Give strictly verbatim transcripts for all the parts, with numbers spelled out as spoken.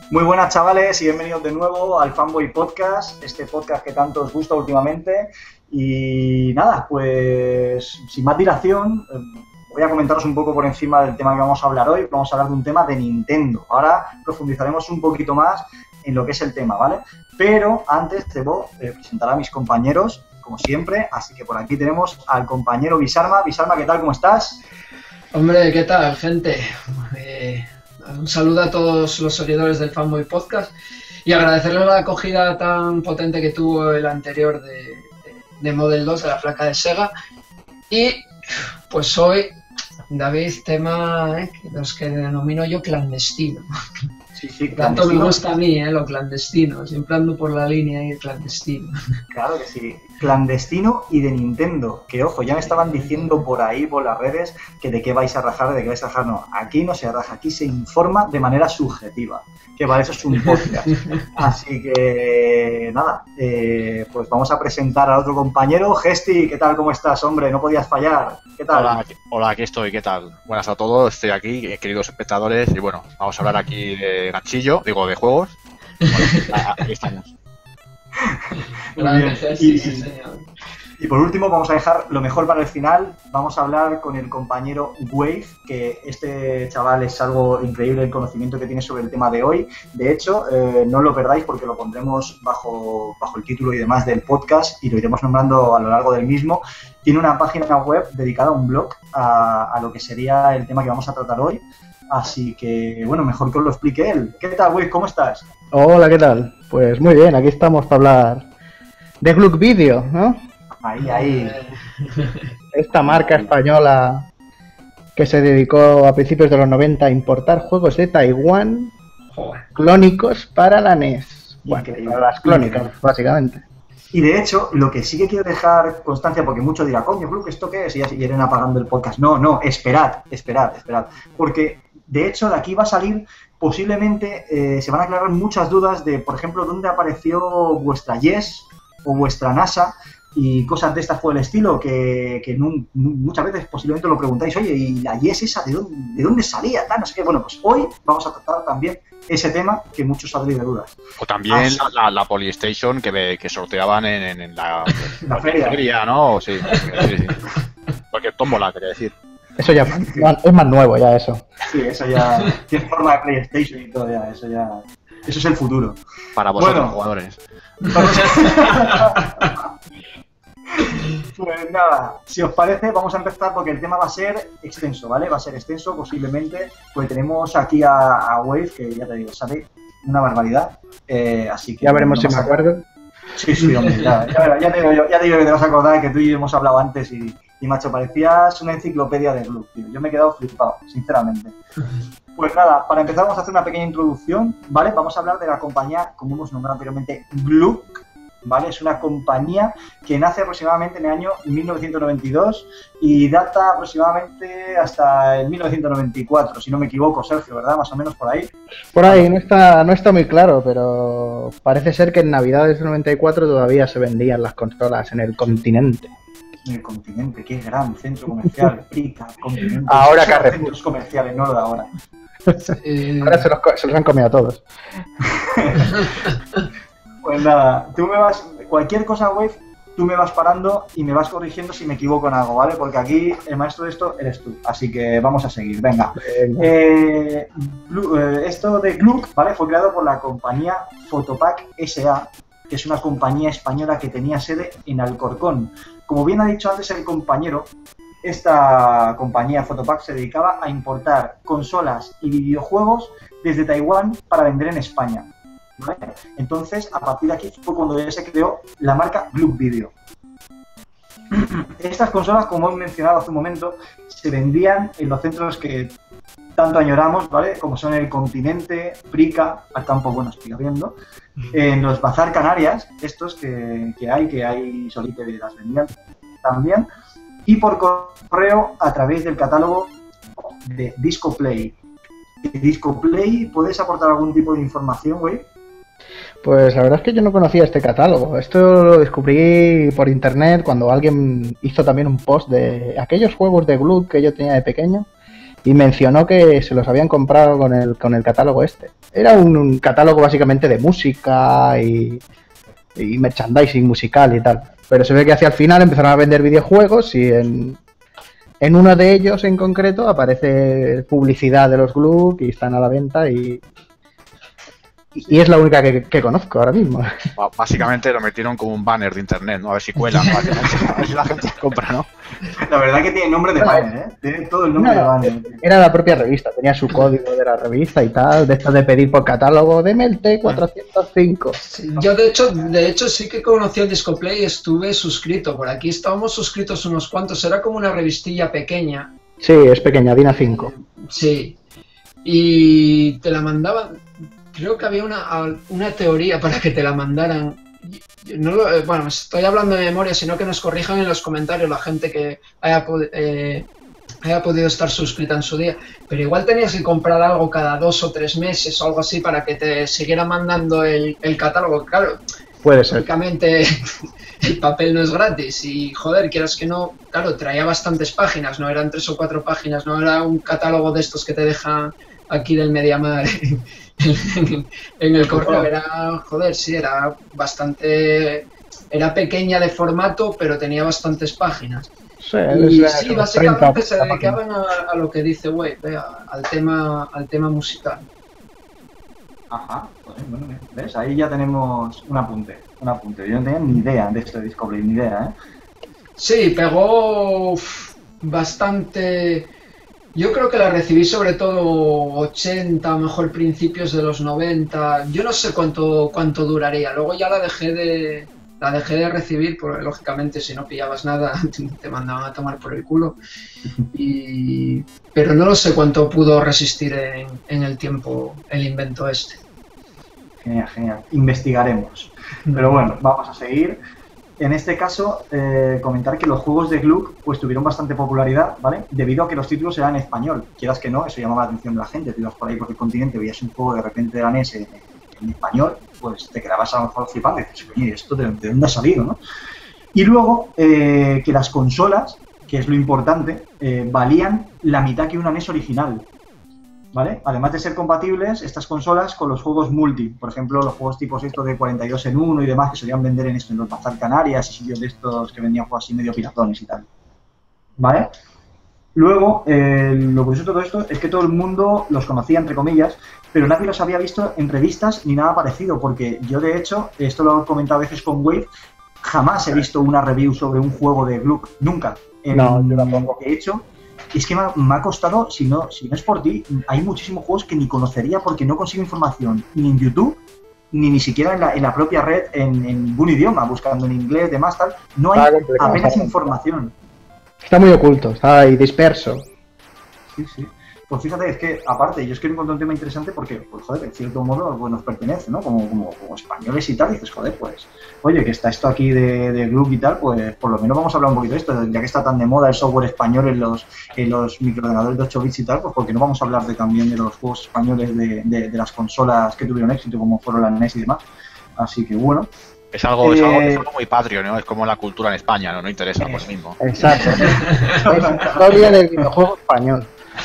Muy buenas, chavales, y bienvenidos de nuevo al Fanboy Podcast, este podcast que tanto os gusta últimamente. Y nada, pues sin más dilación, voy a comentaros un poco por encima del tema que vamos a hablar hoy. Vamos a hablar de un tema de Nintendo. Ahora profundizaremos un poquito más en lo que es el tema, ¿vale? Pero antes debo eh, presentar a mis compañeros, como siempre. Así que por aquí tenemos al compañero Bisarma. Bisarma, ¿qué tal? ¿Cómo estás? Hombre, ¿qué tal, gente? Eh... Un saludo a todos los seguidores del Fanboy Podcast y agradecerles la acogida tan potente que tuvo el anterior de, de, de Model dos, de la placa de Sega. Y pues hoy, David, tema eh, los que denomino yo clandestino. Sí, sí, tanto me gusta a mí, eh, lo clandestino, siempre ando por la línea y clandestino. Claro que sí, clandestino y de Nintendo, que ojo, ya me estaban diciendo por ahí, por las redes, que de qué vais a rajar, de qué vais a rajar, no, aquí no se raja, aquí se informa de manera subjetiva, que para eso es un podcast. Así que, nada, eh, pues vamos a presentar al otro compañero. Gesti, ¿qué tal? ¿Cómo estás, hombre? No podías fallar, ¿qué tal? Hola, hola, aquí estoy, ¿qué tal? Buenas a todos, estoy aquí, queridos espectadores, y bueno, vamos a hablar aquí de ganchillo, digo, de juegos. Bueno, aquí estamos. Muy bien. Y, y por último vamos a dejar lo mejor para el final. Vamos a hablar con el compañero Wave, que este chaval es algo increíble el conocimiento que tiene sobre el tema de hoy. De hecho, eh, no lo perdáis porque lo pondremos bajo, bajo el título y demás del podcast y lo iremos nombrando a lo largo del mismo. Tiene una página web dedicada a un blog a, a lo que sería el tema que vamos a tratar hoy. Así que, bueno, mejor que os lo explique él. ¿Qué tal, Wave? ¿Cómo estás? Hola, ¿qué tal? Pues muy bien, aquí estamos para hablar de Gluck Video, ¿no? Ahí, ahí. Esta marca española que se dedicó a principios de los noventa a importar juegos de Taiwán clónicos para la N E S. Bueno, para las clónicas, básicamente. Y de hecho, lo que sí que quiero dejar constancia, porque muchos dirán, coño, Gluck, ¿esto qué es? Y ya siguen apagando el podcast. No, no, esperad, esperad, esperad. Porque, de hecho, de aquí va a salir, posiblemente, eh, se van a aclarar muchas dudas de, por ejemplo, dónde apareció vuestra Yes o vuestra NASA y cosas de estas por el estilo, que, que no, muchas veces posiblemente lo preguntáis, oye, ¿y la Yes esa de dónde, de dónde salía? Tal, no sé qué. Bueno, pues hoy vamos a tratar también ese tema que muchos saldréis de dudas. O también ah, la, la, la Polystation que, me, que sorteaban en, en, en la, la feria. feria, ¿no? Sí, sí, sí. Porque tómbola, quería decir. Eso ya es más nuevo, ya eso. Sí, eso ya tiene forma de PlayStation y todo ya, eso ya... Eso es el futuro. Para vosotros, bueno, jugadores. Pues nada, si os parece, vamos a empezar porque el tema va a ser extenso, ¿vale? Va a ser extenso posiblemente, pues tenemos aquí a, a Wave, que ya te digo, sabe una barbaridad, eh, así que... Ya veremos si me acuerdo. Sí, sí, hombre, ya, ya, ya, te digo, ya te digo que te vas a acordar que tú y yo hemos hablado antes y, y macho, parecías una enciclopedia de Gluck, tío. Yo me he quedado flipado, sinceramente. Pues nada, para empezar vamos a hacer una pequeña introducción, ¿vale? Vamos a hablar de la compañía, como hemos nombrado anteriormente, Gluck, ¿vale? Es una compañía que nace aproximadamente en el año mil novecientos noventa y dos y data aproximadamente hasta el mil novecientos noventa y cuatro, si no me equivoco, Sergio, ¿verdad? Más o menos por ahí. Por ahí, no está, no está muy claro, pero parece ser que en Navidades del noventa y cuatro todavía se vendían las consolas en el continente. En el continente, qué gran centro comercial, Prica, continente. Ahora Carrefour. Centros comerciales, no lo de ahora. Eh... Ahora se los, se los han comido a todos. Pues nada, tú me vas, cualquier cosa, Wave, tú me vas parando y me vas corrigiendo si me equivoco en algo, ¿vale? Porque aquí el maestro de esto eres tú, así que vamos a seguir, venga. Eh, esto de Gluck, ¿vale? Fue creado por la compañía Fotopack S A, que es una compañía española que tenía sede en Alcorcón. Como bien ha dicho antes el compañero, esta compañía Fotopack se dedicaba a importar consolas y videojuegos desde Taiwán para vender en España. ¿Vale? Entonces, a partir de aquí fue cuando ya se creó la marca Gluck Video. Estas consolas, como he mencionado hace un momento, se vendían en los centros que tanto añoramos, ¿vale? Como son el Continente, Prica, al campo, bueno, estoy viendo, en los Bazar Canarias, estos que, que hay, que hay solito y las vendían también, y por correo a través del catálogo de Disco Play. Disco Play, ¿puedes aportar algún tipo de información, güey? Pues la verdad es que yo no conocía este catálogo. Esto lo descubrí por internet cuando alguien hizo también un post de aquellos juegos de Gluck que yo tenía de pequeño. y mencionó que se los habían comprado con el, con el catálogo este. Era un, un catálogo básicamente de música y, y merchandising musical y tal. Pero se ve que hacia el final empezaron a vender videojuegos y en, en uno de ellos en concreto aparece publicidad de los Gluck y están a la venta y... Y es la única que, que conozco ahora mismo. Básicamente lo metieron como un banner de internet, ¿no? A ver si cuela, ¿no? A ver si la gente compra, ¿no? La verdad que tiene nombre de banner, ¿eh? Tiene todo el nombre no, de banner. Era la propia revista, tenía su código de la revista y tal, de esto de pedir por catálogo, deme el T cuatrocientos cinco. Sí, yo de hecho, de hecho sí que conocí el Discoplay y estuve suscrito. Por aquí estábamos suscritos unos cuantos, era como una revistilla pequeña. Sí, es pequeña, DIN A cinco. Sí. Y te la mandaban... Creo que había una, una teoría para que te la mandaran. No lo, bueno, estoy hablando de memoria, sino que nos corrijan en los comentarios la gente que haya, eh, haya podido estar suscrita en su día. Pero igual tenías que comprar algo cada dos o tres meses o algo así para que te siguiera mandando el, el catálogo. Claro, puede ser. Lógicamente el papel no es gratis y, joder, quieras que no, claro, traía bastantes páginas, no eran tres o cuatro páginas, no era un catálogo de estos que te dejan aquí del Mediamar en el correo. Era, joder, sí, era bastante, era pequeña de formato, pero tenía bastantes páginas. Sí, y sí, básicamente se dedicaban a, a lo que dice Wade, al tema, al tema musical. Ajá, bueno, ¿ves? Ahí ya tenemos un apunte, un apunte. Yo no tenía ni idea de esto de Discovery, ni idea, ¿eh? Sí, pegó uf, bastante... Yo creo que la recibí sobre todo ochenta, a lo mejor principios de los noventa. Yo no sé cuánto cuánto duraría. Luego ya la dejé de la dejé de recibir, porque lógicamente si no pillabas nada te mandaban a tomar por el culo. Y... Pero no lo sé cuánto pudo resistir en, en el tiempo el invento este. Genial, genial. Investigaremos. Pero bueno, vamos a seguir. En este caso, eh, comentar que los juegos de Gluck pues tuvieron bastante popularidad, ¿vale? Debido a que los títulos eran en español. Quieras que no, eso llamaba la atención de la gente. Te ibas por ahí por el continente, veías un juego de repente de la N E S en, en español, pues te quedabas a lo mejor flipando y dices, oye, ¿esto de, de dónde ha salido, no? Y luego, eh, que las consolas, que es lo importante, eh, valían la mitad que una N E S original, ¿vale? Además de ser compatibles estas consolas con los juegos multi, por ejemplo, los juegos tipos estos de cuarenta y dos en uno y demás que solían vender en esto, en los Bazar Canarias y sitios de estos que vendían juegos así medio piratones y tal, ¿vale? Luego, eh, lo curioso de todo esto es que todo el mundo los conocía, entre comillas, pero nadie los había visto en revistas ni nada parecido, porque yo, de hecho, esto lo he comentado a veces con Wave, jamás he visto una review sobre un juego de Gluck, nunca. En, no, yo tampoco. De hecho, es que me ha, me ha costado, si no, si no es por ti, hay muchísimos juegos que ni conocería porque no consigo información ni en YouTube, ni ni siquiera en la, en la propia red, en, en ningún idioma, buscando en inglés, demás, tal. No hay apenas información. Está muy oculto, está ahí disperso. Sí, sí. Pues fíjate, es que, aparte, yo es que encontré un tema interesante porque, pues joder, en cierto modo, pues, nos pertenece, ¿no? Como, como, como españoles y tal, y dices, joder, pues, oye, que está esto aquí de, de Gluck y tal, pues por lo menos vamos a hablar un poquito de esto, ya que está tan de moda el software español en los, en los microordenadores de ocho bits y tal, pues porque no vamos a hablar de, también de los juegos españoles de, de, de las consolas que tuvieron éxito, como fueron la N E S y demás. Así que, bueno. Es algo, eh, es, algo, es algo muy patrio, ¿no? Es como la cultura en España, ¿no? No interesa, pues mismo. Exacto. Es la historia del videojuego español.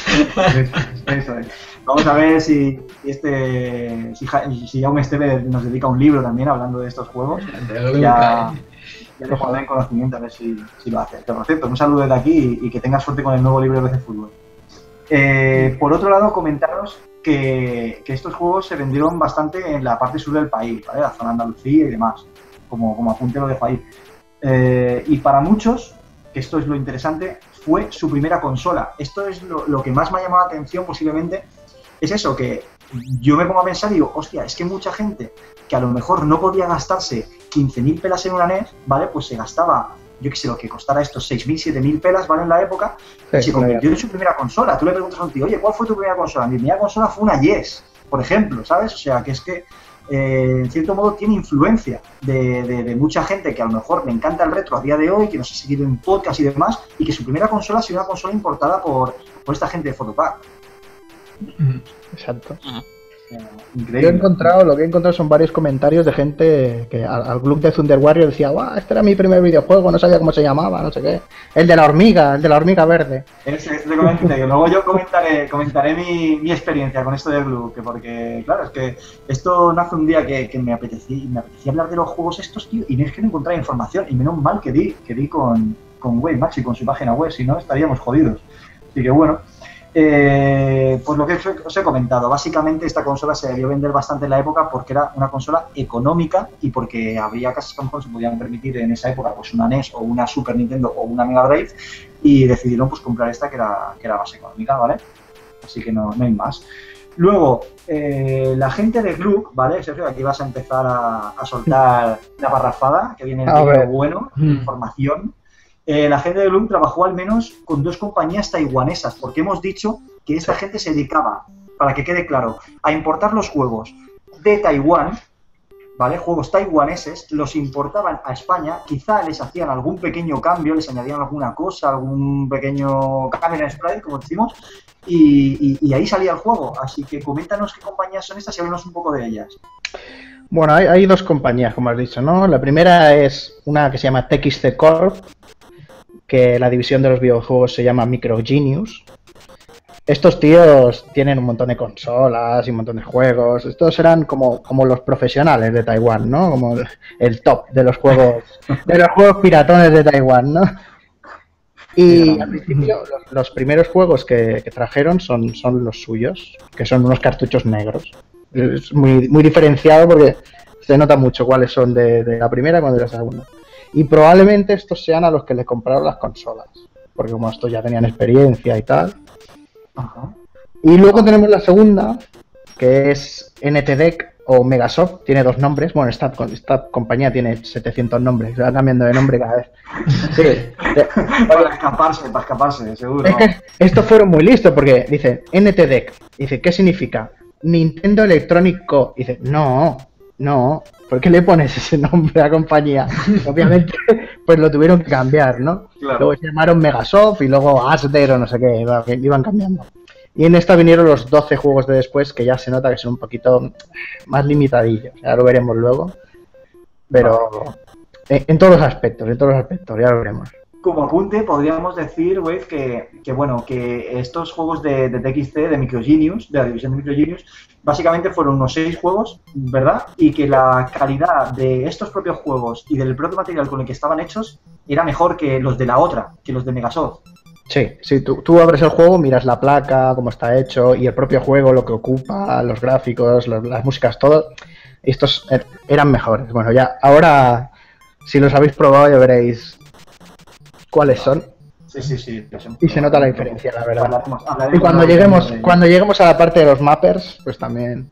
Eso es. Vamos a ver si este si, si Jaume Esteve nos dedica un libro también hablando de estos juegos. Ya, ya le pondré en conocimiento a ver si, si lo hace. Pero, por cierto, un saludo desde aquí y, y que tengas suerte con el nuevo libro de B C Fútbol. Eh, por otro lado, comentaros que, que estos juegos se vendieron bastante en la parte sur del país, ¿vale? La zona de Andalucía y demás, como, como apunte lo dejo ahí. Eh, y para muchos, que esto es lo interesante, fue su primera consola. Esto es lo, lo que más me ha llamado la atención posiblemente, es eso, que yo me pongo a pensar y digo, hostia, es que mucha gente que a lo mejor no podía gastarse quince mil pelas en una N E S, ¿vale? Pues se gastaba, yo qué sé, lo que costara estos seis mil, siete mil pelas, ¿vale? En la época, sí, y se convirtió en su primera consola. Tú le preguntas a un tío, oye, ¿cuál fue tu primera consola? Mi primera consola fue una Yes, por ejemplo, ¿sabes? O sea, que es que Eh, en cierto modo tiene influencia de, de, de mucha gente que a lo mejor le encanta el retro a día de hoy, que nos ha seguido en podcast y demás, y que su primera consola ha sido una consola importada por, por esta gente de Photopack. Exacto. Increíble. Yo he encontrado, lo que he encontrado son varios comentarios de gente que al, al club de Thunder Warrior decía, guau, este era mi primer videojuego, no sabía cómo se llamaba, no sé qué. El de la hormiga, el de la hormiga verde. Ese, ese comentario. Luego yo comentaré, comentaré mi, mi experiencia con esto del club, que porque, claro, es que esto nace un día que, que me, apetecía, me apetecía hablar de los juegos estos, tío, y no es que no encontraba información, y menos mal que di, que di con, con Wave Max y con su página web, si no estaríamos jodidos. Así que bueno. Eh, pues lo que os he comentado, básicamente esta consola se debió vender bastante en la época porque era una consola económica y porque había casas que a lo mejor se podían permitir en esa época pues una N E S o una Super Nintendo o una Mega Drive y decidieron pues comprar esta que era, que era más económica, ¿vale? Así que no, no hay más. Luego, eh, la gente de Gluck, ¿vale? Sergio, aquí vas a empezar a, a soltar la parrafada, que viene el vídeo bueno, información. Eh, la gente de Loom trabajó al menos con dos compañías taiwanesas, porque hemos dicho que esta gente se dedicaba, para que quede claro, a importar los juegos de Taiwán, ¿vale? Juegos taiwaneses, los importaban a España, quizá les hacían algún pequeño cambio, les añadían alguna cosa, algún pequeño camera sprite, como decimos, y, y, y ahí salía el juego. Así que coméntanos qué compañías son estas y háblanos un poco de ellas. Bueno, hay, hay dos compañías, como has dicho, ¿no? La primera es una que se llama T X C Corp, que la división de los videojuegos se llama Microgenius. Estos tíos tienen un montón de consolas y un montón de juegos. Estos eran como, como los profesionales de Taiwán, ¿no? Como el, el top de los juegos de los juegos piratones de Taiwán, ¿no? Y al principio los, los primeros juegos que, que trajeron son, son los suyos, que son unos cartuchos negros. Es muy, muy diferenciado porque se nota mucho cuáles son de, de la primera y de la segunda. Y probablemente estos sean a los que le compraron las consolas, porque como estos ya tenían experiencia y tal. Ajá. Y luego tenemos la segunda, que es N T D E C o Megasoft, tiene dos nombres. Bueno, esta, esta compañía tiene setecientos nombres, se va cambiando de nombre cada vez. Sí. Para escaparse, para escaparse, seguro. Es que estos fueron muy listos porque dicen N T D E C, dice, ¿qué significa? Nintendo Electronic Co. Dice, no, no, ¿por qué le pones ese nombre a la compañía? Obviamente, pues lo tuvieron que cambiar, ¿no? Claro. Luego se llamaron Megasoft y luego Asder o no sé qué, iban cambiando. Y en esta vinieron los doce juegos de después, que ya se nota que son un poquito más limitadillos, ya lo veremos luego. Pero en, en todos los aspectos, en todos los aspectos, ya lo veremos. Como apunte, podríamos decir, Wave, que, que bueno, que estos juegos de, de T X C, de Microgenius, de la división de Microgenius, básicamente fueron unos seis juegos, ¿verdad? Y que la calidad de estos propios juegos y del propio material con el que estaban hechos era mejor que los de la otra, que los de Megasoft. Sí, sí, tú, tú abres el juego, miras la placa, cómo está hecho, y el propio juego, lo que ocupa, los gráficos, los, las músicas, todo. Estos er, eran mejores. Bueno, ya, ahora, si los habéis probado, ya veréis cuáles son. Sí, sí, sí. Y se nota la diferencia, la verdad. Hablaremos, hablaremos y cuando lleguemos, de... cuando lleguemos a la parte de los mappers, pues también.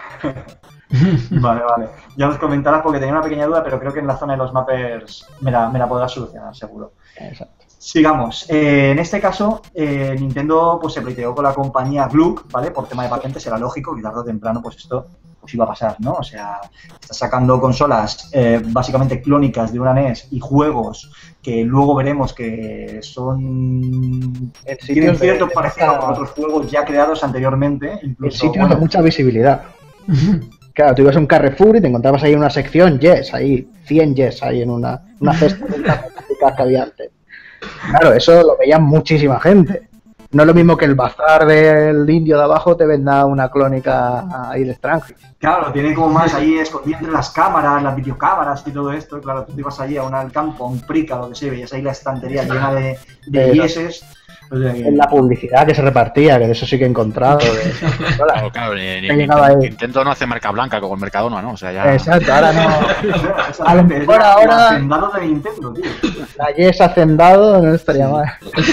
Vale, vale. Ya nos comentarás porque tenía una pequeña duda, pero creo que en la zona de los mappers me la, me la podrás solucionar, seguro. Exacto. Sigamos. Eh, en este caso, eh, Nintendo pues se pleiteó con la compañía Gluck, ¿vale? Por tema de patentes era lógico y tarde o temprano pues esto pues iba a pasar, ¿no? O sea, está sacando consolas eh, básicamente clónicas de una N E S y juegos que luego veremos que son tienen cierto parecido con otros juegos ya creados anteriormente. Incluso, en sitios bueno, de mucha visibilidad. Claro, tú ibas a un Carrefour y te encontrabas ahí en una sección Yes, ahí cien Yes ahí en una, una cesta de que había antes. Claro, eso lo veía muchísima gente. No es lo mismo que el bazar del indio de abajo te venda una clónica ahí de extranjero. Claro, tiene como más ahí escondido entre las cámaras, las videocámaras y todo esto. Claro, tú te ibas allí a un al campo, a un prica, lo que sea, veías ahí la estantería llena de, de yeses. O sea que... En la publicidad que se repartía, que de eso sí que he encontrado. De... Claro, claro, ni, ni, ni, Intento no hacer marca blanca como el Mercadona, ¿no? O sea, ya... Exacto, ahora no. A lo mejor ahora... El hacendado de Nintendo, tío. La Yes hacendado no estaría mal.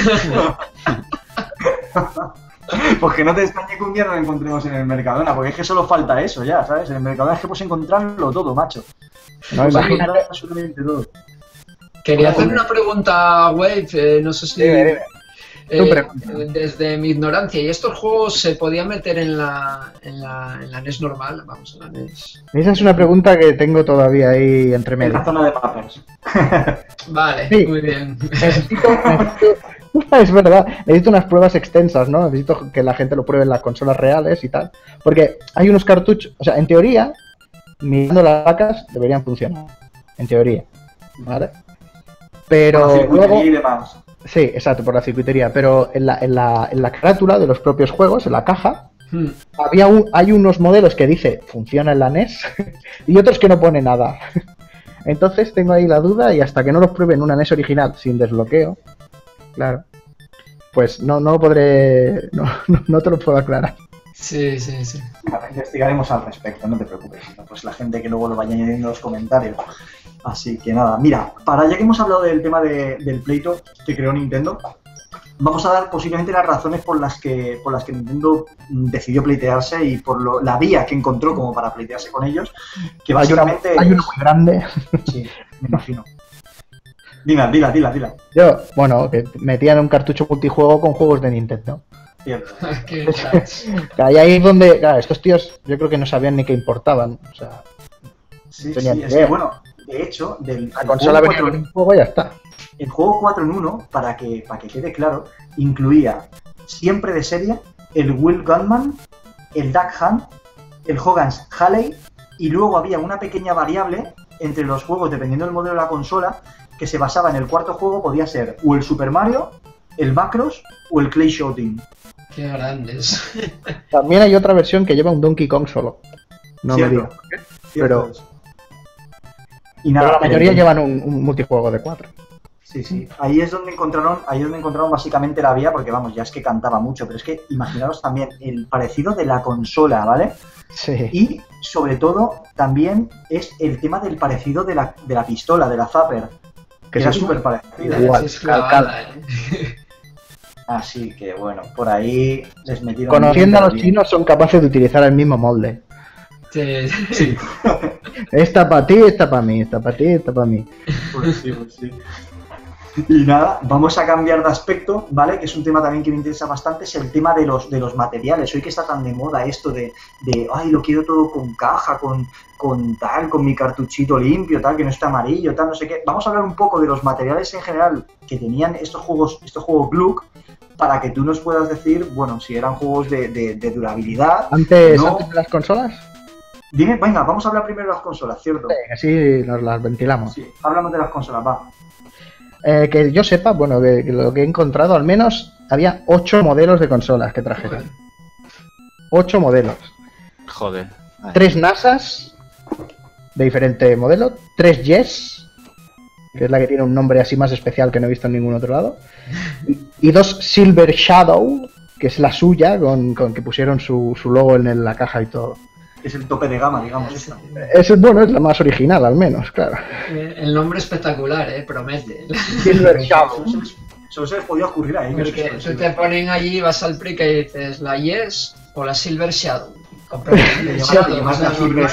Pues que no te extrañe que un día nos encontremos en el Mercadona, porque es que solo falta eso ya, ¿sabes? En el Mercadona es que puedes encontrarlo todo, macho. No, pues imagínate. Absolutamente todo. Quería hacer una pregunta, Wave, eh, no sé si... Dime, dime. Eh, desde mi ignorancia, ¿y estos juegos se podían meter en la, en la, en la N E S normal? Vamos, en la N E S. Esa es una pregunta que tengo todavía ahí entre medio. En la zona de papers. Vale, sí. Muy bien. Necesito, necesito, Es verdad, necesito unas pruebas extensas, ¿no? Necesito que la gente lo pruebe en las consolas reales y tal. Porque hay unos cartuchos, o sea, en teoría, mirando las vacas deberían funcionar. En teoría, ¿vale? Pero luego... y demás. Sí, exacto, por la circuitería. Pero en la, en la, en la carátula de los propios juegos, en la caja, hmm. había un, hay unos modelos que dice funciona en la N E S y otros que no pone nada. Entonces tengo ahí la duda y hasta que no los pruebe en una N E S original sin desbloqueo, claro, pues no, no podré, no, no, no te lo puedo aclarar. Sí, sí, sí. Vale, investigaremos al respecto, no te preocupes. Pues la gente que luego lo vaya añadiendo en los comentarios. Así que nada, mira, para ya que hemos hablado del tema de, del pleito que creó Nintendo, vamos a dar posiblemente las razones por las que por las que Nintendo decidió pleitearse y por lo, la vía que encontró como para pleitearse con ellos, que básicamente... Hay una, hay una muy grande. Sí, me imagino. Dila, dila, dila, dila. Yo, bueno, que metían un cartucho multijuego con juegos de Nintendo. Cierto. Ahí ahí es donde, claro, estos tíos yo creo que no sabían ni qué importaban, o sea... Sí, sí, es que bueno, de hecho, del, la consola venía con un juego y ya está. El juego cuatro en uno, para que, para que quede claro, incluía siempre de serie el Will Gunman, el Duck Hunt, el Hogan's Halley y luego había una pequeña variable entre los juegos, dependiendo del modelo de la consola, que se basaba en el cuarto juego, podía ser o el Super Mario, el Macross o el Clay Shooting. Qué grandes. También hay otra versión que lleva un Donkey Kong solo. No Cierto. me digo. Pero, y nada, pero la mayoría pero... llevan un, un multijuego de cuatro. Sí, sí. Ahí es donde encontraron, ahí es donde encontraron básicamente la vía, porque vamos, ya es que cantaba mucho, pero es que imaginaros también el parecido de la consola, ¿vale? Sí. Y sobre todo también es el tema del parecido de la, de la pistola, de la Zapper. Que era súper parecida. Igual, es clavada, ¿eh? Así que bueno, por ahí les metieron... Conociendo a los bien. Chinos son capaces de utilizar el mismo molde. Sí. Sí. Esta para ti, esta para mí, esta para ti, esta para mí. Pues sí, pues sí. Y nada, vamos a cambiar de aspecto, ¿vale? Que es un tema también que me interesa bastante, es el tema de los de los materiales. Hoy que está tan de moda esto de, de ay, lo quiero todo con caja, con, con tal, con mi cartuchito limpio, tal, que no está amarillo, tal, no sé qué. Vamos a hablar un poco de los materiales en general que tenían estos juegos, estos juegos Gluck, para que tú nos puedas decir, bueno, si eran juegos de, de, de durabilidad. ¿Antes, no... ¿Antes de las consolas? Dime, venga, vamos a hablar primero de las consolas, ¿cierto? Sí, así nos las ventilamos. Sí, hablamos de las consolas, va. Eh, que yo sepa, bueno, que, que lo que he encontrado, al menos había ocho modelos de consolas que trajeron. Ocho modelos. Joder. Ay. Tres NASAs de diferente modelo, tres Yes, que es la que tiene un nombre así más especial que no he visto en ningún otro lado, y, y dos Silver Shadow, que es la suya, con, con que pusieron su, su logo en el, la caja y todo. Es el tope de gama, digamos. Esta. Es, bueno, es la más original, al menos, claro. El nombre espectacular, eh, promete. Silver Shadow. Solo se les podía ocurrir ahí. Porque tú te ponen allí, vas al prica y dices la Yes o la Silver Shadow. La Silver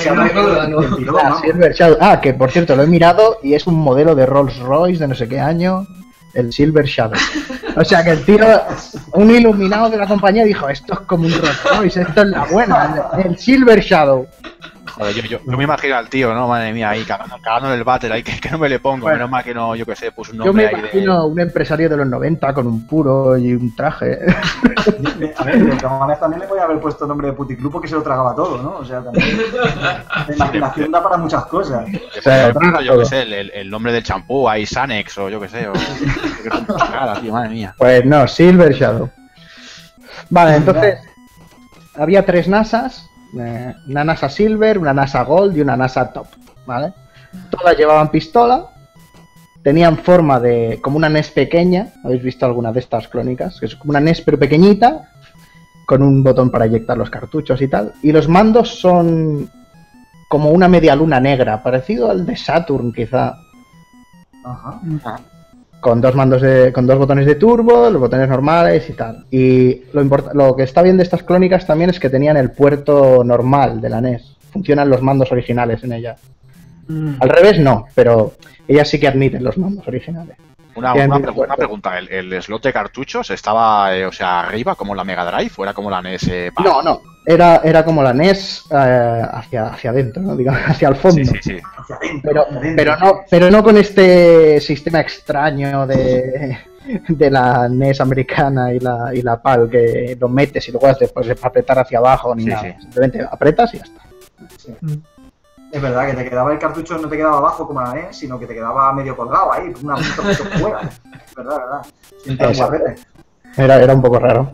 Shadow. Ah, que por cierto lo he mirado y es un modelo de Rolls Royce de no sé qué año. El Silver Shadow. O sea que el tío, un iluminado de la compañía, dijo: esto es como un Rolls Royce, esto es la buena, el, el Silver Shadow. Joder, yo, yo, yo me imagino al tío, ¿no? Madre mía, ahí cagando, cagando en el váter, ahí que, que no me le pongo, bueno, menos mal que no, yo qué sé, puso un nombre ahí. Yo me imagino de... un empresario de los noventa con un puro y un traje. A ver, de todas maneras también le voy a haber puesto nombre de puticlub porque se lo tragaba todo, ¿no? O sea, también la imaginación da para muchas cosas. O sea, yo, yo qué sé, el, el nombre del champú, ahí Sanex o yo qué sé, o... cara, tío, madre mía. Pues no, Silver Shadow. Vale, entonces había tres NASAs. Eh, una NASA Silver, una NASA Gold y una NASA Top, ¿vale? Todas llevaban pistola, tenían forma de como una N E S pequeña. ¿Habéis visto alguna de estas clónicas? Que es como una N E S pero pequeñita, con un botón para eyectar los cartuchos y tal. Y los mandos son como una media luna negra, parecido al de Saturn quizá. Ajá. Con dos mandos de, con dos botones de turbo, los botones normales y tal. Y lo, import- lo que está bien de estas clónicas también es que tenían el puerto normal de la N E S. Funcionan los mandos originales en ella. Mm. Al revés no, pero ellas sí que admiten los mandos originales. Una, una, pregu- una pregunta, ¿el, el slot de cartuchos estaba, eh, o sea, arriba como la Mega Drive o era como la N E S? Para... No, no, era, era como la N E S eh, hacia, hacia adentro, ¿no? Digamos, hacia el fondo. Sí, sí, sí. Hacia adentro, pero, hacia adentro. pero, no, pero no con este sistema extraño de, de la N E S americana y la, y la PAL, que lo metes y luego haces pues apretar hacia abajo ni Sí, nada. sí. Simplemente apretas y ya está. Sí. Es verdad que te quedaba el cartucho, no te quedaba abajo como la N E S, sino que te quedaba medio colgado ahí, una punta mucho fuera. Es verdad, es verdad. Siempre un Eso. guarrete. Era, era un poco raro.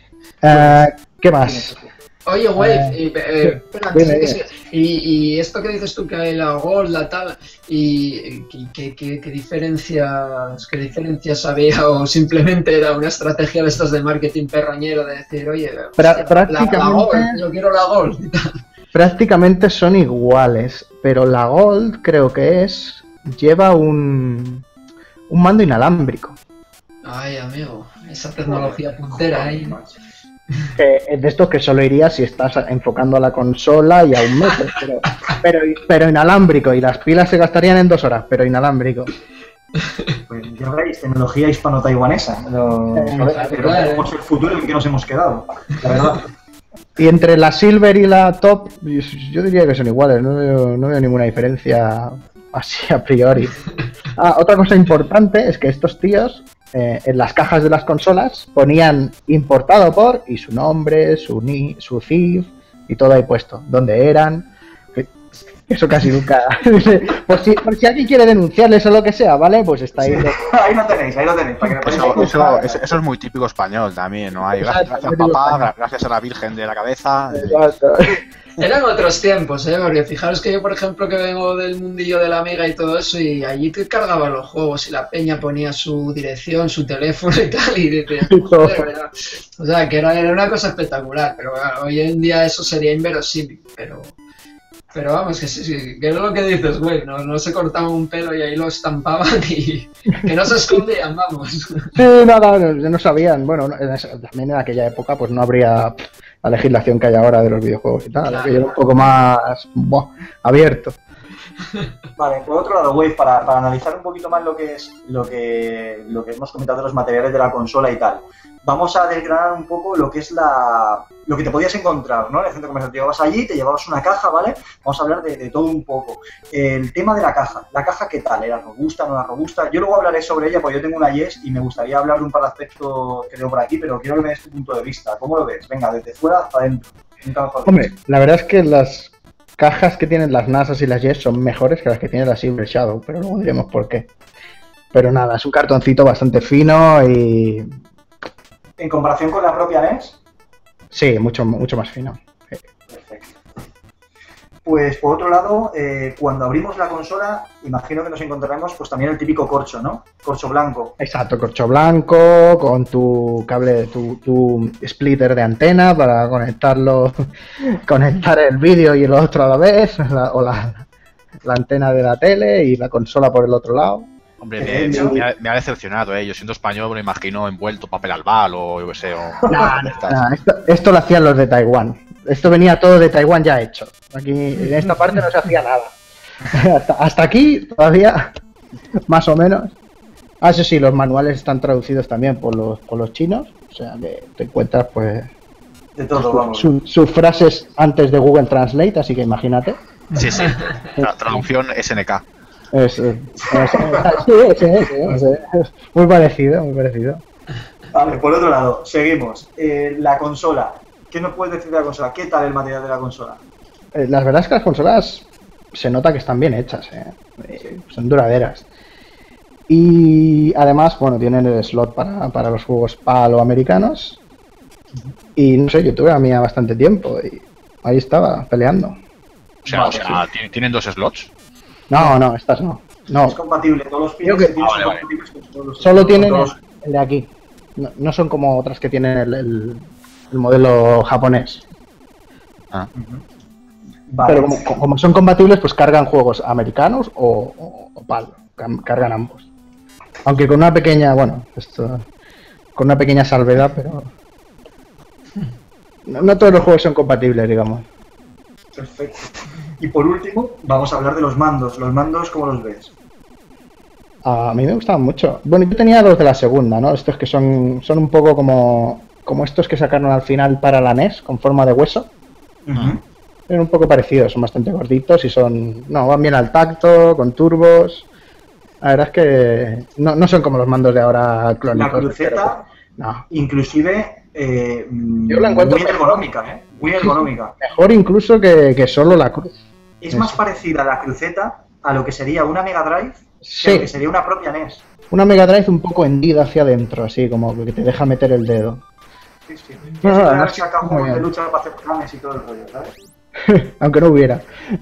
Eh, ¿Qué más? Oye, Wave, Eh, y, eh, espera, antes dime, de que dime. siga- y, y esto que dices tú, que la Gold, la tal, y y ¿qué, qué, qué diferencias, qué diferencias había o simplemente era una estrategia de estos de marketing perrañero de decir, oye, Pra- hostia, la, prácticamente- la Gold, yo quiero la Gold y tal. Prácticamente son iguales, pero la Gold creo que es lleva un, un mando inalámbrico. Ay, amigo, esa tecnología puntera ahí. Que es de estos que solo iría si estás enfocando a la consola y a un metro, pero, pero, pero inalámbrico, y las pilas se gastarían en dos horas, pero inalámbrico. Pues ya veis, tecnología hispano-taiwanesa. Lo- Eh, joder, pero claro. tenemos el futuro en el que nos hemos quedado. La verdad. Y entre la Silver y la Top, yo, yo diría que son iguales, no veo, no veo ninguna diferencia así a priori. Ah, otra cosa importante es que estos tíos eh, en las cajas de las consolas ponían importado por y su nombre, su ni, su C I F y todo ahí puesto, dónde eran. Eso casi nunca. por, si, por si alguien quiere denunciarles o lo que sea, ¿vale? Pues está ahí. Sí, ahí lo tenéis, ahí lo tenéis. Para que me Eso, podáis eso, buscar. eso- eso es muy típico español también, ¿no? Hay gracias, Exacto, gracias muy típico papá, español. gra- gracias a la Virgen de la cabeza. eh, Exacto. Eran otros tiempos, ¿eh? Porque fijaros que yo, por ejemplo, que vengo del mundillo de la Amiga y todo eso, y allí te cargaban los juegos y la peña ponía su dirección, su teléfono y tal, y decías, joder, era- o sea, que era, era una cosa espectacular, pero bueno, hoy en día eso sería inverosímil, pero... Pero vamos, que sí, sí, que es lo que dices, güey, no, no se cortaban un pelo y ahí lo estampaban y que no se escondían, vamos. Sí, nada, no, no sabían. Bueno, no, en esa- también en aquella época pues no habría la legislación que hay ahora de los videojuegos y tal. Claro. Aquello era un poco más buah, abierto. Vale, por otro lado, Wave, para, para analizar un poquito más lo que es lo que, lo que hemos comentado de los materiales de la consola y tal, vamos a desgranar un poco lo que es la lo que te podías encontrar, ¿no? En el centro comercial. Te llevabas allí, te llevabas una caja, ¿vale? Vamos a hablar de, de todo un poco. El tema de la caja. ¿La caja qué tal? ¿Era robusta, no era robusta? Yo luego hablaré sobre ella porque yo tengo una Yes y me gustaría hablar de un par de aspectos que tengo por aquí, pero quiero que me des tu punto de vista. ¿Cómo lo ves? Venga, desde fuera hasta adentro. Nunca mejor dicho. Hombre, la verdad es que las cajas que tienen las NASAs y las Yes son mejores que las que tiene la Silver Shadow, pero luego diremos por qué. Pero nada, es un cartoncito bastante fino y... En comparación con la propia N E S, Sí, mucho, mucho más fino. perfecto. Pues por otro lado, eh, cuando abrimos la consola, imagino que nos encontraremos pues también el típico corcho, ¿no? Corcho blanco. Exacto, corcho blanco, con tu cable, tu, tu splitter de antena para conectarlo, conectar el vídeo y el otro a la vez, la- o la, la antena de la tele y la consola por el otro lado. Hombre, Eh, me, yo- me ha, me ha decepcionado, ¿eh? Yo siendo español me lo imagino envuelto papel albal o yo qué sé. O, Nah, estas. nah, esto, esto lo hacían los de Taiwán. Esto venía todo de Taiwán ya hecho. Aquí en esta parte no se hacía nada. Hasta, hasta aquí todavía, más o menos. Ah, eso sí, los manuales están traducidos también por los, por los chinos. O sea que te encuentras pues De todo, vamos. su- sus frases antes de Google Translate, así que imagínate. Sí, sí. Tra- traducción S N K. Es, es- es- sí, sí, sí, sí, es muy parecido, muy parecido. Vale, por otro lado, seguimos. Eh, la consola. ¿Qué nos puedes decir de la consola? ¿Qué tal el material de la consola? Eh, La verdad es que las consolas se nota que están bien hechas, eh. Eh, son duraderas. Y además, bueno, tienen el slot para, para los juegos PAL o americanos. Y no sé, yo tuve a mí bastante tiempo y ahí estaba peleando. O sea, Vale, o sea, ¿tienen- ¿tienen dos slots? No, no, estas no. No, Es compatible, todos los pines Creo que- que tienes Ah, vale, son vale. compatibles con todos los solo con tienen el, todos. el de aquí. No, no son como otras que tienen el, el- el modelo japonés. Ah. Vale. Pero como, como son compatibles, pues cargan juegos americanos o, o, o PAL. Cam- Cargan ambos. Aunque con una pequeña, bueno, esto, con una pequeña salvedad, pero no, no todos los juegos son compatibles, digamos. Perfecto. Y por último, vamos a hablar de los mandos. Los mandos, ¿cómo los ves? A mí me gustaban mucho. Bueno, yo tenía los de la segunda, ¿no? Estos que son, son un poco como, como estos que sacaron al final para la N E S, con forma de hueso. Ujú. Son un poco parecidos, son bastante gorditos y son... No, van bien al tacto, con turbos. La verdad es que no, no son como los mandos de ahora clónicos. La cruceta, pero, no. inclusive, eh, Yo la encuentro muy mejor. ergonómica, ¿eh? Muy ergonómica. Mejor incluso que, que solo la cruz. Es Eso. más parecida la cruceta a lo que sería una Mega Drive Sí. que a lo que sería una propia N E S. Una Mega Drive un poco hendida hacia adentro, así como que te deja meter el dedo. Sí, sí. No, no, Eso además de sacar muy juegos de bien. lucha para hacer planes y todo el rollo, ¿sabes? Aunque no hubiera.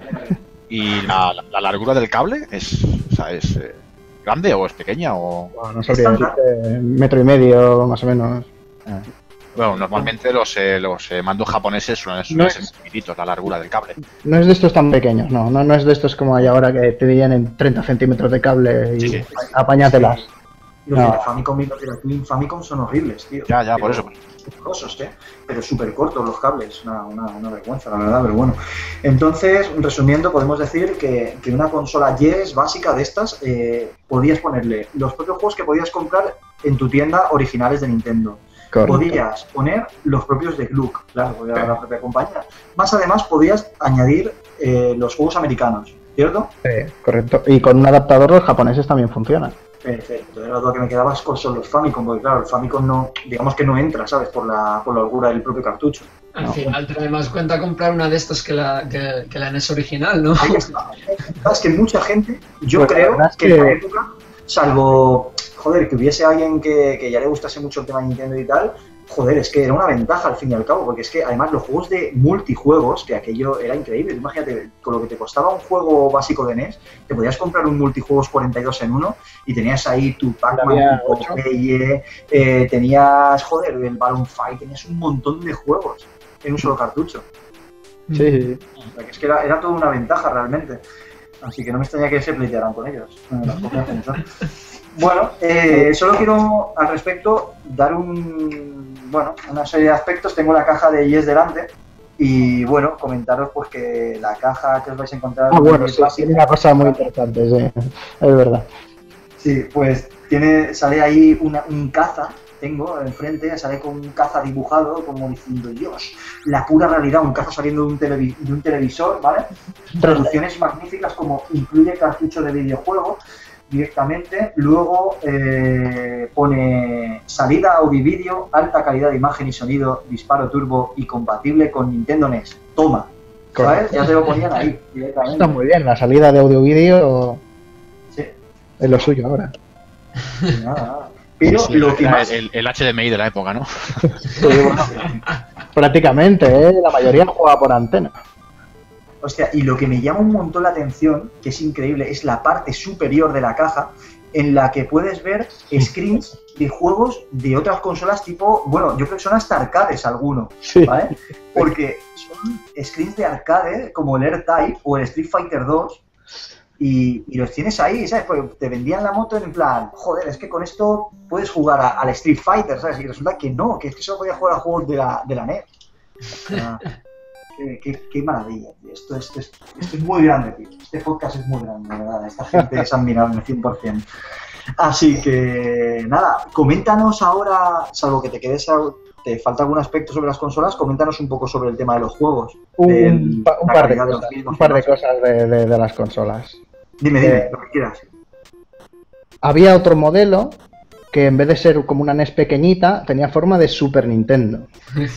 ¿Y la, la largura del cable es, o sea, es eh, grande o es pequeña? O... Bueno, no sabría Estándar. decirte, metro y medio más o menos. Ah. Bueno, normalmente los, eh, los eh, mandos japoneses suelen, suelen No ser es- infinitos, la largura del cable. No es de estos tan pequeños, no, no, no es de estos como hay ahora que te dirían en treinta centímetros de cable y Sí, sí. apáñatelas. Los No. de la Famicom y los de la Clean Famicom son horribles, tío. Ya, ya, por Pero- eso. Horrorosos, ¿eh? Pero súper cortos los cables, una, una, una vergüenza, la verdad, pero bueno. Entonces, resumiendo, podemos decir que, que una consola Yes básica de estas, eh, podías ponerle los propios juegos que podías comprar en tu tienda originales de Nintendo. Correcto. Podías poner los propios de Gluck, claro, porque era la propia compañía. Más además, podías añadir eh, los juegos americanos, ¿cierto? Sí, correcto. Y con un adaptador los japoneses también funcionan. Perfecto, era lo que me quedaba con son los Famicom, porque claro, el Famicom no, digamos que no entra, ¿sabes? Por la, por la holgura del propio cartucho. Al No. final trae más cuenta comprar una de estos que la, que, que la N E S original, ¿no? Ahí está. Es que mucha gente, yo Pues la creo verdad es que, que- en la época, salvo, joder, que hubiese alguien que, que ya le gustase mucho el tema de Nintendo y tal, joder, es que era una ventaja al fin y al cabo, porque es que además los juegos de multijuegos, que aquello era increíble, imagínate, con lo que te costaba un juego básico de N E S, te podías comprar un multijuegos cuarenta y dos en uno y tenías ahí tu Pac-Man, Había tu ocho. Popeye, eh, tenías, joder, el Balloon Fight, tenías un montón de juegos en un solo cartucho. Sí, sí, sí. O sea, que es que era, era toda una ventaja realmente. Así que no me extraña que se pleitearan con ellos. eh, las cosas como son. Bueno, eh, solo quiero al respecto dar un, bueno, una serie de aspectos. Tengo la caja de Yes delante y bueno, comentaros pues que la caja que os vais a encontrar Ah, bueno, es sí, básica. tiene una cosa muy interesante, sí. Es verdad. Sí, pues tiene, sale ahí una, un caza, tengo enfrente, sale con un caza dibujado, como diciendo, Dios, la pura realidad, un caza saliendo de un, televi- de un televisor, ¿vale? Traducciones magníficas como incluye cartucho de videojuego directamente, luego eh, pone salida audio y vídeo, alta calidad de imagen y sonido, disparo turbo y compatible con Nintendo N E S. Toma, ¿sabes? Correcto. Ya te lo ponían ahí directamente. Está muy bien, la salida de audio-vídeo Sí, es lo suyo ahora. nada, nada. Pero Sí, lo que era más... el, el H D M I de la época, ¿no? Sí, bueno, prácticamente, ¿eh? La mayoría juega por antena. Hostia, y lo que me llama un montón la atención, que es increíble, es la parte superior de la caja en la que puedes ver screens de juegos de otras consolas tipo, bueno, yo creo que son hasta arcades alguno, Sí. ¿vale? Porque son screens de arcade como el R-Type o el Street Fighter dos y, y los tienes ahí, ¿sabes? Porque te vendían la moto en plan, joder, es que con esto puedes jugar a- al Street Fighter, ¿sabes? Y resulta que no, que es que solo podías jugar a juegos de la, de la N E S. O sea, Qué, qué- qué maravilla, tío. Esto, esto, es, esto es muy grande, tío. Este podcast es muy grande, de verdad. Esta gente es admirable, cien por ciento. Así que, nada, coméntanos ahora, salvo que te quedes, a- te falta algún aspecto sobre las consolas, coméntanos un poco sobre el tema de los juegos. Un, del- pa- un la par de calidad los cosas, mismos un par y de demás. cosas de, de- de las consolas. Dime, dime, Eh, lo que quieras. Había otro modelo que en vez de ser como una N E S pequeñita, tenía forma de Super Nintendo.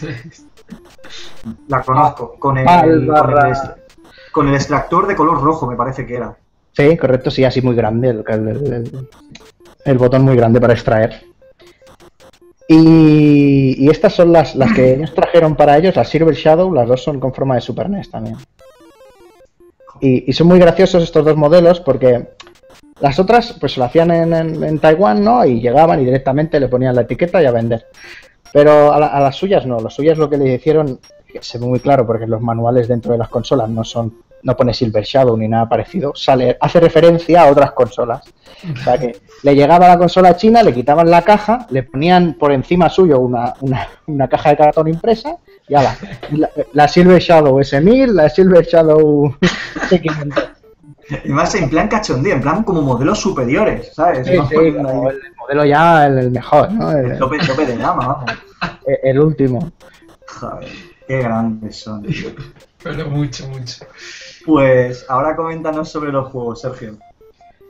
La conozco. Con el, Ah, con, el barra- el est- con el extractor de color rojo, me parece que era. Sí, correcto, sí, así muy grande, el, el- el- el botón muy grande para extraer. Y, y estas son las, las que ellos trajeron para ellos, las Silver Shadow, las dos son con forma de Super N E S también. Y, y son muy graciosos estos dos modelos porque las otras pues lo hacían en, en- en Taiwán, ¿no? Y llegaban y directamente le ponían la etiqueta y a vender. Pero a, la- a las suyas no, las suyas lo que le hicieron, que se ve muy claro porque los manuales dentro de las consolas no son, no pone Silver Shadow ni nada parecido, sale, hace referencia a otras consolas. O sea que le llegaba la consola china, le quitaban la caja, le ponían por encima suyo una, una, una caja de cartón impresa y ala, la, la Silver Shadow S mil, la Silver Shadow S quinientos. Y más en plan cachondeo, en plan como modelos superiores, ¿sabes? Sí, No sí, poniendo como ahí el modelo ya el, el mejor, ¿no? el El, tope, tope de gama, vamos. el último. Joder, qué grandes son, tío. Pero mucho, mucho. Pues ahora coméntanos sobre los juegos, Sergio.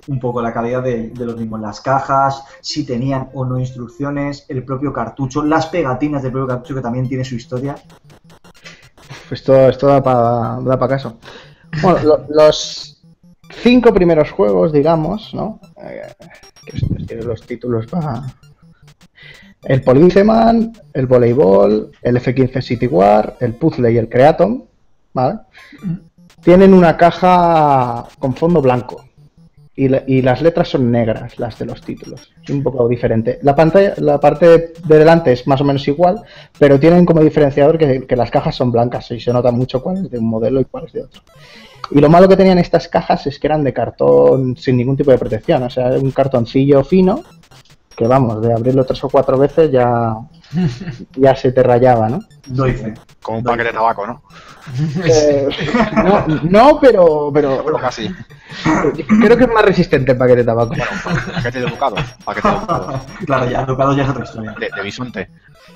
un poco la calidad de, de los mismos. Las cajas, si tenían o no instrucciones, el propio cartucho, las pegatinas del propio cartucho que también tiene su historia. Esto, esto da para da pa caso. Bueno, lo, los cinco primeros juegos, digamos, ¿no? Eh, que estos tienen los títulos para... El Policeman, el Voleibol, el F quince City War, el Puzzle y el Creatom, ¿vale? Tienen una caja con fondo blanco y, la, y las letras son negras, las de los títulos. Es un poco diferente. La pantalla, la parte de delante es más o menos igual, pero tienen como diferenciador que, que las cajas son blancas y se nota mucho cuál es de un modelo y cuál es de otro. Y lo malo que tenían estas cajas es que eran de cartón sin ningún tipo de protección, o sea, un cartoncillo fino que vamos, de abrirlo tres o cuatro veces ya, ya se te rayaba, ¿no? Doy fe. Como un paquete de tabaco, ¿no? Eh, no, no, pero, pero Bueno, casi. creo que es más resistente el paquete de tabaco. Bueno, paquete de ducados. Paquete de ducados. Claro, ya, Ducado ya es otra historia. De, de bisonte.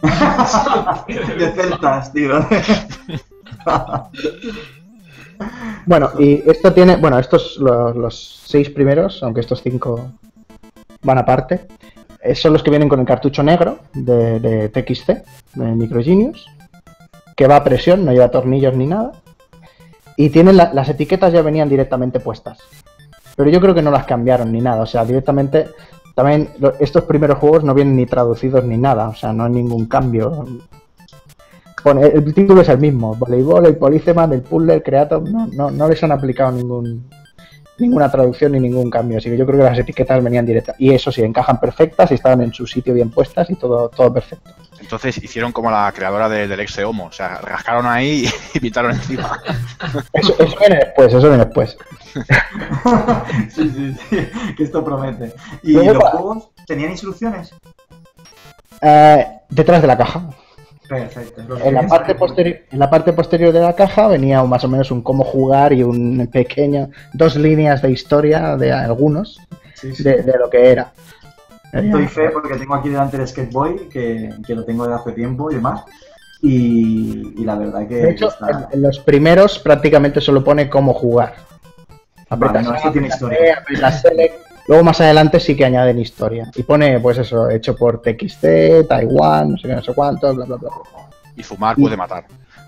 De celtas, tío. Bueno, y esto tiene, bueno, estos los, los seis primeros, aunque estos cinco van aparte, eh, son los que vienen con el cartucho negro de, de T X C, de Microgenius, que va a presión, no lleva tornillos ni nada, y tienen la, las etiquetas ya venían directamente puestas, pero yo creo que no las cambiaron ni nada, o sea, directamente, también lo, estos primeros juegos no vienen ni traducidos ni nada, o sea, no hay ningún cambio. Pone, el título es el mismo, Voleibol, el Policeman, el Puzzle, el Creatom, no, no, no les han aplicado ningún ninguna traducción ni ningún cambio, así que yo creo que las etiquetas venían directas, y eso sí, encajan perfectas y estaban en su sitio bien puestas y todo, todo perfecto. Entonces hicieron como la creadora de, del Exe Homo, o sea, rascaron ahí y pintaron encima. Eso, eso viene después, eso viene después. Sí, sí, sí, que esto promete. ¿Y Luego, los pa- juegos tenían instrucciones? Eh, detrás de la caja. Perfecto. Los En la, tenías parte ahí. posterior, en la parte posterior de la caja venía más o menos un cómo jugar y un pequeño, dos líneas de historia de algunos, Sí, sí. de, de lo que era. Doy fe porque tengo aquí delante el Skate Boy, que, que lo tengo desde hace tiempo y demás. Y, y la verdad que, De hecho, que está... en, en los primeros prácticamente solo pone cómo jugar. Apretas no, esto tiene apretas historia. E, apretas Select. Luego más adelante sí que añaden historia. Y pone, pues eso, hecho por T X C, Taiwán, no sé qué, no sé cuánto, bla, bla, bla. Y fumar puede matar.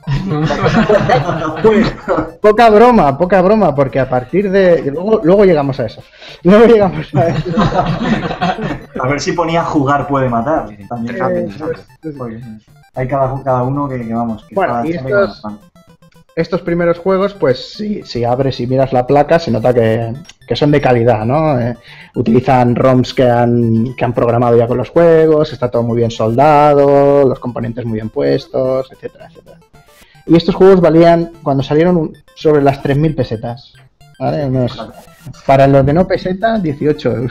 Pues, poca broma, poca broma, porque a partir de... Luego, luego llegamos a eso. Luego llegamos a eso. A ver si ponía jugar puede matar. También Eh, Porque hay cada, cada uno que, que vamos. Que Bueno, cada y sabe estos- cada fan. Estos primeros juegos, pues si, si abres y miras la placa, se nota que, que son de calidad, ¿no? Eh, utilizan ROMs que han, que han programado ya con los juegos, está todo muy bien soldado, los componentes muy bien puestos, etcétera, etcétera. Y estos juegos valían, cuando salieron, un- sobre las tres mil pesetas. ¿Vale? Unos- para los de no peseta, dieciocho euros.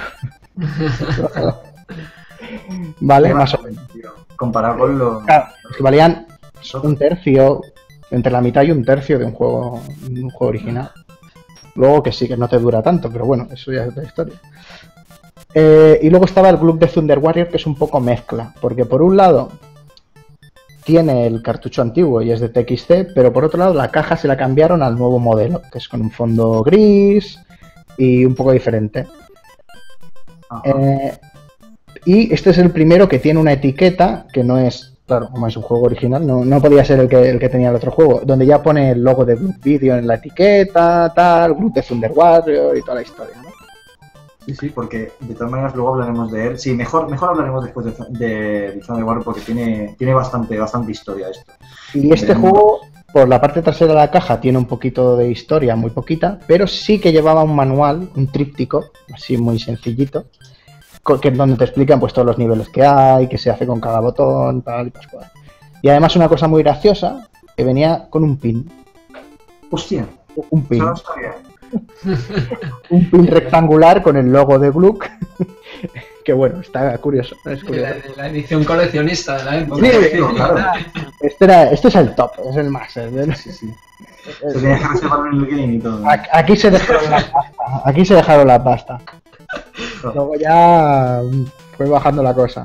¿Vale? Más o menos. Tío, comparado con los... Claro, es que valían un tercio, entre la mitad y un tercio de un juego, un juego original. Luego que sí, que no te dura tanto, pero bueno, eso ya es otra historia. Eh, y luego estaba el Club de Thunder Warrior, que es un poco mezcla, porque por un lado tiene el cartucho antiguo y es de T X C, pero por otro lado la caja se la cambiaron al nuevo modelo, que es con un fondo gris y un poco diferente. Ajá. Eh, y este es el primero que tiene una etiqueta que no es, claro, como es un juego original, no, no podía ser el que, el que tenía el otro juego, donde ya pone el logo de Blue Video en la etiqueta, tal, Club de Thunder Warrior y toda la historia, ¿no? Sí, sí, porque de todas maneras luego hablaremos de él. Sí, mejor, mejor hablaremos después de, de, de Thunder Warrior porque tiene, tiene bastante, bastante historia esto. Y este juego, por la parte trasera de la caja, tiene un poquito de historia, muy poquita, pero sí que llevaba un manual, un tríptico, así muy sencillito, co- que donde te explican pues todos los niveles que hay, qué se hace con cada botón, tal y pascual. Y además una cosa muy graciosa, que venía con un pin. Hostia, Un pin. eso no sabía. Un pin rectangular con el logo de Gluck. Que bueno, está curioso. Es La, curioso. la edición coleccionista de la época. Sí, claro. Este, era, este es el top, es el más. el- Sí, sí. Se tenía que reservar en el game y todo. Aquí aquí se dejaron la pasta. Aquí se dejaron la pasta. Luego ya mm, fue bajando la cosa.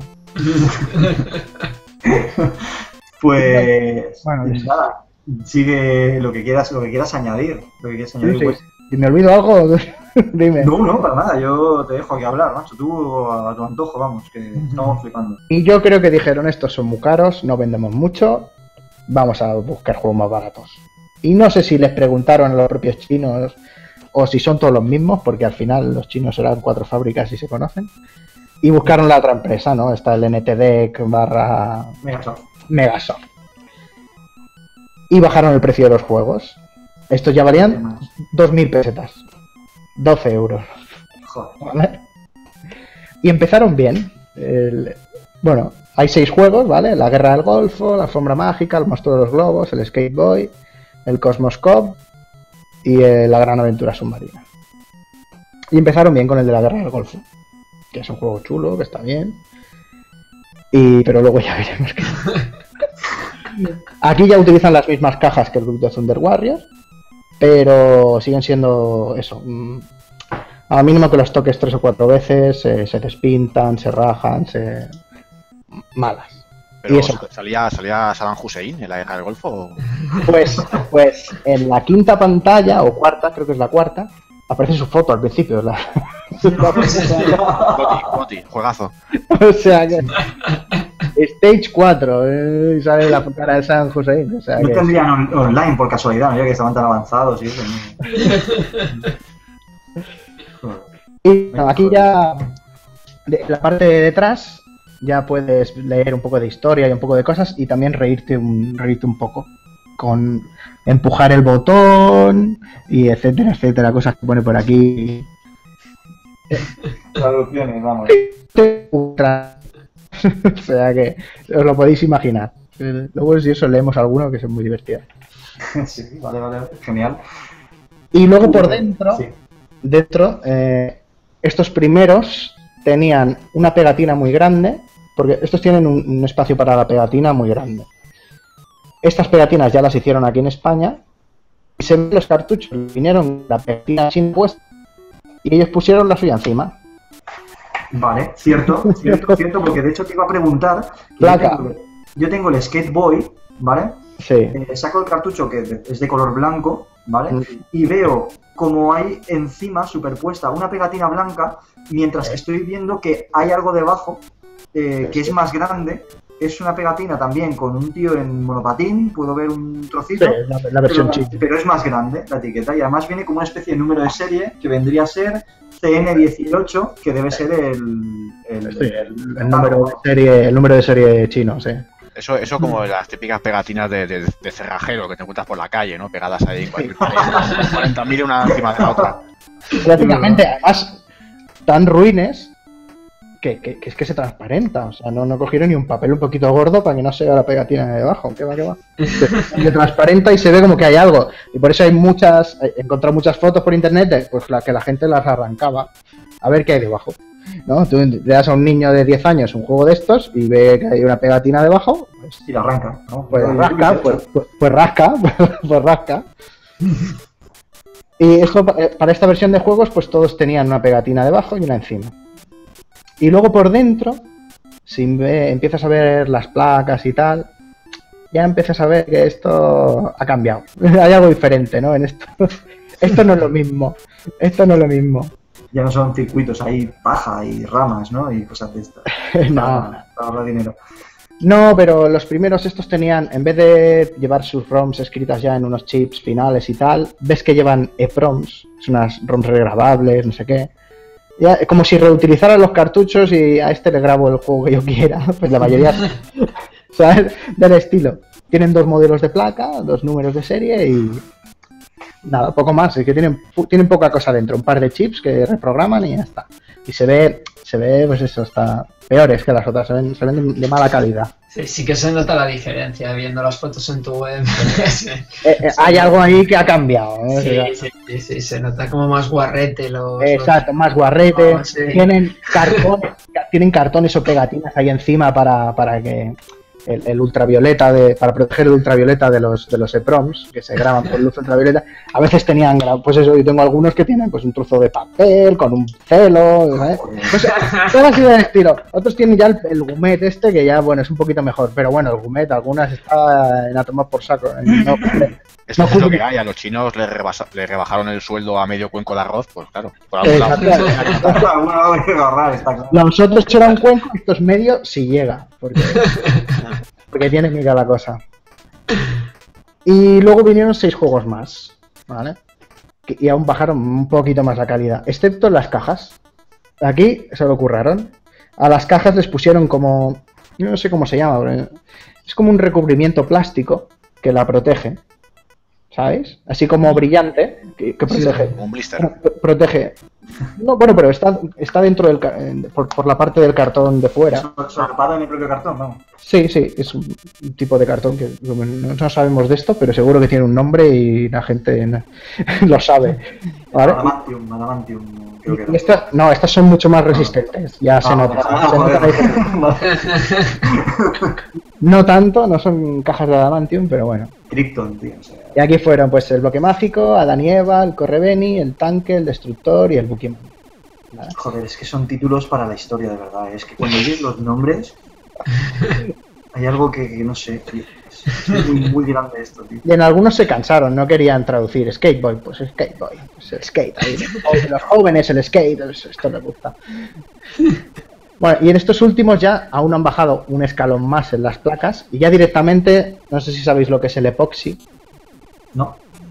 Pues Bueno, nada, sigue lo que quieras, lo que quieras añadir. Lo que quieras añadir, Sí, sí. pues. Si me olvido algo, Dime. No, no, para nada, yo te dejo aquí hablar, macho. Tú a tu antojo, vamos, que estamos flipando. Y yo creo que dijeron, estos son muy caros, no vendemos mucho, vamos a buscar juegos más baratos. Y no sé si les preguntaron a los propios chinos o si son todos los mismos, porque al final los chinos eran cuatro fábricas y se conocen. Y buscaron la otra empresa, ¿no? Está el N T D C barra Megasoft. Megasoft. Y bajaron el precio de los juegos. Estos ya valían dos mil pesetas. doce euros. Joder. ¿Vale? Y empezaron bien. El- bueno, hay seis juegos, ¿vale? La Guerra del Golfo, La Alfombra Mágica, El Monstruo de los Globos, El Skate Boy, El Cosmos Cop y eh, La Gran Aventura Submarina. Y empezaron bien con el de la Guerra del Golfo, que es un juego chulo, que está bien. Y pero luego ya veremos que... Aquí ya utilizan las mismas cajas que el grupo de Thunder Warriors, pero siguen siendo eso. mm, Al mínimo que los toques tres o cuatro veces, eh, se despintan, se rajan, se... malas. Pero Y eso. ¿salía, salía Saddam Hussein en la guerra del Golfo? o- Pues, pues en la quinta pantalla, o cuarta, creo que es la cuarta, aparece su foto al principio. La... Goti, Goti, juegazo. o sea que... Stage cuatro, eh, y sale la cara de San Hussein. O sea No que... tendrían on- online por casualidad, ¿no? Ya que estaban tan avanzados y eso. ¿no? Joder. Y bueno, aquí ya, de la parte de detrás, ya puedes leer un poco de historia y un poco de cosas y también reírte un, reírte un poco con empujar el botón y etcétera, etcétera, cosas que pone por aquí. Traducciones, vamos. Ultra. O sea que os lo podéis imaginar. Luego si eso leemos alguno que es muy divertido. Sí, vale, vale, genial. Y luego por dentro, Sí. dentro, eh, estos primeros tenían una pegatina muy grande, porque estos tienen un, un espacio para la pegatina muy grande. Estas pegatinas ya las hicieron aquí en España, y se ven los cartuchos, vinieron la pegatina sin puesta, y ellos pusieron la suya encima. Vale, cierto, cierto, cierto, porque de hecho te iba a preguntar. que Placa. Yo tengo, yo tengo el Skate Boy, ¿vale? Sí. Eh, saco el cartucho que es de color blanco, ¿vale? Mm. Y veo como hay encima superpuesta una pegatina blanca, mientras que estoy viendo que hay algo debajo eh, que es más grande. Es una pegatina también con un tío en monopatín, puedo ver un trocito. Sí, la, la versión pero, china. pero es más grande la etiqueta y además viene como una especie de número de serie que vendría a ser C N dieciocho, que debe ser el, el, Sí, el, el número de serie, el número de serie chino, sí. Eso, eso como las típicas pegatinas de, de, de cerrajero que te encuentras por la calle, ¿no? Pegadas ahí en cualquier cuarenta mil una encima de la otra. Prácticamente, además, tan ruines que, que, que es que se transparenta. O sea, no, no cogieron ni un papel un poquito gordo para que no se vea la pegatina de debajo. ¿Qué va, qué va? Se, se transparenta y se ve como que hay algo. Y por eso hay muchas, he encontrado muchas fotos por internet de pues, la que la gente las arrancaba a ver qué hay debajo. ¿No? Tú le das a un niño de diez años un juego de estos y ve que hay una pegatina debajo, pues, Y la arranca, ¿no? pues El rasca, dieciocho. pues, pues, pues rasca, pues rasca. Y esto, eh, para esta versión de juegos, pues todos tenían una pegatina debajo y una encima. Y luego por dentro, si ve- empiezas a ver las placas y tal, ya empiezas a ver que esto ha cambiado. Hay algo diferente, ¿no? En esto. Esto no es lo mismo. Esto no es lo mismo. Ya no son circuitos, hay paja y ramas, ¿no? Y cosas de estas. No, Para, para ahorrar dinero. No, pero los primeros estos tenían, en vez de llevar sus ROMs escritas ya en unos chips finales y tal, ves que llevan EPROMs, son unas ROMs regrabables, no sé qué. Ya, como si reutilizaran los cartuchos y a este le grabo el juego que yo quiera. Pues la mayoría, ¿sabes? Del estilo. Tienen dos modelos de placa, dos números de serie y nada, poco más. Es que tienen, tienen poca cosa dentro, un par de chips que reprograman y ya está. Y se ve, se ve, pues eso, está peores que las otras, se ven, se ven de, de mala calidad. Sí, sí que se nota la diferencia viendo las fotos en tu web. Sí, Eh, eh, hay algo ahí que ha cambiado. ¿eh? O sea, sí, sí, sí, se nota como más guarrete los... exacto, más guarrete. Ah, sí. Tienen cartones, tienen cartones o pegatinas ahí encima para, para que el, el ultravioleta, de, para proteger el ultravioleta de los de los EPROMs, que se graban por luz ultravioleta, a veces tenían, pues eso, yo tengo algunos que tienen pues un trozo de papel, con un celo, ¿sabes? Pues todo así de estilo. Otros tienen ya el, el Gumet este, que ya, bueno, es un poquito mejor, pero bueno, el Gumet, algunas está en a tomar por saco. No, es, no, es lo que hay, a los chinos le, rebasa, le rebajaron el sueldo a medio cuenco de arroz, pues claro, por algún lado. Nosotros era un cuenco, esto es medio si llega, porque, porque tiene que ir a la cosa. Y luego vinieron seis juegos más, ¿vale? Y aún bajaron un poquito más la calidad, excepto las cajas. Aquí se lo curraron. A las cajas les pusieron como, no sé cómo se llama, pero es como un recubrimiento plástico que la protege, ¿sabes? Así como brillante, que, que protege. Sí, un blister. Protege. No, bueno, pero está, está dentro del por, por la parte del cartón de fuera. ¿Solapado en el propio cartón? No. Sí, sí, es un tipo de cartón que no, no sabemos de esto, pero seguro que tiene un nombre y la gente no, lo sabe. ¿Vale? Adamantium, Adamantium, creo que y estas, no, estas son mucho más resistentes, ya ah, se nota. Ah, se nota no tanto, no son cajas de Adamantium, pero bueno. Krypton, tío. O sea. Y aquí fueron pues el bloque mágico, Adán y Eva, el Correbeni, el tanque, el destructor y el Bukiman. ¿Vale? Joder, es que son títulos para la historia, de verdad. Es que cuando oyes los nombres, hay algo que, que no sé, tío. Es muy, muy grande esto, tío. Y en algunos se cansaron, no querían traducir Skateboy, pues Skateboy, pues el skate. Ahí. O los jóvenes, el skate, esto me gusta. Bueno, y en estos últimos ya aún han bajado un escalón más en las placas y ya directamente, no sé si sabéis lo que es el epoxi. No.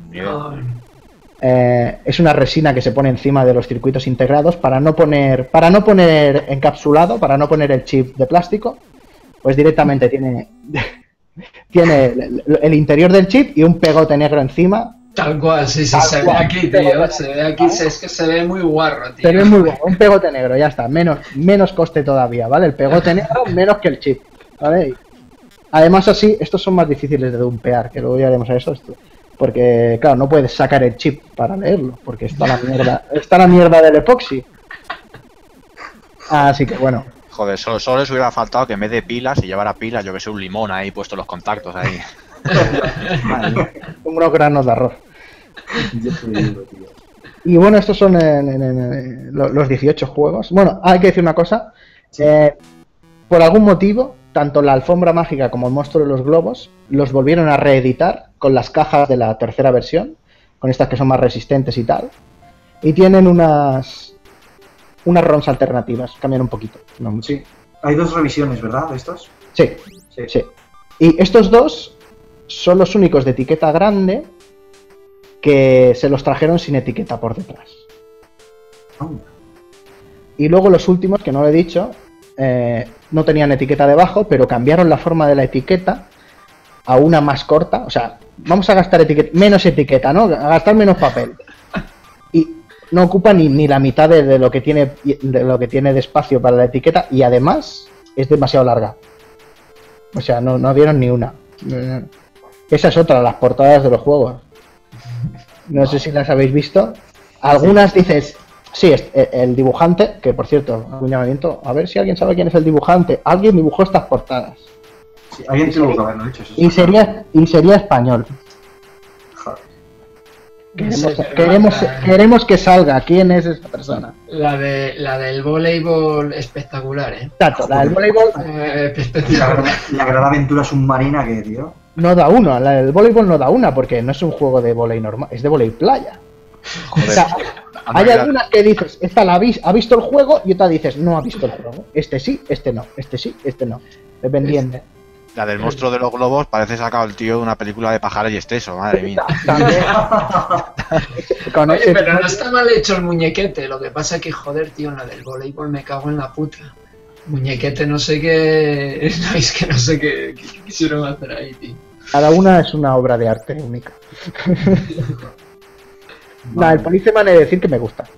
Eh, es una resina que se pone encima de los circuitos integrados para no poner, para no poner encapsulado, para no poner el chip de plástico, pues directamente tiene, tiene el, el interior del chip y un pegote negro encima. Tal cual, sí, sí, se cual. ve aquí, tío, se ve aquí, ¿vale? Es que se ve muy guarro, tío. Se ve muy guarro, un pegote negro, ya está, menos, menos coste todavía, ¿vale? El pegote negro menos que el chip, ¿vale? Además así, estos son más difíciles de dumpear, que luego ya haremos a eso, esto, porque, claro, no puedes sacar el chip para leerlo, porque está la mierda, está la mierda del epoxi. Así que, bueno. Joder, solo, solo les hubiera faltado que en vez de pilas, si llevara pilas, yo que sé, un limón ahí, puesto los contactos ahí. Unos granos de arroz. Y bueno, estos son en, en, en, los dieciocho juegos. Bueno, hay que decir una cosa. Sí. Eh, por algún motivo, tanto la alfombra mágica como el monstruo de los globos los volvieron a reeditar con las cajas de la tercera versión, con estas que son más resistentes y tal. Y tienen unas unas ROMs alternativas, cambian un poquito. No mucho. Sí. Hay dos revisiones, ¿verdad? ¿De estos? Sí, sí, sí. Y estos dos son los únicos de etiqueta grande que se los trajeron sin etiqueta por detrás. Oh. Y luego los últimos, que no lo he dicho, eh, no tenían etiqueta debajo, pero cambiaron la forma de la etiqueta a una más corta. O sea, vamos a gastar etiqueta, menos etiqueta, ¿no? A gastar menos papel. Y no ocupa ni, ni la mitad de, de lo que tiene de lo que tiene de espacio para la etiqueta y además es demasiado larga. O sea, no, no dieron ni una. Esa es otra, las portadas de los juegos. No sé si las habéis visto. Algunas dices, sí, el dibujante, que por cierto, un llamamiento, a ver si alguien sabe quién es el dibujante. Alguien dibujó estas portadas. Sí, alguien se lo puede haberlo dicho. Y sería, y sería español. Queremos, queremos, queremos que salga. ¿Quién es esta persona? La de la del voleibol espectacular, ¿eh? Exacto, la del voleibol eh, espectacular. La, la gran aventura submarina que, tío. No da uno, la del voleibol no da una, porque no es un juego de volei normal, es de volei playa. Joder. O sea, hay algunas que dices, esta la ha, vis, ha visto el juego y otra dices, no ha visto el juego. Este sí, este no, este sí, este no. Dependiente. La del monstruo de los globos parece sacado el tío de una película de Pajares y Esteso, madre mía. Con Oye, pero no está mal hecho el muñequete, lo que pasa es que, joder, tío, en la del voleibol me cago en la puta. Muñequete, no sé qué... Es que no sé qué, qué quisieron hacer ahí, tío. Cada una es una obra de arte única. Nah, el Policeman he de decir que me gusta.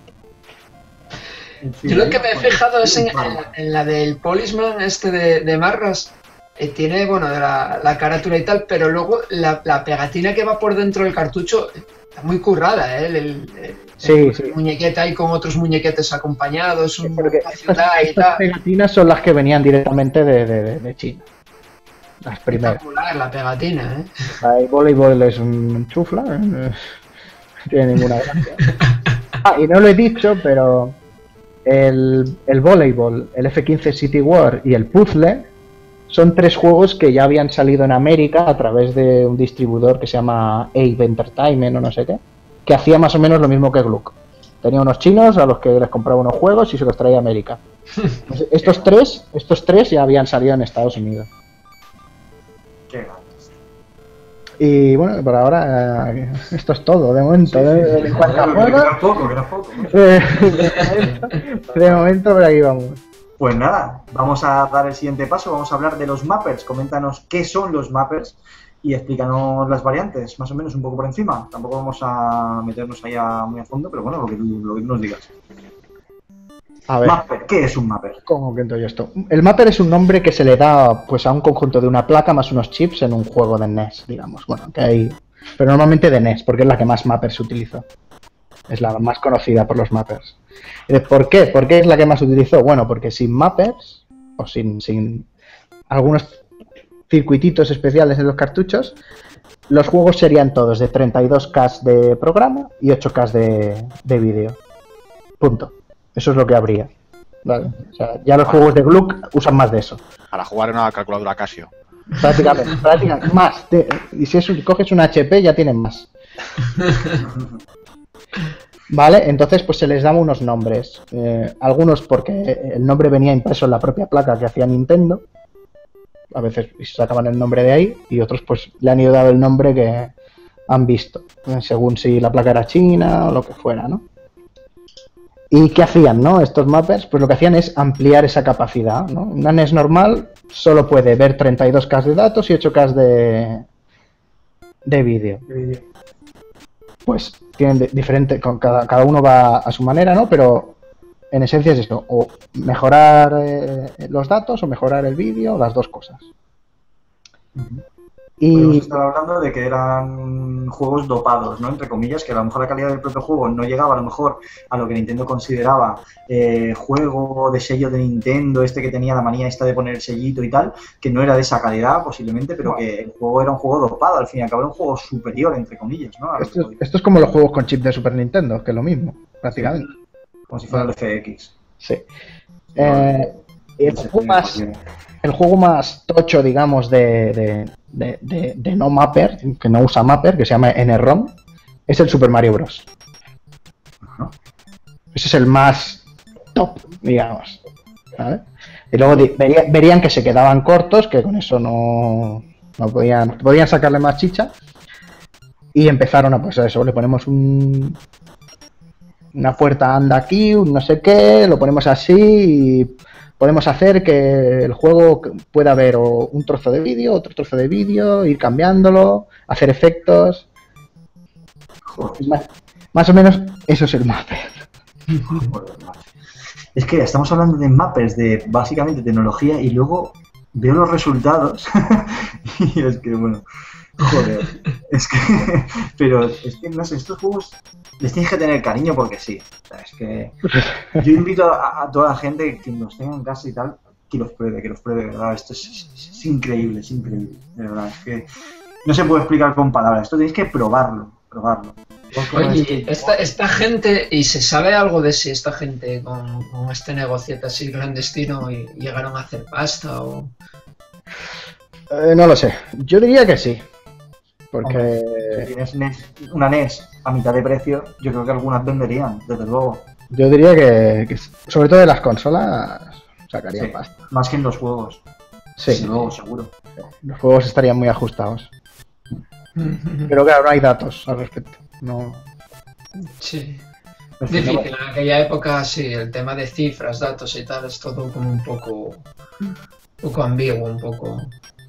Yo lo que me he fijado es en, en, en la del Policeman este de, de Marras. Eh, tiene, bueno, la, la carátula y tal, pero luego la, la pegatina que va por dentro del cartucho está muy currada, ¿eh? El, el, el, sí, el sí. muñequete ahí con otros muñequetes acompañados, un, porque una ciudad estas, y estas tal. pegatinas son las que venían directamente de, de, de China. Las primeras. Espectacular la pegatina, ¿eh? El voleibol es un chufla, ¿eh? No tiene ninguna gracia. Ah, y no lo he dicho, pero el, el voleibol, el F quince City War y el puzzle son tres juegos que ya habían salido en América a través de un distribuidor que se llama Ape Entertainment o no sé qué, que hacía más o menos lo mismo que Gluck. Tenía unos chinos a los que les compraba unos juegos y se los traía a América. Pues estos tres, estos tres ya habían salido en Estados Unidos. Qué grandes. Y bueno, por ahora eh, esto es todo, de momento. Sí, sí, ¿eh? sí, En cuanto a joder, juegos, que era poco, que era poco. eh, de momento- de momento por aquí vamos. Pues nada, vamos a dar el siguiente paso, vamos a hablar de los mappers. Coméntanos qué son los mappers y explícanos las variantes, más o menos un poco por encima. Tampoco vamos a meternos ahí a- muy a fondo, pero bueno, lo que tú, lo que tú nos digas. A ver. Mapper, ¿qué es un mapper? ¿Cómo que yo esto? El mapper es un nombre que se le da pues a un conjunto de una placa más unos chips en un juego de N E S, digamos. Bueno, que hay... Pero normalmente de N E S, porque es la que más mappers se utiliza. Es la más conocida por los mappers. Eh, ¿Por qué? ¿Por qué es la que más se utilizó? Bueno, porque sin mappers, o sin, sin algunos circuititos especiales en los cartuchos, los juegos serían todos de treinta y dos K de programa y ocho K de, de vídeo. Punto. Eso es lo que habría. Vale. O sea, ya los juegos de Gluck usan más de eso. Para jugar en una calculadora Casio. Prácticamente, prácticamente más. Te- y si es un- coges un H P ya tienen más. Vale, entonces pues se les daba unos nombres. Eh, algunos porque el nombre venía impreso en la propia placa que hacía Nintendo. A veces sacaban el nombre de ahí. Y otros pues le han ido dado el nombre que han visto. eh, Según si la placa era china o lo que fuera, ¿no? ¿Y qué hacían, no? Estos mappers, pues lo que hacían es ampliar esa capacidad, ¿no? Una N E S normal solo puede ver treinta y dos K de datos y ocho K de, de vídeo. Pues tienen de- diferente, con cada, cada uno va a su manera, ¿no? Pero en esencia es esto, o mejorar eh, los datos o mejorar el vídeo, las dos cosas. Podemos Y estar hablando de que eran juegos dopados, ¿no? Entre comillas, que a lo mejor la calidad del propio juego no llegaba a lo mejor a lo que Nintendo consideraba eh, juego de sello de Nintendo, este que tenía la manía esta de poner el sellito y tal, que no era de esa calidad posiblemente, pero que el juego era un juego dopado, al fin y al cabo era un juego superior, entre comillas, ¿no? A lo que esto, podía- esto es como los juegos con chip de Super Nintendo, que es lo mismo, prácticamente. como si fuera el F X. Sí. Eh, el, juego más, el juego más tocho, digamos, de, de, de, de- de no mapper, que no usa mapper, que se llama N ROM, es el Super Mario Bros. Ajá. Ese es el más top, digamos. ¿Vale? Y luego di- vería- verían que se quedaban cortos, que con eso no, no podían, podían sacarle más chicha. Y empezaron a, pues a eso, le ponemos un, una puerta anda aquí, un no sé qué, lo ponemos así y podemos hacer que el juego pueda ver o un trozo de vídeo, otro trozo de vídeo, ir cambiándolo, hacer efectos. Joder, Más, más o menos eso es el mapper. joder, macho. Es que estamos hablando de mappers, de básicamente tecnología, y luego veo los resultados y es que, bueno, joder, es que, pero es que, no sé, estos juegos les tienes que tener cariño porque sí. O sea, es que yo invito a, a toda la gente que los tenga en casa y tal, que los pruebe, que los pruebe, de verdad. Esto es, es- es increíble, es increíble, de verdad. Es que no se puede explicar con palabras, esto tenéis que probarlo, probarlo. Oye, esta, esta gente, ¿y se sabe algo de si esta gente con, con este negociete así clandestino y llegaron a hacer pasta o...? Eh, no lo sé. Yo diría que sí. Si Porque tienes N E S, una N E S a mitad de precio, yo creo que algunas venderían, desde luego. yo diría que, que sobre todo de las consolas sacarían Sí, pasta. más que en los juegos. Sí, Desde luego, seguro. los juegos estarían muy ajustados. Pero claro, no hay datos al respecto. No. Sí. En fin, Difícil, en aquella época sí, el tema de cifras, datos y tal es todo como un poco, un poco ambiguo, un poco...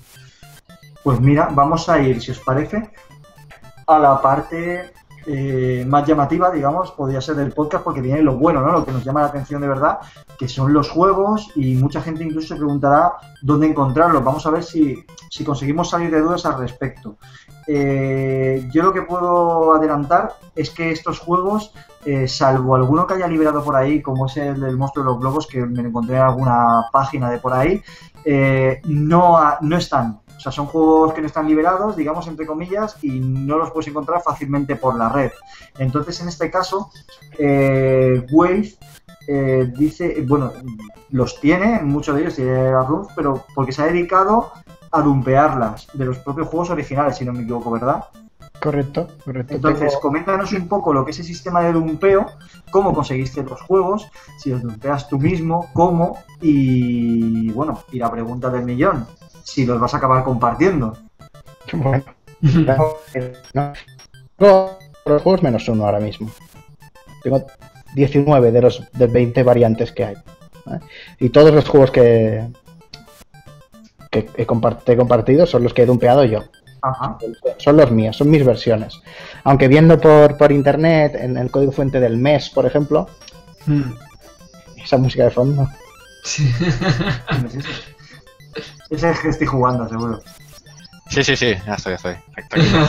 Pues mira, vamos a ir, si os parece, a la parte eh, más llamativa, digamos, podría ser del podcast, porque viene lo bueno, ¿no? Lo que nos llama la atención de verdad, que son los juegos, y mucha gente incluso se preguntará dónde encontrarlos. Vamos a ver si, si conseguimos salir de dudas al respecto. Eh, yo lo que puedo adelantar es que estos juegos, eh, salvo alguno que haya liberado por ahí, como es el del monstruo de los globos, que me lo encontré en alguna página de por ahí, eh, no, ha- no están O sea, son juegos que no están liberados, digamos, entre comillas, y no los puedes encontrar fácilmente por la red. Entonces, en este caso, eh, Wave eh, dice, bueno, los tiene, muchos de ellos tiene las ROMs, pero porque se ha dedicado a dumpearlas de los propios juegos originales, si no me equivoco, ¿verdad? Correcto, correcto. Entonces, Tengo- coméntanos un poco lo que es el sistema de dumpeo, cómo conseguiste los juegos, si los dumpeas tú mismo, cómo, y bueno, y la pregunta del millón, si los vas a acabar compartiendo. Bueno, no, tengo los juegos menos uno ahora mismo. Tengo diecinueve de los de veinte variantes que hay. ¿Vale? Y todos los juegos que, que he, compart- he compartido son los que he dumpeado yo. Ajá. Son los míos, son mis versiones. Aunque viendo por, por internet, en el código fuente del mes, por ejemplo, Mm. esa música de fondo. Sí. ¿Quién es ese? Ese es que estoy jugando, seguro. Sí, sí, sí, ya estoy, ya estoy. Tranquilo.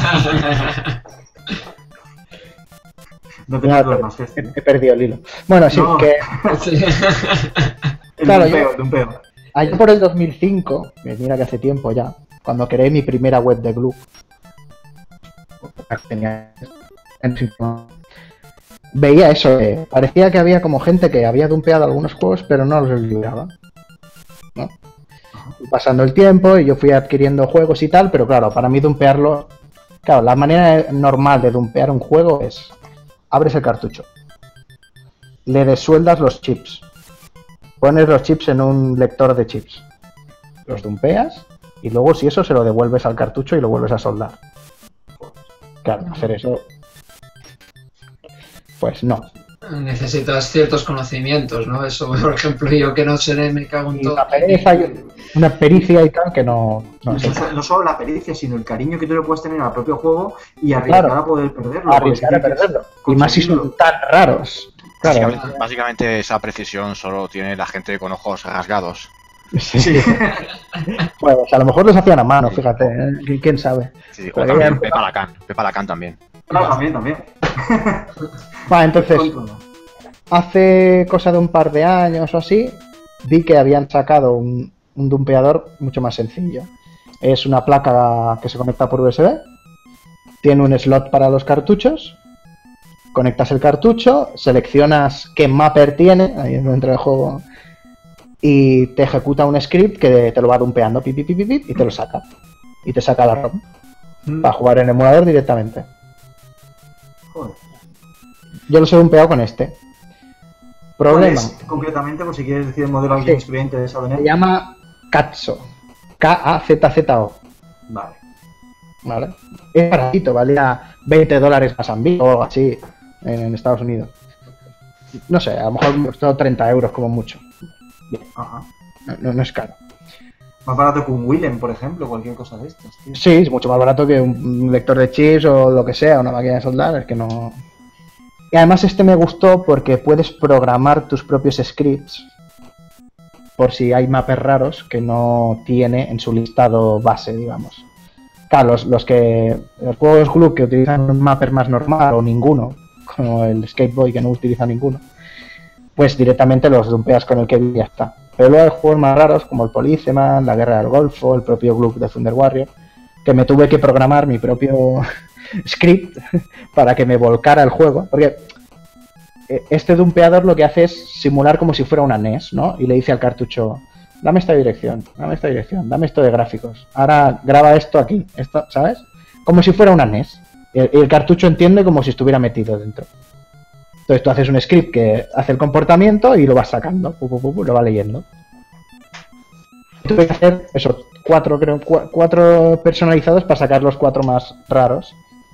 No te Ya, duermas, he, Gesti. he perdido el hilo. Bueno, sí, No. que Sí. El Claro, dumpeo, yo- el dumpeo. allá por el dos mil cinco, que mira que hace tiempo ya, cuando creé mi primera web de Glue, tenía- veía eso, eh, parecía que había como gente que había dumpeado algunos juegos pero no los liberaba, ¿no? Y pasando el tiempo y yo fui adquiriendo juegos y tal, pero claro, para mí dumpearlo, claro, la manera normal de dumpear un juego es, abres el cartucho, le desueldas los chips, pones los chips en un lector de chips, los dumpeas y luego si eso se lo devuelves al cartucho y lo vuelves a soldar. Claro, hacer eso, pues no. Necesitas ciertos conocimientos, ¿no? Eso, por ejemplo, yo que no sé, me cago en Y todo. una pereza, y una pericia y tal que no, no sé. No, no solo la pericia, sino el cariño que tú le puedes tener al propio juego y arriesgar Claro. a poder perderlo. Arriesgar a conseguir- perderlo. Y más si son conseguirlo. tan raros. Claro, Básicamente, básicamente esa precisión solo tiene la gente con ojos rasgados. sí. Pues a lo mejor los hacían a mano, fíjate, ¿eh? ¿Quién sabe? Sí, o Pero también ya- Pepa Lacan, Pepa Lacan también. Claro, también, también. Va, entonces, Con todo. hace cosa de un par de años o así, vi que habían sacado un, un dumpeador mucho más sencillo. Es una placa que se conecta por U S B, tiene un slot para los cartuchos, conectas el cartucho, seleccionas qué mapper tiene, ahí es donde entra el juego, y te ejecuta un script que te lo va dumpeando, pip, pip, pip, pip, y te lo saca. Y te saca la ROM Mm. para jugar en emulador directamente. Joder. Yo los he dumpeado con este. ¿Cuál Problema. es, concretamente, por si quieres decir el modelo a alguien Sí. estuviera interesado en Se él? llama Katzo. K A Z Z O. Vale. ¿Vale? Es baratito, valía veinte dólares más en vivo o algo así en, en Estados Unidos. No sé, a lo mejor me costó treinta euros como mucho. Ajá. No, no- no es caro. Más barato que un Willem, por ejemplo, cualquier cosa de estas, tío. Sí, es mucho más barato que un, un lector de chips o lo que sea, una máquina de soldar, es que no... Y además este me gustó porque puedes programar tus propios scripts por si hay mappers raros que no tiene en su listado base, digamos. Claro, los, los que los juegos Glue que utilizan un mapper más normal o ninguno, como el Skateboy que no utiliza ninguno, pues directamente los dumpeas con el que ya está. Pero luego hay juegos más raros como el Policeman, la Guerra del Golfo, el propio Glue de Thunder Warrior, que me tuve que programar mi propio script para que me volcara el juego, porque este dumpeador lo que hace es simular como si fuera una N E S, ¿no? Y le dice al cartucho, dame esta dirección, dame esta dirección, dame esto de gráficos, ahora graba esto aquí, esto, ¿sabes? Como si fuera una N E S. Y el, y el cartucho entiende como si estuviera metido dentro. Entonces tú haces un script que hace el comportamiento y lo vas sacando, pu, pu, pu, pu, lo va leyendo. Tuve que hacer eso, cuatro, creo, cua- cuatro personalizados para sacar los cuatro más raros.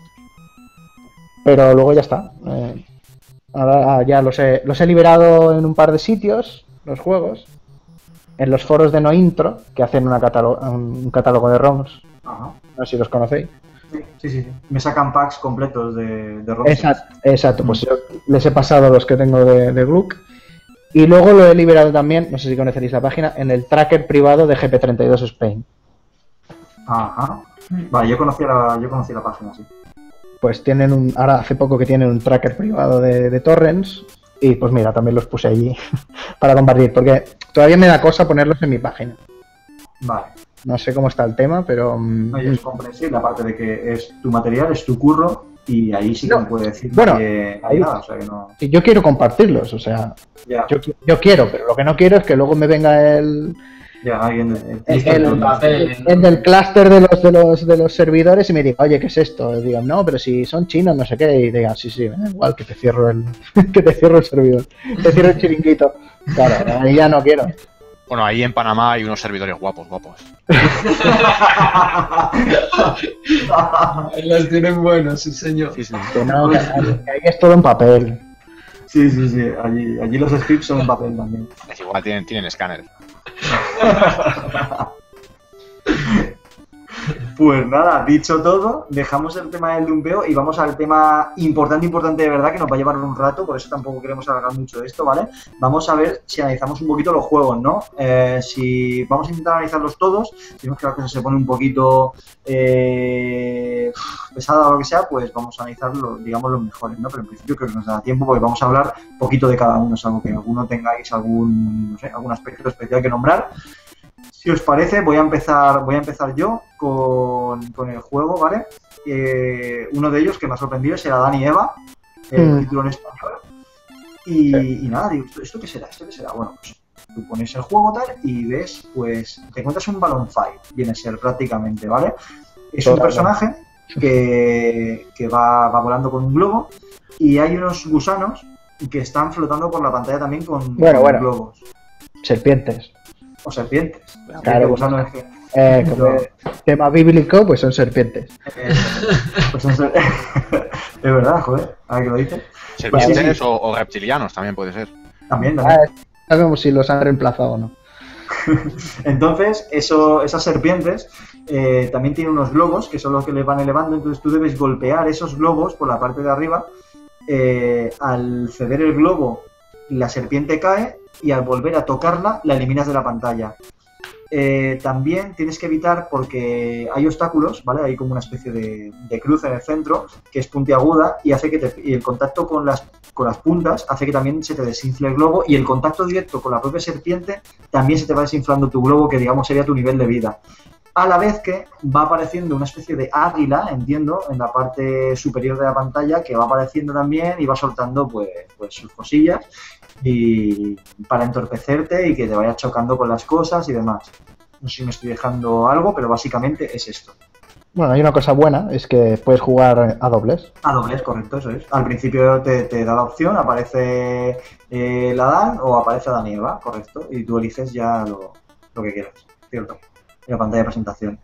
Pero luego ya está. Eh, ahora ya los he, los he liberado en un par de sitios, los juegos. En los foros de No Intro, que hacen una catalo- un catálogo de ROMs. Ajá. No sé si los conocéis. Sí, sí, sí. Me sacan packs completos de, de ROMs. Exacto, exacto, pues yo les he pasado los que tengo de, de Gluck. Y luego lo he liberado también, no sé si conoceréis la página, en el tracker privado de G P treinta y dos Spain. Ajá. Vale, yo conocí la, yo conocí la página, sí. Pues tienen un, ahora hace poco que tienen un tracker privado de, de torrents. Y pues mira, también los puse allí para compartir, porque todavía me da cosa ponerlos en mi página. Vale. No sé cómo está el tema, pero... mm, No, y es comprensible, aparte de que es tu material, es tu curro, y ahí sí que No, me puede decir bueno, nadie- ahí- nada, o sea que no... y yo quiero compartirlos, o sea, Ya, yo, qui- yo quiero, pero lo que no quiero es que luego me venga el, ya, alguien... el- el, el- el- papel. el del clúster de los, de, los, de los servidores y me diga, oye, ¿qué es esto? Y digan, no, pero si son chinos, no sé qué, y digan, sí, sí, me da igual que te cierro el, que te cierro el servidor, te cierro el chiringuito. Claro, ahí ya no quiero. Bueno, ahí en Panamá hay unos servidores guapos, guapos. Ahí las tienen buenas, sí señor. Sí, sí. Que no, que ahí, que ahí es todo en papel. Sí, sí, sí, allí, allí los scripts son en papel también. Es igual, tienen, tienen escáner. Pues nada, dicho todo, dejamos el tema del dumpeo y vamos al tema importante, importante de verdad, que nos va a llevar un rato, por eso tampoco queremos alargar mucho esto, ¿vale? Vamos a ver si analizamos un poquito los juegos, ¿no? Eh, si vamos a intentar analizarlos todos, si vemos que la cosa se pone un poquito eh, pesada o lo que sea, pues vamos a analizar, lo- digamos, los mejores, ¿no? Pero en principio creo que nos da tiempo porque vamos a hablar poquito de cada uno, salvo que alguno tengáis algún, no sé, algún aspecto especial que nombrar. Si os parece, voy a empezar, voy a empezar yo con, con el juego, ¿vale? Eh, uno de ellos que me ha sorprendido es el Adán y Eva, el Mm. título en español. Y, Sí. y nada, digo, ¿esto, ¿esto qué será? ¿Esto qué será? Bueno, pues tú pones el juego tal y ves, pues te encuentras un Balloon Fight, viene a ser prácticamente, ¿vale? Es un Totalmente. personaje que, que va, va volando con un globo y hay unos gusanos que están flotando por la pantalla también con, Bueno, con bueno. globos. Serpientes. O serpientes. Claro. Que gusanos es que- Eh, como No. tema bíblico, pues son serpientes. Eh, pues eso- es verdad, joder, ahora que lo dices. Serpientes sí. o, o reptilianos también puede ser. También, también. Ah, sabemos si los han reemplazado o no. Entonces, eso, esas serpientes eh, también tienen unos globos que son los que les van elevando, entonces tú debes golpear esos globos por la parte de arriba. Eh, al ceder el globo, la serpiente cae y al volver a tocarla, la eliminas de la pantalla. Eh, también tienes que evitar, porque hay obstáculos, ¿vale? Hay como una especie de, de cruz en el centro que es puntiaguda y hace que te, y el contacto con las, con las puntas hace que también se te desinfle el globo, y el contacto directo con la propia serpiente también se te va desinflando tu globo, que digamos sería tu nivel de vida. A la vez que va apareciendo una especie de águila, entiendo, en la parte superior de la pantalla, que va apareciendo también y va soltando pues, pues sus cosillas y para entorpecerte y que te vayas chocando con las cosas y demás. No sé si me estoy dejando algo, pero básicamente es esto. Bueno, hay una cosa buena, es que puedes jugar a dobles. A dobles, correcto, eso es. Al principio te, te da la opción, aparece eh, el Adán o aparece Adán y Eva, correcto, y tú eliges ya lo, lo que quieras, ¿cierto? En la pantalla de presentación.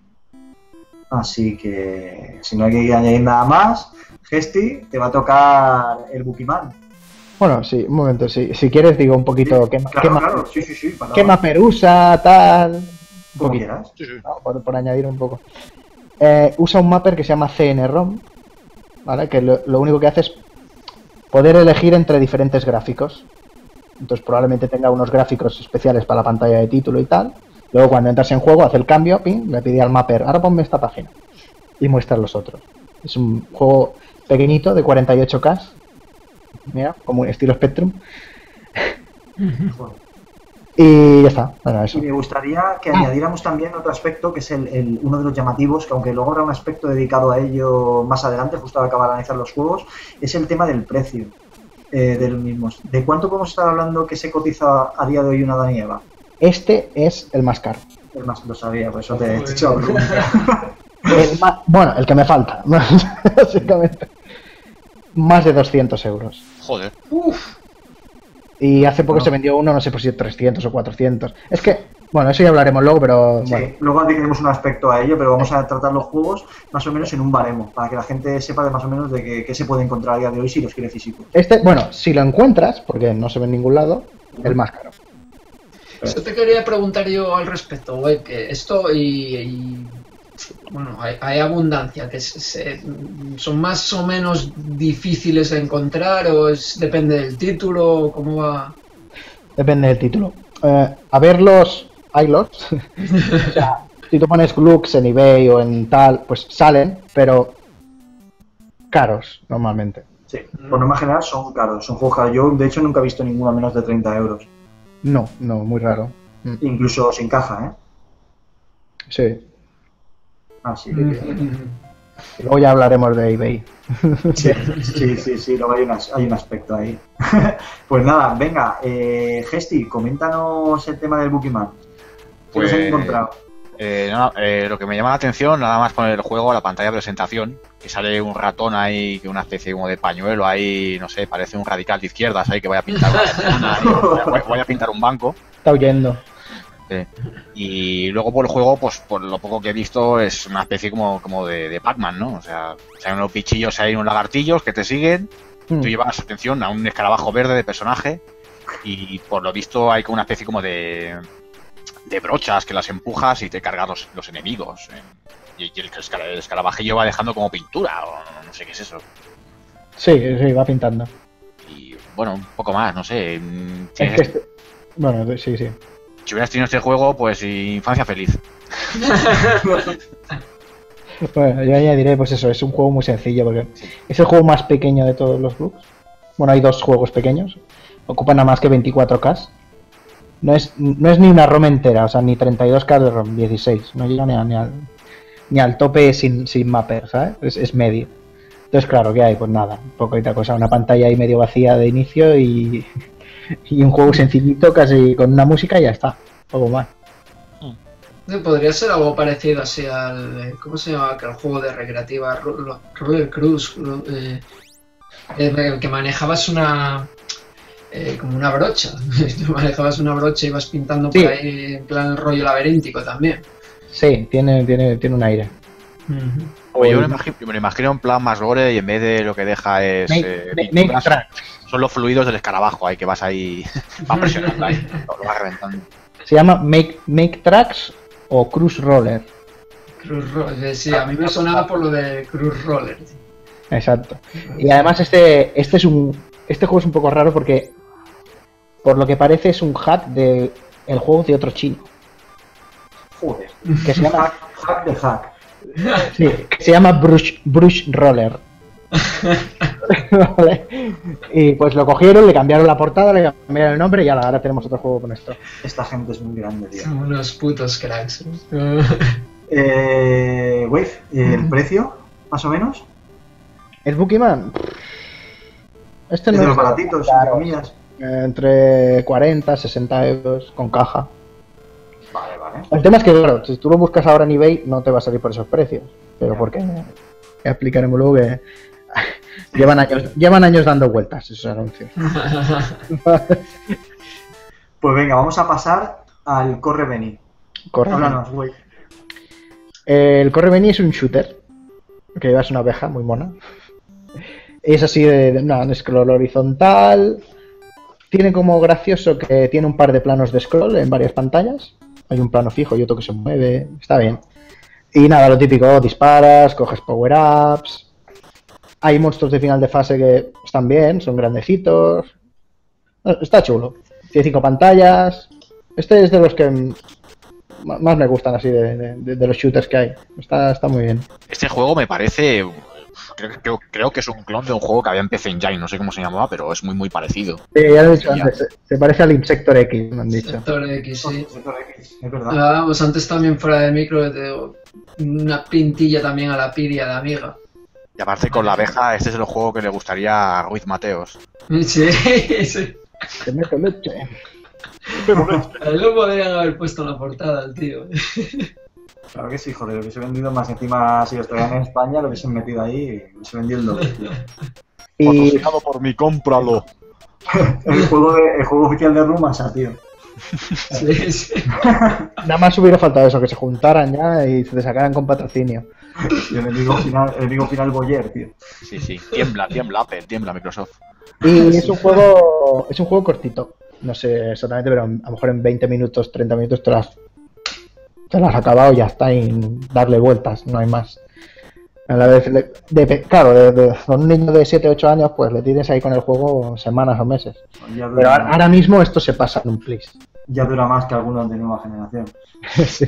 Así que, si no hay que añadir nada más, Gesti, te va a tocar el Bukiman. Bueno, sí, un momento, sí. Si quieres digo un poquito qué, Claro, qué, ma- claro, sí, sí, sí. Para qué mapper usa, tal... Un como poquito, quieras. Sí, sí. ¿no? por, por añadir un poco. Eh, usa un mapper que se llama C N ROM, ¿vale? Que lo, lo único que hace es poder elegir entre diferentes gráficos. Entonces probablemente tenga unos gráficos especiales para la pantalla de título y tal. Luego cuando entras en juego hace el cambio, ping, le pide al mapper, ahora ponme esta página. Y muestra los otros. Es un juego pequeñito de cuarenta y ocho K. Mira, como un estilo Spectrum. Joder. Y ya está. Bueno, Y eso. me gustaría que añadiéramos también otro aspecto, que es el, el- uno de los llamativos, que aunque luego habrá un aspecto dedicado a ello más adelante, justo al acabar de analizar los juegos, es el tema del precio eh, de los mismos. ¿De cuánto podemos estar hablando que se cotiza a día de hoy una Adán y Eva? Este es el más caro. Es más, lo sabía, por eso te he hecho la pregunta. El ma- bueno, el que me falta, básicamente. Más de doscientos euros. Joder. Y hace poco No. se vendió uno, no sé por si trescientos o cuatrocientos. Es que, bueno, eso ya hablaremos luego, pero Sí, bueno. luego tenemos un aspecto a ello, pero vamos a tratar los juegos más o menos en un baremo, para que la gente sepa de más o menos de qué, qué se puede encontrar a día de hoy si los quiere físicos. Este, bueno, si lo encuentras, porque no se ve en ningún lado, el más caro. Eso te quería preguntar yo al respecto, güey, que esto y, y- bueno, hay, hay abundancia, que se- se- son más o menos difíciles de encontrar o es, depende del título, o cómo va. Depende del título. Eh, a ver los iLots. O sea, si tú pones Glux en eBay o en tal, pues salen, pero caros normalmente. Sí, por norma general son caros, son juegos caros. Yo, de hecho, nunca he visto ninguno a menos de treinta euros. No, no, muy raro. Mm. Incluso sin caja, ¿eh? Sí. Así Mm. que... Luego ya hablaremos de eBay. Sí, sí, sí, sí, luego hay, una- hay un aspecto ahí. Pues nada, venga, eh, Gesti, coméntanos el tema del Bookieman. ¿Qué Pues, nos has encontrado? Eh, no, eh, lo que me llama la atención, nada más con el juego, la pantalla de presentación, que sale un ratón ahí, que una especie como de pañuelo ahí, no sé, parece un radical de izquierdas ahí que vaya a pintar una, una- voy, voy a pintar un banco. Está huyendo. Eh, y luego por el juego, pues por lo poco que he visto, es una especie como, como de, de Pac-Man, ¿no? O sea, hay unos bichillos, hay unos lagartillos que te siguen, Mm. tú llevas atención a un escarabajo verde de personaje y por lo visto hay como una especie como de, de brochas que las empujas y te cargas los, los enemigos. ¿eh? Y, y el, escara- el escarabajillo va dejando como pintura o no sé qué es eso. Sí, sí, va pintando. Y bueno, un poco más, no sé. mm, Es tienes- que este- Bueno, sí, sí. Si hubieras tenido este juego, pues infancia feliz. Bueno, yo añadiré, pues eso, es un juego muy sencillo porque es el juego más pequeño de todos los Books. Bueno, hay dos juegos pequeños, ocupan nada más que veinticuatro K. No es, no es ni una ROM entera, o sea, ni treinta y dos K de ROM, dieciséis. No llega ni, a- ni al, ni al tope sin, sin mapper, ¿sabes? Es, es medio. Entonces, claro, ¿qué hay? Pues nada, poquita cosa, una pantalla ahí medio vacía de inicio y, y un juego sencillito, casi con una música y ya está, poco más. Sí, podría ser algo parecido así al... eh, ¿Cómo se llama aquel juego de recreativa? Ro- lo- Roller Cruise. ro- eh, en el que manejabas una... eh, como una brocha. Tú manejabas una brocha y ibas pintando Sí. por ahí en plan rollo laberíntico también. Sí, tiene, tiene, tiene un aire. Oye, yo me, lo imagino, me lo imagino en plan más gore y en vez de lo que deja es Make, eh, make- pinturas, make tracks. son los fluidos del escarabajo ahí que vas ahí, vas presionando ahí, lo, lo vas reventando. Se llama Make, Make Tracks o Cruise Roller. Cruise Roller, sí, a mí me sonaba por lo de Cruise Roller. Exacto. Y además este, este es un, este juego es un poco raro porque por lo que parece es un hack de el juego de otro chino. Joder. Que se llama, Hack, hack de hack. sí, que se llama Brush, Brush Roller. Vale. Y pues lo cogieron, le cambiaron la portada, le cambiaron el nombre y ala, ahora tenemos otro juego con esto. Esta gente es muy grande, tío. Son unos putos cracks. Eh, Wave, ¿el precio? Más o menos. El Bookieman. Este Es no de los es baratitos, entre caro. comillas. Eh, entre cuarenta, sesenta euros con caja. Vale, vale. El tema es que, claro, si tú lo buscas ahora en eBay, no te va a salir por esos precios. Pero porque ya explicaremos luego que llevan años, llevan años dando vueltas esos anuncios. Pues venga, vamos a pasar al Corre Vení. Corre. Háblanos, Wave. El Corre Vení es un shooter que llevas una abeja muy mona. Es así de, de una un scroll horizontal. Tiene como gracioso que tiene un par de planos de scroll en varias pantallas. Hay un plano fijo y otro que se mueve. Está bien. Y nada, lo típico, disparas, coges power-ups. Hay monstruos de final de fase que están bien, son grandecitos. Está chulo. Tiene cinco pantallas. Este es de los que m- más me gustan así de, de- de los shooters que hay. Está, está muy bien. Este juego me parece, creo, creo, creo que es un clon de un juego que había en P C Engine, no sé cómo se llamaba, pero es muy muy parecido. Sí, ya lo he dicho Ya. antes, se, se parece al Insector X, me han dicho. Sector X, sí. Sector X, es verdad. Hablábamos antes también fuera del micro de una pintilla también a la piria de amiga. Y aparte con la abeja, este es el juego que le gustaría a Ruiz Mateos. Sí, sí. Te meto leche. A él lo podrían haber puesto en la portada, el tío. Claro que sí, joder, lo hubiese vendido más encima si lo traían en España, lo hubiesen metido ahí y hubiese vendido el doble, tío. Y por mí, cómpralo. El juego, de, el juego oficial de Rumasa, tío. Sí, sí. nada más hubiera faltado eso, que se juntaran ya y se sacaran con patrocinio. Y el enemigo final, el enemigo final Boyer, tío. Sí, sí, tiembla, tiembla Apple, tiembla Microsoft. Y es un juego es un juego cortito. No sé exactamente, pero a lo mejor en veinte minutos, treinta minutos te lo has, te lo has acabado y ya está, y darle vueltas, no hay más. A la vez, de, de- claro, de, de- con un niño de siete ocho años, pues le tienes ahí con el juego semanas o meses. Ya dura, Pero ahora ahora mismo esto se pasa en un plis. ya dura más que algunos de nueva generación. Sí.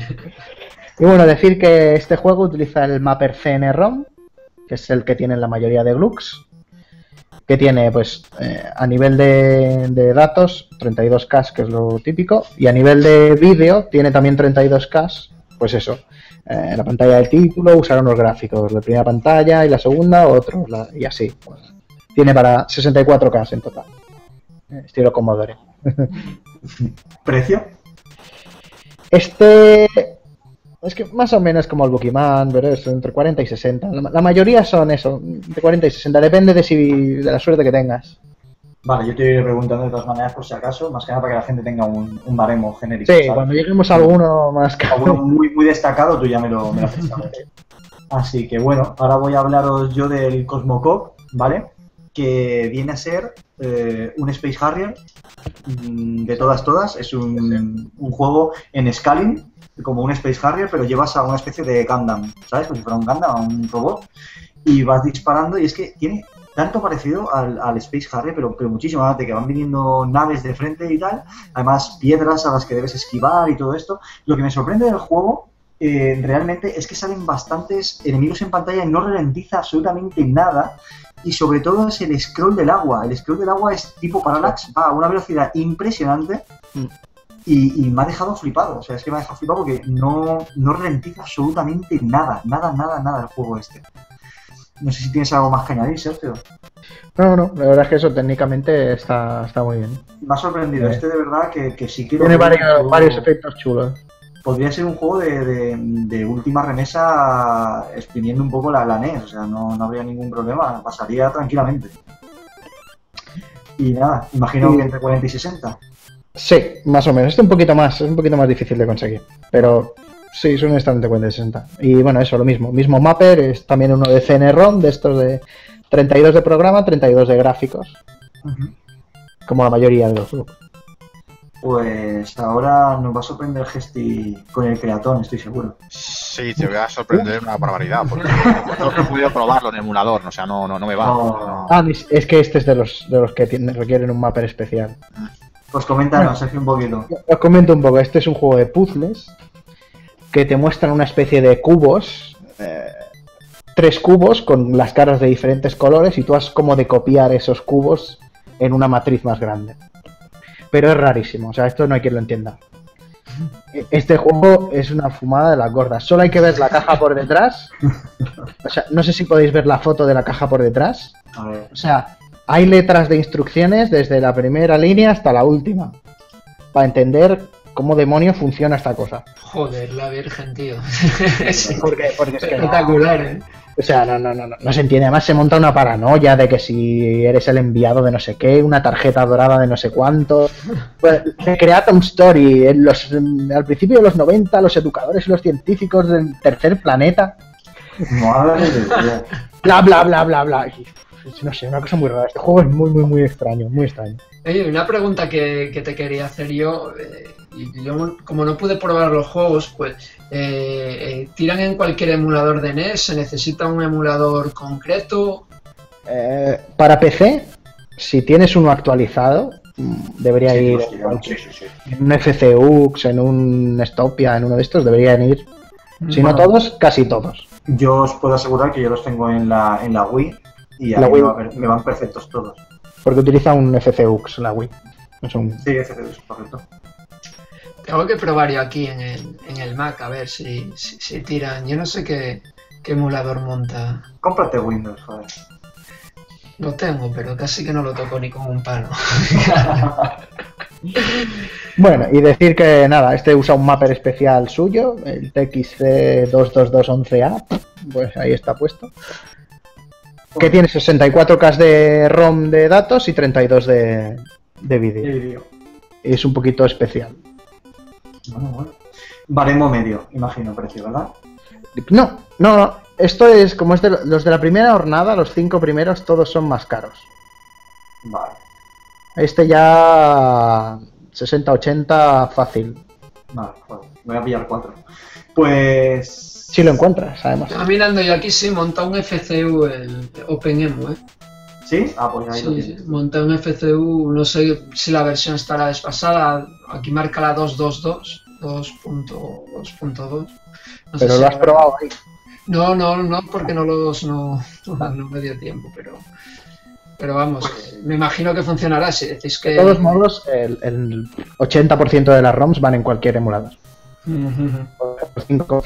Y bueno, decir que este juego utiliza el mapper C N ROM, que es el que tienen la mayoría de Glux, que tiene pues eh, a nivel de, de datos treinta y dos K, que es lo típico, y a nivel de vídeo tiene también treinta y dos K, pues eso, eh, la pantalla del título usar unos gráficos, la primera pantalla y la segunda otros, la, y así. Pues, tiene para sesenta y cuatro K en total, estilo Commodore. ¿Precio? Este es que más o menos como el Bookeyman, pero es entre cuarenta y sesenta. La, la mayoría son eso, entre cuarenta y sesenta, depende de si de la suerte que tengas. Vale, yo te iré preguntando de todas maneras por si acaso, más que nada para que la gente tenga un, un baremo genérico. Sí, ¿sabes? cuando lleguemos a alguno más caro. Alguno muy, muy destacado, tú ya me lo, me lo haces saber. Así que bueno, ahora voy a hablaros yo del Cosmocop, ¿vale? Que viene a ser eh, un Space Harrier mmm, de todas todas. Es un, un juego en scaling, como un Space Harrier, pero llevas a una especie de Gundam, ¿sabes? Como si fuera un Gundam, un robot, y vas disparando, y es que tiene tanto parecido al, al Space Harrier, pero, pero muchísimo más, de que van viniendo naves de frente y tal, además piedras a las que debes esquivar y todo esto. Lo que me sorprende del juego eh, realmente es que salen bastantes enemigos en pantalla y no ralentiza absolutamente nada, y sobre todo es el scroll del agua. El scroll del agua es tipo Parallax, va a una velocidad impresionante y, y me ha dejado flipado. O sea, es que me ha dejado flipado porque no, no ralentiza absolutamente nada, nada, nada, nada el juego este. No sé si tienes algo más que añadir, Sergio. No, no, la verdad es que eso técnicamente está, está muy bien. Me ha sorprendido. Sí. Este de verdad que, que sí quiero... Tiene varios, juego, varios efectos chulos. Podría ser un juego de, de, de última remesa exprimiendo un poco la, la N E S. O sea, no, no habría ningún problema. Pasaría tranquilamente. Y nada, imagino Sí. que entre cuarenta y sesenta. Sí, más o menos. Este un poquito más, es un poquito más difícil de conseguir. Pero sí, son estar entre cuarenta y sesenta. Y bueno, eso, lo mismo. Mismo mapper, es también uno de C N ROM, de estos de treinta y dos de programa, treinta y dos de gráficos. Uh-huh. Como la mayoría de los juegos. Pues ahora nos va a sorprender Gesti con el Creatón, estoy seguro. Sí, te voy a sorprender una barbaridad, porque no he podido probarlo en emulador, o sea, no, no, no me va. No. No. Ah, es que este es de los, de los que tienen- requieren un mapper especial. Pues coméntanos, Sergio, un poquito. Os comento un poco. Este es un juego de puzzles que te muestran una especie de cubos, eh, tres cubos con las caras de diferentes colores, y tú has como de copiar esos cubos en una matriz más grande. Pero es rarísimo, o sea, esto no hay quien lo entienda. Este juego es una fumada de las gordas. Solo hay que ver la caja por detrás. O sea, no sé si podéis ver la foto de la caja por detrás. A ver. O sea, hay letras de instrucciones desde la primera línea hasta la última, para entender cómo demonio funciona esta cosa. Joder, la Virgen, tío. Es Porque, porque es que no, espectacular, ¿eh? o sea, no, no, no, no, no se entiende. Además se monta una paranoia de que si eres el enviado de no sé qué, una tarjeta dorada de no sé cuánto. Pues, se crea Tom Story. En los, en- al principio de los noventa, los educadores y los científicos del tercer planeta, Madre de Dios. bla, bla, bla, bla, bla. Y, no sé, una cosa muy rara. Este juego es muy, muy, muy extraño, muy extraño. Oye, una pregunta que, que te quería hacer yo, eh, y yo como no pude probar los juegos, pues eh, eh, tiran en cualquier emulador de N E S, se necesita un emulador concreto. Eh, para P C, si tienes uno actualizado, mm, debería Sí, ir hostia, sí, sí, sí. en un F C U X, en un Stopia, en uno de estos, deberían ir. Si no Bueno. todos, casi todos. Yo os puedo asegurar que yo los tengo en la, en la Wii y a La mí Wii. me, va- me van perfectos todos. Porque utiliza un F C U X la Wii. Es un... Sí, F C es correcto. Tengo que probar yo aquí en el, en el Mac a ver si, si, si tiran. Yo no sé qué, qué emulador monta. Cómprate Windows, joder. Lo tengo, pero casi que no lo toco ni con un palo. Bueno, y decir que nada, este usa un mapper especial suyo, el T X C dos dos dos once A, pues ahí está puesto. Que tiene sesenta y cuatro K de ROM de datos y treinta y dos de, de Y vídeo. vídeo. Es un poquito especial. Bueno, bueno. Baremo medio, imagino, precio, ¿verdad? No, no, no. Esto es como es de lo- los de la primera jornada, los cinco primeros, todos son más caros. Vale. Este ya sesenta ochenta fácil. Vale, joder. Voy a pillar cuatro. Pues... Si lo encuentras, además. Estaba mirando yo aquí, sí, monta un F C U, el OpenEMU, ¿eh? ¿Sí? Ah, pues ahí lo Sí, tienes. sí, monta un F C U, no sé si la versión estará desfasada, aquí marca la dos dos dos, dos punto dos. No sé Pero si lo has habrá- probado ahí. No, no, no, porque no los no, no me dio tiempo, pero pero vamos, me imagino que funcionará si decís que De todos modos, el, el ochenta por ciento de las ROMs van en cualquier emulador. Ujú. Por cinco.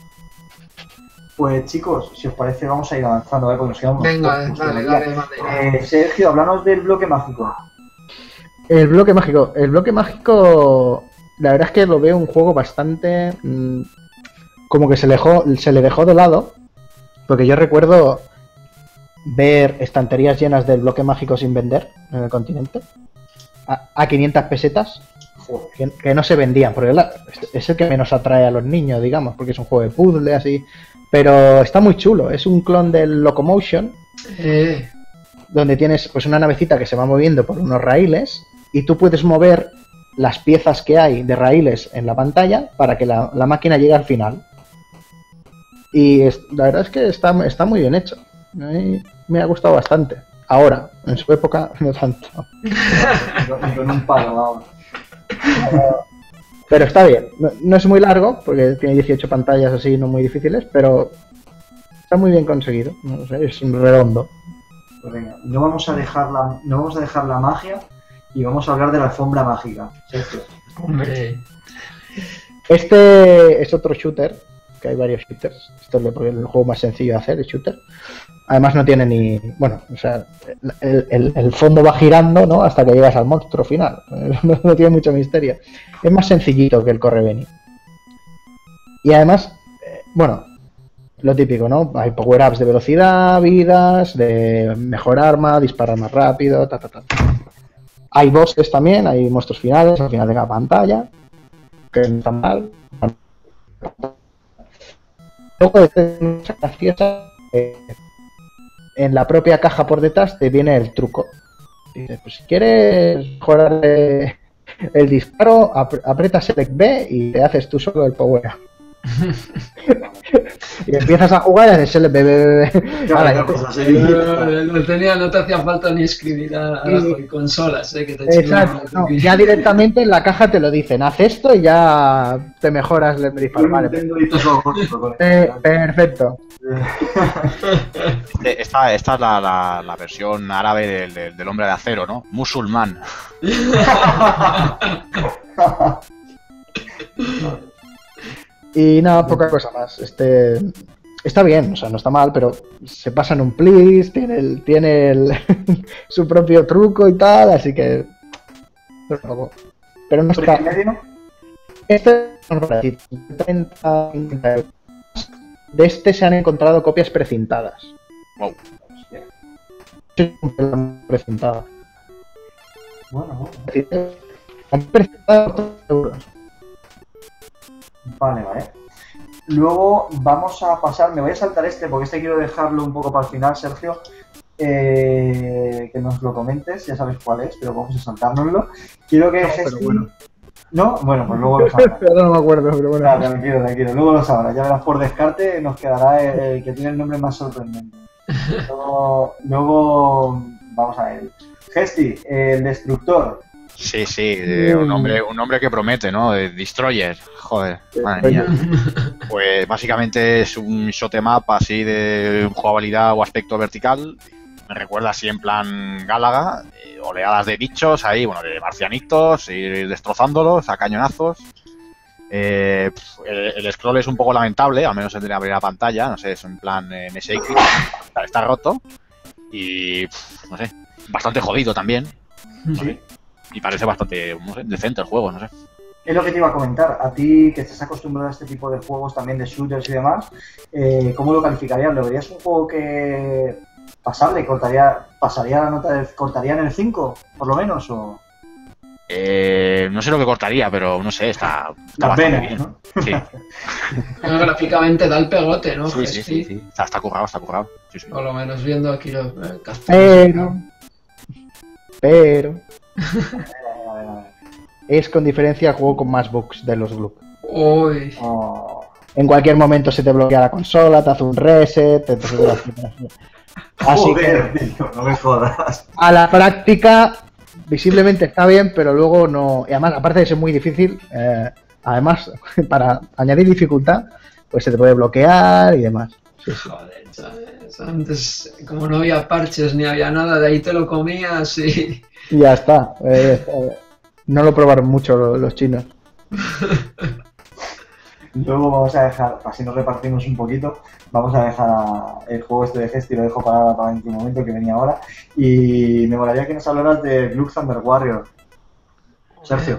Pues chicos, si os parece vamos a ir avanzando, ¿eh? Porque nos quedamos Venga, pocos, dale, todavía. dale, dale. Eh, Sergio, háblanos del bloque mágico. El bloque mágico. El bloque mágico, la verdad es que lo veo un juego bastante... Mmm, como que se le, dejó, se le dejó de lado, porque yo recuerdo ver estanterías llenas del bloque mágico sin vender en el continente, a, a quinientas pesetas, que, que no se vendían, porque la, es el que menos atrae a los niños, digamos, porque es un juego de puzzle, así... Pero está muy chulo, es un clon del Locomotion, Eh, donde tienes pues una navecita que se va moviendo por unos raíles y tú puedes mover las piezas que hay de raíles en la pantalla para que la, la máquina llegue al final. Y es, la verdad es que está, está muy bien hecho. A mí me ha gustado bastante. Ahora, en su época, no tanto. Ni con un palo, vamos. Pero está bien. No, no es muy largo, porque tiene dieciocho pantallas así, no muy difíciles, pero está muy bien conseguido. No sé, es un redondo. Pues venga, no vamos a dejar la, no vamos a dejar la magia y vamos a hablar de la alfombra mágica. Sergio. hombre. Este es otro shooter, que hay varios shooters. Esto es el, el juego más sencillo de hacer, el shooter. Además no tiene ni... Bueno, o sea, el, el, el fondo va girando, ¿no? Hasta que llegas al monstruo final. No, no tiene mucho misterio. Es más sencillito que el Corre-Veni. Y además, eh, bueno, lo típico, ¿no? Hay power-ups de velocidad, vidas, de mejor arma, disparar más rápido, ta, ta, ta. Hay bosses también, hay monstruos finales al final de cada pantalla, que no están mal. Luego de esta graciosa, eh, en la propia caja por detrás te viene el truco. Dice, pues si quieres mejorar eh, el disparo, ap aprietas Select B y te haces tú solo el power up. Y empiezas a jugar y haces Select B, B, B, B. Ahora, ya te- No, no tenía, no te hacía falta ni escribir a, a las consolas, eh, que te Exacto, no, ya directamente en la caja te lo dicen, haz esto y ya te mejoras el disparo. Vale, Nintendo y tus ojos, con eh, esto. perfecto. Eh, Esta, esta es la, la, la versión árabe del, del, del hombre de acero, ¿no? Musulmán. Y nada, poca cosa más. Este está bien, o sea, no está mal, pero se pasa en un plis, tiene el, tiene el, su propio truco y tal, así que pero no está. ¿Medio? Este es un ratito, treinta, cincuenta euros. De este se han encontrado copias precintadas. Wow. Sí, precintada. Bueno, Es decir, han precintado por euros. vale, vale. Luego vamos a pasar, me voy a saltar este porque este quiero dejarlo un poco para el final, Sergio. Eh, que nos lo comentes, ya sabes cuál es, pero vamos a saltárnoslo. Quiero que No, pero Gesti- bueno. ¿No? Bueno, pues luego lo sabrás. Ahora no me acuerdo, pero bueno. Ah, tranquilo, tranquilo, luego lo sabrás. Ya verás por descarte, nos quedará el, el que tiene el nombre más sorprendente. Luego, luego vamos a ver. Gesti, el destructor. Sí, sí, eh, un hombre, un hombre que promete, ¿no? Eh, Destroyer, joder, madre mía. Pues básicamente es un shot em up así de jugabilidad o aspecto vertical. Me recuerda así en plan Gálaga, eh, oleadas de bichos ahí, bueno, de marcianitos, ir destrozándolos a cañonazos. Eh, pf, el, el scroll es un poco lamentable, al menos el de abrir la pantalla, no sé, es en plan eh, M S X, está, está roto y, pf, no sé, bastante jodido también. Sí. Y parece bastante, no sé, decente el juego, no sé. Es lo que te iba a comentar. A ti, que estás acostumbrado a este tipo de juegos también de shooters y demás, eh, ¿cómo lo calificarías? ¿Lo verías un juego que pasable? ¿Cortaría, pasaría la nota de, cortaría en el cinco, por lo menos? O Eh, no sé lo que cortaría, pero no sé, está, está las bastante venas, bien. ¿no? Sí, No, gráficamente da el pegote, ¿no? sí, sí, Gesti? sí, sí. Está, está currado, está currado. Sí, sí. Por lo menos viendo aquí los eh, castelos. Pero, pero, A ver, a ver. es con diferencia el juego con más bugs de los Gloop. Uy, Oh, En cualquier momento se te bloquea la consola, te hace un reset, te... te- Así joder, que tío, no me jodas. a la práctica visiblemente está bien, pero luego no... Y además, aparte de ser muy difícil, eh, además, para añadir dificultad, pues se te puede bloquear y demás. Sí, sí. joder, ¿sabes? Antes, como no había parches ni había nada, de ahí te lo comías y... Y ya está. Eh, eh, no lo probaron mucho lo- los chinos. Luego vamos a dejar, así nos repartimos un poquito, vamos a dejar a- el juego este de Gesti, lo dejo para, para en un momento que venía ahora. Y me molaría que nos hablaras de Glug Thunder Warrior. Sergio.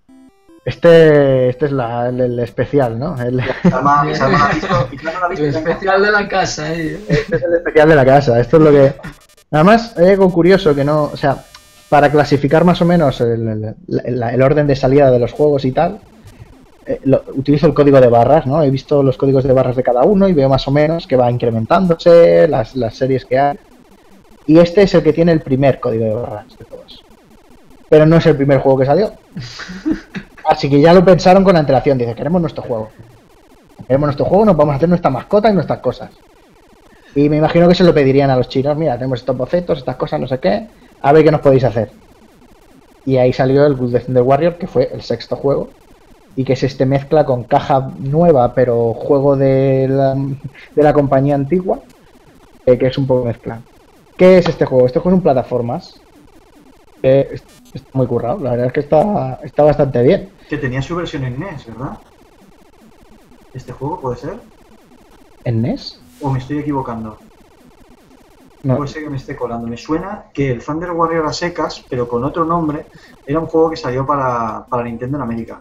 Este, este es la, el, el especial, ¿no? El, Salma, mi Salma la ha visto, y claro, la ha visto, El venga. especial de la casa, eh. este es el especial de la casa. Esto es lo que. Además, hay algo curioso que no. O sea, para clasificar más o menos el, el- el- el orden de salida de los juegos y tal, eh, lo- utilizo el código de barras, ¿no? He visto los códigos de barras de cada uno y veo más o menos que va incrementándose las, las series que hay. Y este es el que tiene el primer código de barras de todos. Pero no es el primer juego que salió. Así que ya lo pensaron con antelación. Dice, queremos nuestro juego. Queremos nuestro juego, nos vamos a hacer nuestra mascota y nuestras cosas. Y me imagino que se lo pedirían a los chinos. Mira, tenemos estos bocetos, estas cosas, no sé qué. A ver qué nos podéis hacer. Y ahí salió el Good Death Thunder Warrior, que fue el sexto juego. Y que es este mezcla con caja nueva, pero juego de la, de la compañía antigua. eh, que es un poco mezcla. ¿Qué es este juego? Este juego es un plataformas. Que es- está muy currado. La verdad es que está, está bastante bien. Que tenía su versión en N E S, ¿verdad? ¿Este juego puede ser? ¿En N E S? ¿O me estoy equivocando? No. Puede ser que me esté colando. Me suena que el Thunder Warrior a secas, pero con otro nombre, era un juego que salió para, para Nintendo en América.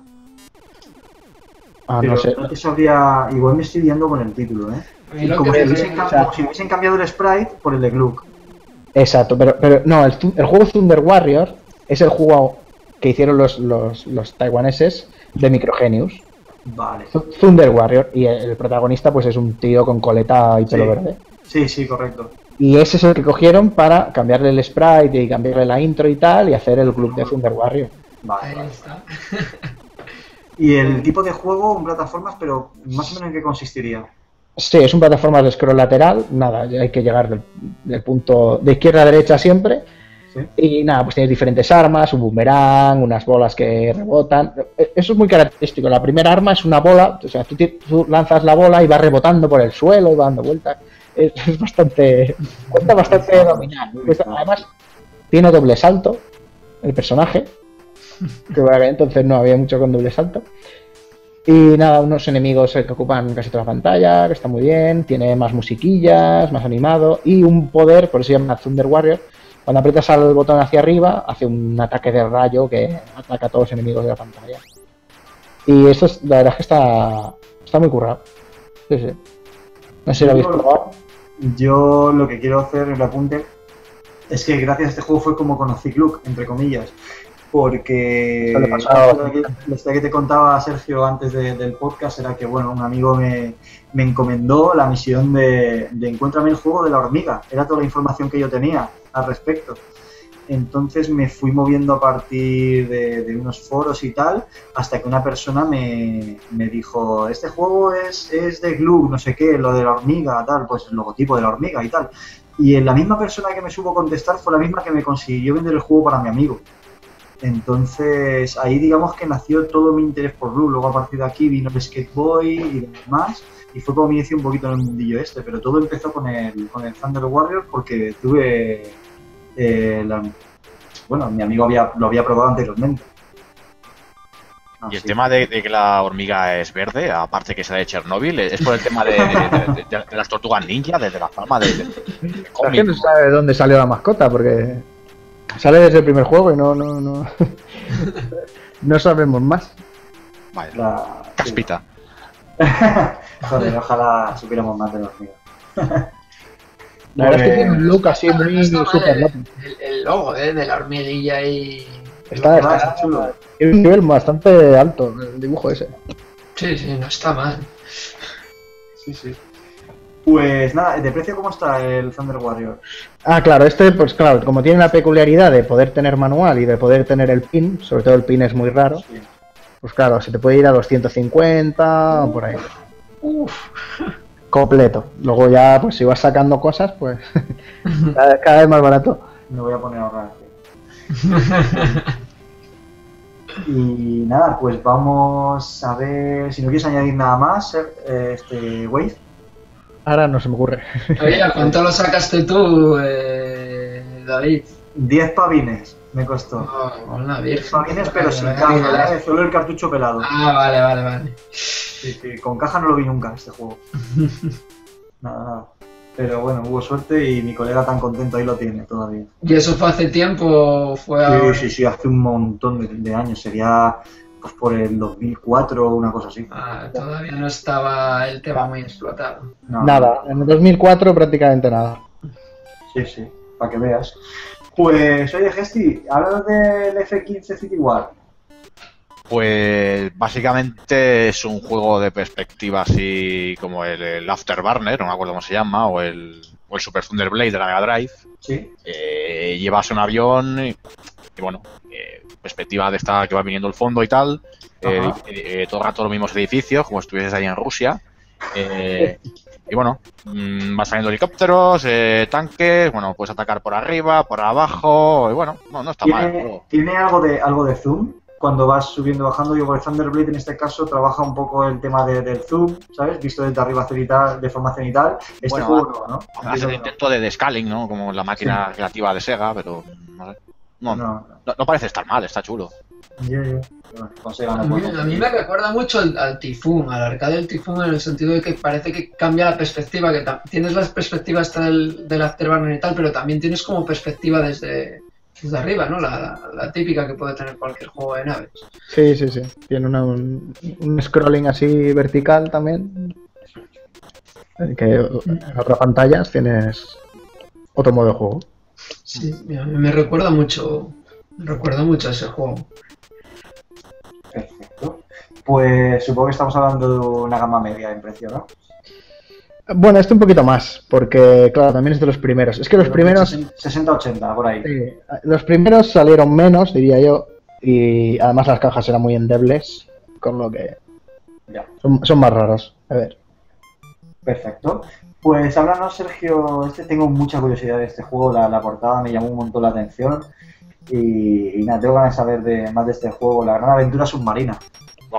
Ah, pero no sé. no te sabría... Igual me estoy liando con el título, ¿eh? A mí lo Como, que si me- hubiesen, cam- o sea- como si hubiesen cambiado el sprite por el de Glug. Exacto, pero, pero no, el, Thu- el juego Thunder Warrior es el juego que hicieron los, los, los taiwaneses de Microgenius. Vale. Thu- Thunder Warrior, y el, el protagonista pues es un tío con coleta y pelo Sí. verde. Sí, sí, correcto. Y ese es el que cogieron para cambiarle el sprite y cambiarle la intro y tal y hacer el club de Thunder Warrior. Vale, Ahí vale. está. Y el tipo de juego, un plataformas, pero más o menos en qué consistiría. Sí, es un plataforma de scroll lateral, nada, ya hay que llegar del, del punto de izquierda a derecha siempre. ¿Sí? Y nada, pues tienes diferentes armas, un boomerang, unas bolas que rebotan. Eso es muy característico. La primera arma es una bola, o sea, tú, ti- tú lanzas la bola y va rebotando por el suelo y va dando vueltas. Es, es bastante. Cuesta bastante dominar. Cuesta- además, tiene doble salto el personaje. Que bueno, que entonces no había mucho con doble salto. Y nada, unos enemigos eh, que ocupan casi toda la pantalla, que está muy bien. Tiene más musiquillas, más animado. Y un poder, por eso se llama Thunder Warrior. Cuando aprietas al botón hacia arriba, hace un ataque de rayo que ataca a todos los enemigos de la pantalla. Y eso es, la verdad es que está, está muy currado. Sí, sí. No sé si lo habéis probado. Yo lo que quiero hacer en el apunte es que gracias a este juego fue como conocí Glug, entre comillas. Porque Eso le pasaba la historia que, la historia que te contaba Sergio antes de- del podcast era que bueno, un amigo me, me encomendó la misión de, de encuéntrame el juego de la hormiga. Era toda la información que yo tenía al respecto. Entonces me fui moviendo a partir de, de unos foros y tal, hasta que una persona me, me dijo, este juego es, es de Glug, no sé qué, lo de la hormiga, tal, pues el logotipo de la hormiga y tal. Y la misma persona que me supo contestar fue la misma que me consiguió vender el juego para mi amigo. Entonces ahí digamos que nació todo mi interés por Glug. Luego a partir de aquí vino el Skate Boy y demás, y fue como me inicié un poquito en el mundillo este, pero todo empezó con el, con el Thunder Warrior porque tuve... Eh, la- bueno, mi amigo había, lo había probado anteriormente. Y el Así. tema de, de que la hormiga es verde, aparte que sea de Chernóbil, es por el tema de, de- de- de- de las tortugas ninja, desde la fama de, de- del La cómic. gente no sabe de dónde salió la mascota, porque sale desde el primer juego y no, no, no, no sabemos más. Vale, La- Caspita. Joder, ojalá supiéramos más de la hormiga. La verdad es que Pues- tiene un look así Está- muy está mal super el, loco. el- el logo eh, de la hormiguilla y... Está, Ah, está, está chulo. tiene un nivel bastante alto el dibujo ese. Sí, sí, no está mal. Sí, sí. Pues nada, ¿de precio cómo está el Thunder Warrior? Ah, claro, este, pues claro, como tiene la peculiaridad de poder tener manual y de poder tener el pin, sobre todo el pin es muy raro, Sí. pues claro, se te puede ir a los ciento cincuenta o por ahí. Completo. Luego ya, pues si vas sacando cosas, pues cada, cada vez más barato. Me voy a poner a ahorrar. Y nada, pues vamos a ver si no quieres añadir nada más, eh, este Wave. Ahora no se me ocurre. Oye, ¿a cuánto lo sacaste tú, eh, David? diez pavines me costó. Oh, una diez virgen. pavines, pero sin Vale, caja, vale. ¿eh? Solo el cartucho pelado. Ah, vale, vale, vale. Sí, sí, con caja no lo vi nunca este juego. Nada, nada. Pero bueno, hubo suerte y mi colega tan contento ahí lo tiene todavía. ¿Y eso fue hace tiempo o fue ahora? Sí, sí, sí, hace un montón de, de años. Sería pues por el dos mil cuatro o una cosa así. Ah, todavía no estaba el tema muy explotado. No, Nada, en el dos mil cuatro prácticamente nada. Sí, sí, para que veas. Pues, oye, Gesti, háblanos del F quince City War. Pues básicamente es un juego de perspectiva así como el, el Afterburner, no me acuerdo cómo se llama, o el, o el Super Thunder Blade de la Mega Drive. Sí. Eh, llevas un avión y, y bueno, eh, perspectiva de esta que va viniendo el fondo y tal. Eh, eh, todo el rato los mismos edificios, como si estuvieses ahí en Rusia. Eh, y bueno, mmm, van saliendo helicópteros, eh, tanques, bueno, puedes atacar por arriba, por abajo, y bueno, no, no está mal. ¿Tiene, ¿Tiene algo de algo de zoom? Cuando vas subiendo y bajando, yo por el Thunderblade en este caso trabaja un poco el tema de, del zoom, ¿sabes? Visto desde arriba cenital, de forma cenital. Este bueno, juego no, ¿no? Hace el intento de, de scaling, ¿no? Como la máquina sí. creativa de Sega, pero no sé. No, no, no, no parece estar mal, está chulo. Yeah, yeah. Bueno, con Sega no a, mí, a mí me recuerda mucho al, al Typhoon, al arcade del Typhoon, en el sentido de que parece que cambia la perspectiva, que tienes la perspectiva hasta del, del Afterburner y tal, pero también tienes como perspectiva desde... desde arriba, ¿no? La, la, la típica que puede tener cualquier juego de naves. Sí, sí, sí. Tiene una, un, un scrolling así vertical también. Que en otras pantallas tienes otro modo de juego. Sí, me, me recuerda mucho. Me recuerda mucho a ese juego. Perfecto. Pues supongo que estamos hablando de una gama media en precio, ¿no? Bueno, este un poquito más, porque claro, también es de los primeros. Es que los primeros... sesenta ochenta, por ahí. Sí, los primeros salieron menos, diría yo, y además las cajas eran muy endebles, con lo que ya. Son, son más raros. A ver. Perfecto. Pues háblanos, Sergio, este tengo mucha curiosidad de este juego, la, la portada me llamó un montón la atención y, y nada, tengo ganas de saber de, más de este juego, la gran aventura submarina. Wow.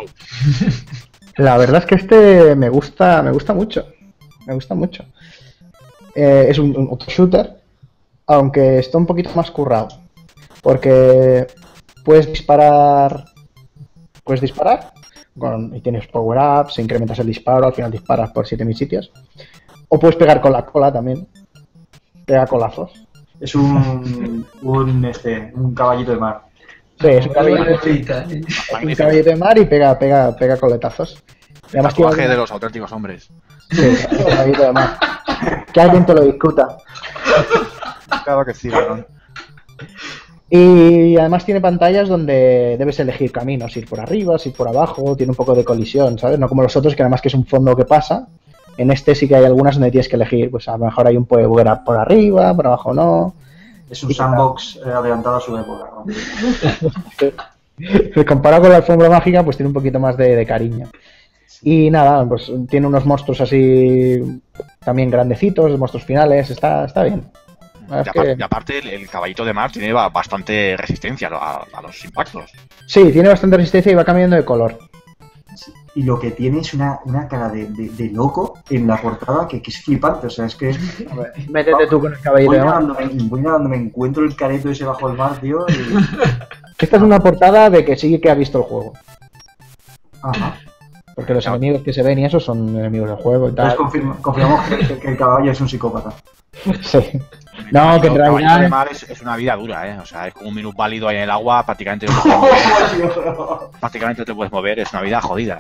La verdad es que este me gusta, me gusta mucho. Me gusta mucho. Eh, es un, un shooter, aunque está un poquito más currado. Porque puedes disparar. Puedes disparar con, y tienes power-ups, incrementas el disparo, al final disparas por siete mil sitios. O puedes pegar con la cola también. Pega colazos. Es un, un, este, un caballito de mar. Sí, es un caballito, es un caballito de mar y pega, pega, pega coletazos. Y además tatuaje tiene... de los auténticos hombres. Sí, un caballito de mar. Que alguien te lo discuta. Claro que sí, ¿no? Y además tiene pantallas donde debes elegir caminos, ir por arriba, ir por abajo, tiene un poco de colisión, ¿sabes? No como los otros, que además que es un fondo que pasa. En este sí que hay algunas donde tienes que elegir, pues a lo mejor hay un power up por arriba, por abajo no. Es un sandbox eh, adelantado a su época, ¿no? Comparado con la alfombra mágica, pues tiene un poquito más de, de cariño. Y nada, pues tiene unos monstruos así también grandecitos, monstruos finales, está, está bien. Y aparte, que... y aparte el, el caballito de mar tiene bastante resistencia a, a los impactos. Sí, tiene bastante resistencia y va cambiando de color. Y lo que tiene es una, una cara de, de, de loco en la portada que, que es flipante, o sea, es que... A ver, métete tú con el caballito de mar. Voy nadando, me encuentro el careto ese bajo el mar, tío, y... Esta es una portada de que sí que ha visto el juego. Ajá. Porque los claro. enemigos que se ven y eso son enemigos del juego y tal. Entonces confirma, confirmamos que, que el caballo es un psicópata. Sí. No, no que en realidad... El de mar es, es una vida dura, ¿eh? O sea, es como un minusválido ahí en el agua, prácticamente no te puedes mover. prácticamente no te puedes mover, es una vida jodida.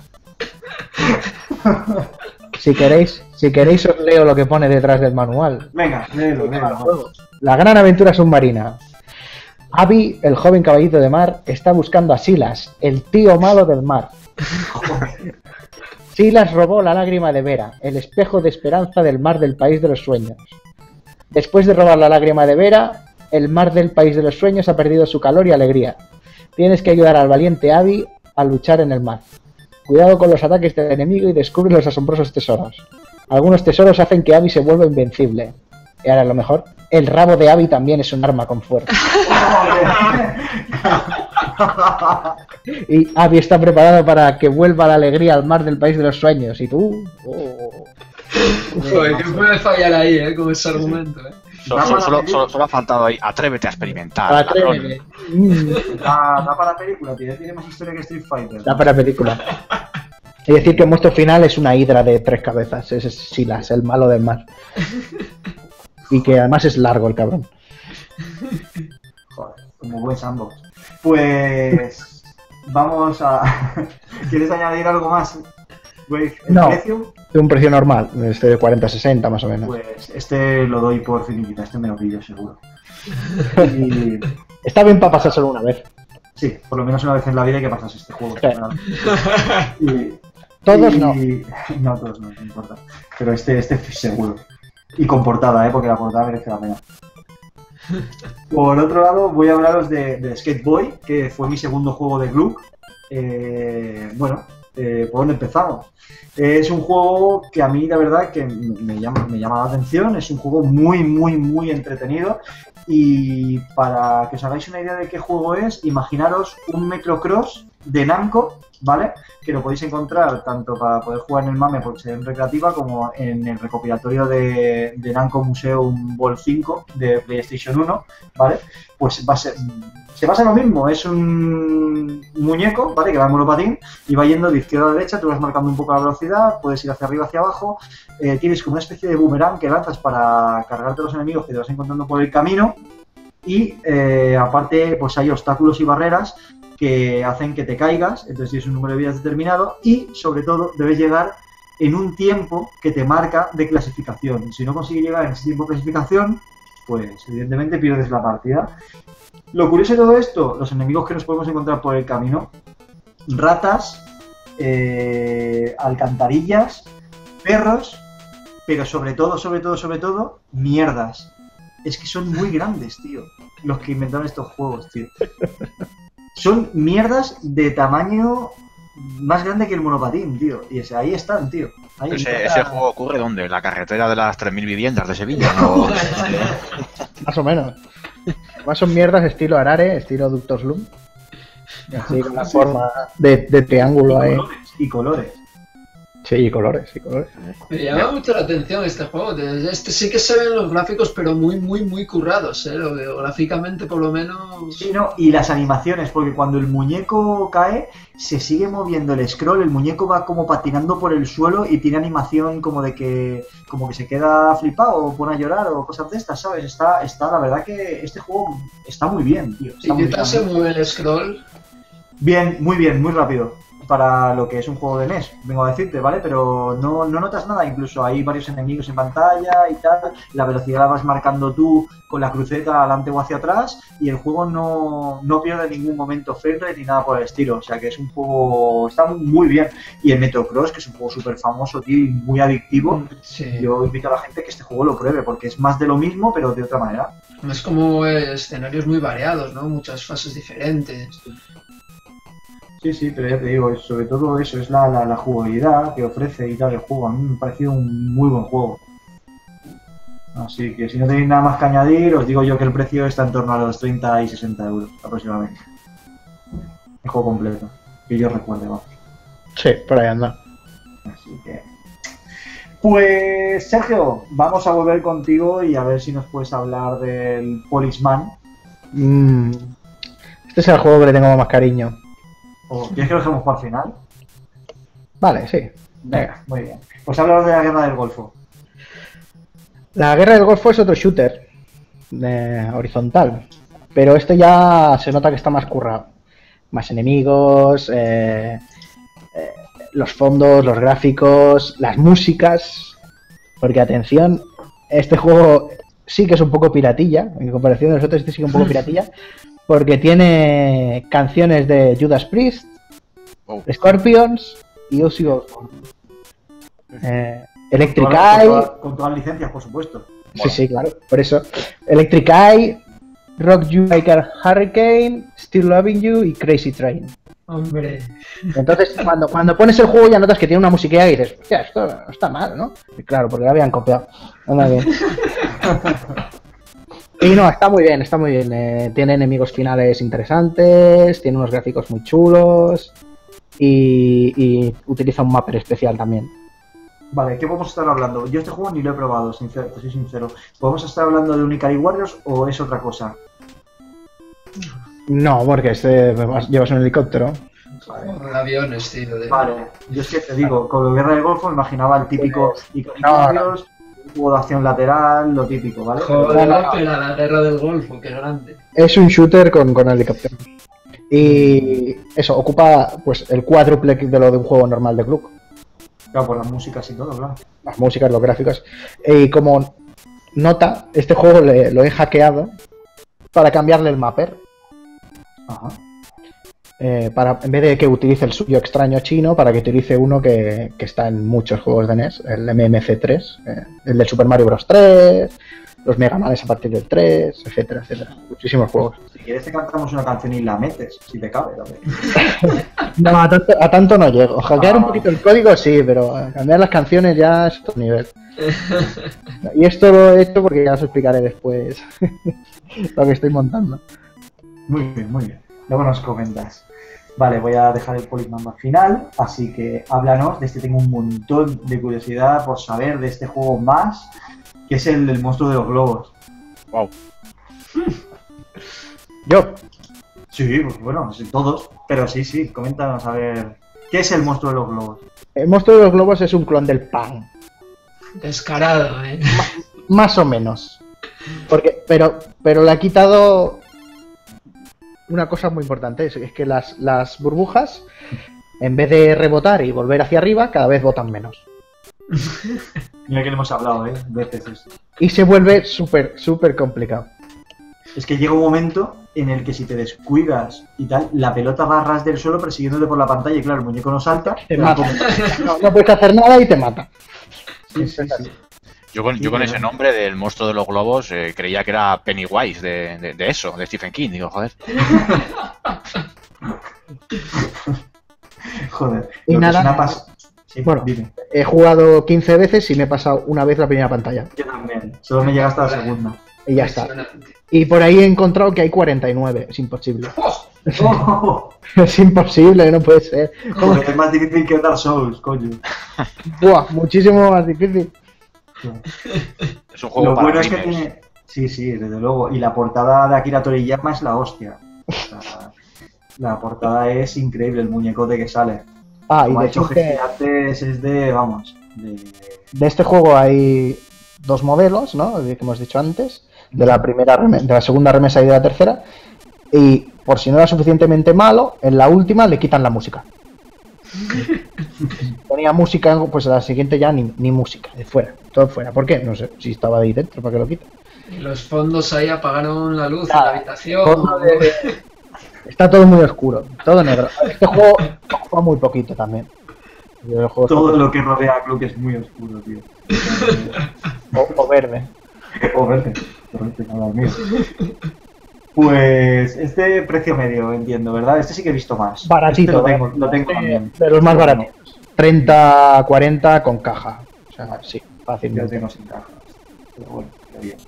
Si queréis, si queréis os leo lo que pone detrás del manual. Venga, léelo, léelo. La gran aventura submarina. Abby, el joven caballito de mar, está buscando a Silas, el tío malo del mar. Silas robó la lágrima de Vera, el espejo de esperanza del mar del país de los sueños. Después de robar la lágrima de Vera, el mar del país de los sueños ha perdido su calor y alegría. Tienes que ayudar al valiente Abby a luchar en el mar. Cuidado con los ataques del enemigo y descubre los asombrosos tesoros. Algunos tesoros hacen que Abby se vuelva invencible. Y ahora lo mejor, el rabo de Abby también es un arma con fuerza. Y Abby está preparado para que vuelva la alegría al mar del país de los sueños. Y tú... Oh. Joder, que puede fallar ahí, ¿eh? Con ese argumento, ¿eh? Solo, solo, solo, solo, solo ha faltado ahí, atrévete a experimentar. Atrévete. Da, da para película, tío. Tiene más historia que Street Fighter. Da para película. Y decir que el monstruo final es una hidra de tres cabezas. Ese es Silas, el malo del mar. Y que además es largo el cabrón. Joder, como buen sandbox. Pues vamos a... ¿Quieres añadir algo más? ¿El no, precio? De un precio normal, este de cuarenta a sesenta más o menos. Pues este lo doy por finiquita, este me lo pillo seguro. Y... Está bien para pasar solo una vez. Sí, por lo menos una vez en la vida hay que pasarse este juego. Sí. Y... Todos y... no. No, todos no, no importa. Pero este, este seguro. Y con portada, ¿eh? Porque la portada merece la pena. Por otro lado, voy a hablaros de, de Skate Boy, que fue mi segundo juego de Gluck. Eh, bueno, eh, ¿por dónde empezamos? Eh, es un juego que a mí, la verdad, que me llama, me llama la atención. Es un juego muy, muy, muy entretenido. Y para que os hagáis una idea de qué juego es, imaginaros un Microcross de Namco, ¿vale? Que lo podéis encontrar tanto para poder jugar en el MAME por ser recreativa como en el recopilatorio de, de Namco Museum Ball cinco de PlayStation uno, ¿vale? Pues va a ser, se basa en lo mismo, es un muñeco, ¿vale? Que va en monopatín y va yendo de izquierda a derecha, tú vas marcando un poco la velocidad, puedes ir hacia arriba, hacia abajo, eh, tienes como una especie de boomerang que lanzas para cargarte a los enemigos que te vas encontrando por el camino y eh, aparte pues hay obstáculos y barreras que hacen que te caigas, entonces tienes un número de vidas determinado y, sobre todo, debes llegar en un tiempo que te marca de clasificación. Si no consigues llegar en ese tiempo de clasificación, pues evidentemente pierdes la partida. Lo curioso de todo esto, los enemigos que nos podemos encontrar por el camino, ratas, eh, alcantarillas, perros, pero sobre todo, sobre todo, sobre todo, mierdas. Es que son muy grandes, tío, los que inventaron estos juegos, tío. Son mierdas de tamaño más grande que el monopatín, tío. Y ese, ahí están, tío. Ahí ese, está... ¿Ese juego ocurre dónde? ¿En la carretera de las tres mil viviendas de Sevilla? ¿No? Más o menos. Más son mierdas estilo Arare, estilo Ductos Loom. Así con la Sí. forma de, de triángulo y ahí. colores, y colores. Sí, y colores, y colores. Me llama mucho la atención este juego. de- Este sí que se ven los gráficos, pero muy, muy, muy currados, ¿eh? Lo veo gráficamente, por lo menos. Sí, no, y las animaciones, porque cuando el muñeco cae, se sigue moviendo el scroll, el muñeco va como patinando por el suelo y tiene animación como de que como que se queda flipado o pone a llorar o cosas de estas, ¿sabes? Está, está, la verdad que este juego está muy bien, tío. Está ¿Y muy qué tal bien. se mueve el scroll? Bien, muy bien, muy rápido para lo que es un juego de N E S, vengo a decirte, ¿vale? Pero no, no notas nada, incluso hay varios enemigos en pantalla y tal, la velocidad la vas marcando tú con la cruceta adelante o hacia atrás y el juego no, no pierde en ningún momento frame rate ni nada por el estilo, o sea que es un juego, está muy bien. Y el Metrocross, que es un juego súper famoso, tío, y muy adictivo, Sí. yo invito a la gente que este juego lo pruebe, porque es más de lo mismo, pero de otra manera. Es como eh, escenarios muy variados, ¿no? Muchas fases diferentes. Sí, sí, pero ya te digo, es- sobre todo eso, es la, la, la jugabilidad que ofrece y tal el juego. A mí me ha parecido un muy buen juego. Así que si no tenéis nada más que añadir, os digo yo que el precio está en torno a los treinta y sesenta euros aproximadamente. El juego completo, que yo recuerde, vamos. Sí, por ahí anda. Así que... Pues, Sergio, vamos a volver contigo y a ver si nos puedes hablar del Policeman. Mm, Este es el juego que le tengo más cariño. ¿O quieres que lo dejemos para el final? Vale, sí. Venga. Muy bien. Pues háblanos de la Guerra del Golfo. La Guerra del Golfo es otro shooter eh, horizontal, pero este ya se nota que está más currado. Más enemigos, eh, eh, los fondos, los gráficos, las músicas. Porque atención, este juego sí que es un poco piratilla, en comparación de los otros, este sí que es un poco piratilla, porque tiene canciones de Judas Priest, Oh. Scorpions y Ozzy Osbourne. Eh, Electric Con todas- Eye. con todas- con todas las licencias, por supuesto. Sí, sí, claro, por eso. Electric Eye, Rock You Like a Hurricane, Still Loving You y Crazy Train. Hombre. Entonces, cuando, cuando pones el juego ya notas que tiene una musiquilla y dices, hostia, esto no está mal, ¿no? Y claro, porque lo habían copiado. Anda bien. Y no, está muy bien, está muy bien. Eh, tiene enemigos finales interesantes, tiene unos gráficos muy chulos y, y utiliza un mapper especial también. Vale, ¿qué podemos estar hablando? Yo este juego ni lo he probado, sincero, te soy sincero. ¿Podemos estar hablando de un Ikari Warriors o es otra cosa? No, porque este, vas- llevas un helicóptero. Joder, aviones, tío. De... Vale, yo es que te digo, con la guerra del Golfo me imaginaba el típico Iconios, juego de acción lateral, lo típico, ¿vale? Joder, no, no. Pero la guerra del Golfo, qué grande. Es un shooter con, con helicóptero. Y eso, ocupa pues el cuádruple de lo de un juego normal de Gluck. Claro, por las músicas y todo, claro. Las músicas, los gráficos. Y como nota, este juego le, lo he hackeado para cambiarle el mapper. Ajá. Eh, para, en vez de que utilice el suyo extraño chino, para que utilice uno que, que está en muchos juegos de N E S, el M M C tres, eh, el de Super Mario Bros. tres, los Mega Manes a partir del tres, etcétera, etcétera. Muchísimos juegos. Si quieres te cantamos una canción y la metes, si te cabe también. No, a tanto, a tanto no llego. Hackear ah. un poquito el código sí, pero cambiar las canciones ya es otro nivel. Y esto lo he hecho porque ya os explicaré después lo que estoy montando. Muy bien, muy bien. Luego nos comentas. Vale, voy a dejar el Polyman al final, así que háblanos de este. Tengo un montón de curiosidad por saber de este juego más, que es el del monstruo de los globos. Wow. ¿Yo? Sí, pues bueno, sí, todos, pero sí, sí, coméntanos a ver. ¿Qué es el monstruo de los globos? El monstruo de los globos es un clon del Pan. Descarado, eh. Más, más o menos. Porque, pero, pero le ha quitado una cosa muy importante, es, es que las, las burbujas, en vez de rebotar y volver hacia arriba, cada vez botan menos. Mira que le hemos hablado, ¿eh? Veces esto. Y se vuelve súper, súper complicado. Es que llega un momento en el que si te descuidas y tal, la pelota va a ras del suelo persiguiéndote por la pantalla y claro, el muñeco no salta. Te mata. No, no puedes hacer nada y te mata. Sí, sí, sí. Yo con, Sí, yo con pero... ese nombre del monstruo de los globos eh, creía que era Pennywise de, de, de eso, de Stephen King. Digo, joder. Joder. Y lo nada, que es una pas... sí, bueno, dime. he jugado quince veces y me he pasado una vez la primera pantalla. Yo también. Solo me llega hasta la segunda. Y ya está. Y por ahí he encontrado que hay cuarenta y nueve. Es imposible. Oh, Es imposible, no puede ser. joder, es más difícil que Dark Souls, coño. Buah, muchísimo más difícil. Es un juego Lo para bueno es que gamers. tiene... Sí, sí, desde luego. Y la portada de Akira Toriyama es la hostia. O sea, la portada es increíble, el muñecote que sale. Ah, y Como ha de hecho hecho que Gigantes es de, vamos, de... de este juego hay dos modelos, ¿no? De- que hemos dicho antes. De la primera, reme- de la segunda remesa y de la tercera. Y por si no era suficientemente malo, en la última le quitan la música. Ponía música, pues a la siguiente ya ni, ni música, de fuera, todo fuera. ¿Por qué? No sé, si estaba ahí dentro, ¿para qué lo quitan? Y los fondos ahí apagaron la luz Nada, en la habitación. fondo de- Está todo muy oscuro, todo negro. Este juego ocupa muy poquito también. El juego Todo lo que rodea a Club es muy oscuro, tío. o, o verde. O verde, correcto, nada mío. Pues este precio medio, entiendo, ¿verdad? Este sí que he visto más. Baratito, Este lo tengo, ¿eh? lo tengo Este, también. de los más baratos. treinta, cuarenta con caja. O sea, sí, Yo lo fácilmente. tengo sin cajas. Pero bueno, está bien.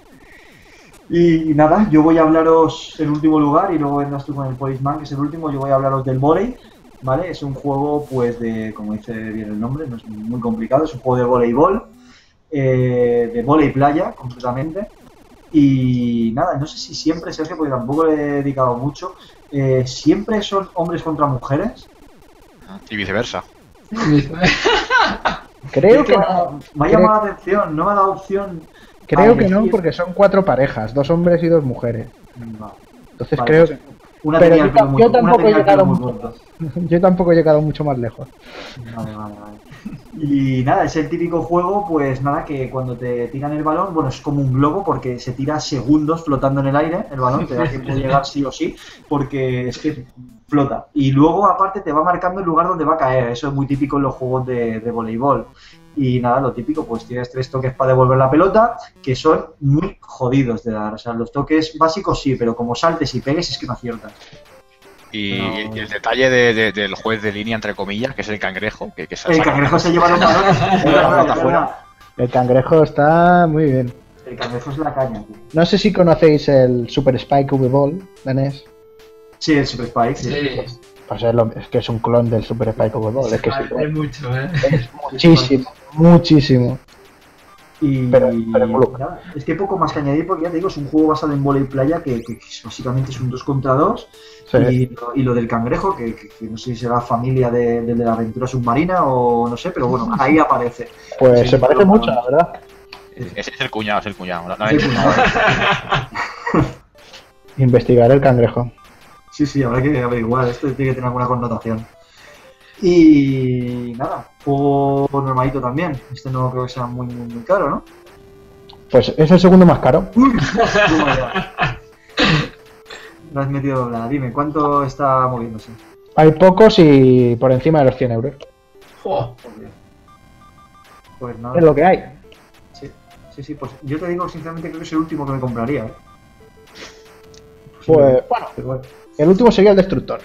Y nada, yo voy a hablaros en último lugar y luego vendrás tú con el Policeman, que es el último. Yo voy a hablaros del volei, ¿vale? Es un juego, pues, de, como dice bien el nombre, no es muy complicado, es un juego de voleibol, eh, de volei playa, completamente. Y nada, no sé si siempre, Sergio, porque tampoco le he dedicado mucho, eh, ¿siempre son hombres contra mujeres? Y viceversa. Creo Es que me, no. ha- me ha Creo- llamado la atención, no me ha dado opción. Creo a que no, elegir. porque son cuatro parejas, dos hombres y dos mujeres. No. Entonces Vale, creo pues, que... Una Pero tenía el yo pelo tam- muy- yo una tampoco tenía he el pelo llegado muy mucho. corto. Yo tampoco he llegado mucho más lejos. Vale, vale, vale. Y nada, es el típico juego, pues nada, que cuando te tiran el balón, bueno, es como un globo porque se tira segundos flotando en el aire, el balón, te da tiempo de llegar sí o sí, porque es que flota. Y luego, aparte, te va marcando el lugar donde va a caer, eso es muy típico en los juegos de, de voleibol. Y nada, lo típico, pues tienes tres toques para devolver la pelota, que son muy jodidos de dar. O sea, los toques básicos sí, pero como saltes y pegues es que no aciertas. Y, No. y el detalle de, de- del juez de línea, entre comillas, que es el cangrejo. Que, que se El saca- cangrejo se lleva los balones. Es verdad, es verdad. El cangrejo está muy bien. El cangrejo es la caña, tío. No sé si conocéis el Super Spike V Ball de N E S. Sí, el Super Spike, sí. Sí, Pues es, lo- es que es un clon del Super Spike V Ball. Es que se es, parece mucho, ¿eh? muchísimo, muchísimo. Y Pero- pero club. nada, es que poco más que añadir porque ya te digo, es un juego basado en vóley playa que, que- que básicamente es un dos contra dos. Sí. Y, lo- y lo del cangrejo, que, que- que no sé si será familia de, de, de la aventura submarina o no sé, pero bueno, ahí aparece. Pues Sí, se parece pero- mucho, la verdad. Ese es el cuñado, es el cuñado. No, no, Sí, no, Investigar el cangrejo. Sí, sí, habrá que averiguar, esto tiene que tener alguna connotación. Y nada, juego normalito también. Este no creo que sea muy, muy, muy caro, ¿no? Pues es el segundo más caro. Uy, toma ya. Lo has metido doblada. Dime, ¿cuánto está moviéndose? Hay pocos y por encima de los cien euros. Jo, Joder. Pues nada. Es lo que hay. Sí, sí, sí, pues yo te digo, sinceramente, creo que es el último que me compraría. ¿eh? Pues bueno, Pero bueno, el último sería el Destructor.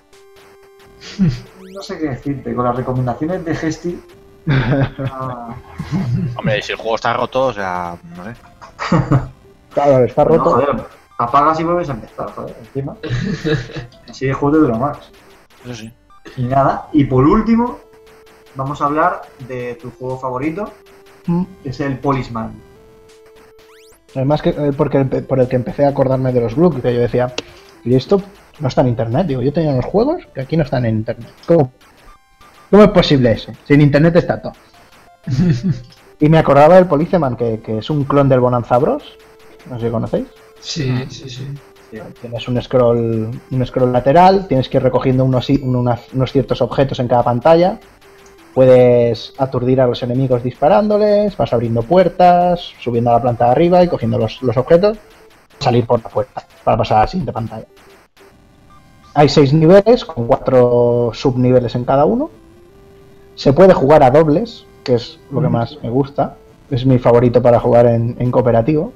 no sé qué decirte, con las recomendaciones de Gesti. ah, hombre, si el juego está roto, o sea, no sé. Claro, está no, roto. joder, apagas y vuelves a empezar, joder, encima. Así de juego te dura más. Eso sí. Y nada, y por último, vamos a hablar de tu juego favorito, Mm. que es el Policeman. Además que eh, porque el- por el que empecé a acordarme de los Gluck, que yo decía, y esto no está en internet. Digo, yo tenía unos juegos que aquí no están en internet. ¿Cómo, ¿Cómo es posible eso? Si en internet está todo. Y me acordaba del Policeman, que, que es un clon del Bonanza Bros. No sé si conocéis. sí, sí, sí. Tienes un scroll, un scroll lateral, tienes que ir recogiendo unos, i- unas- unos ciertos objetos en cada pantalla. Puedes aturdir a los enemigos disparándoles, vas abriendo puertas, subiendo a la planta de arriba y cogiendo los, los objetos, salir por la puerta para pasar a la siguiente pantalla. Hay seis niveles con cuatro subniveles en cada uno. Se puede jugar a dobles, que es lo que más me gusta. Es mi favorito para jugar en, en cooperativo.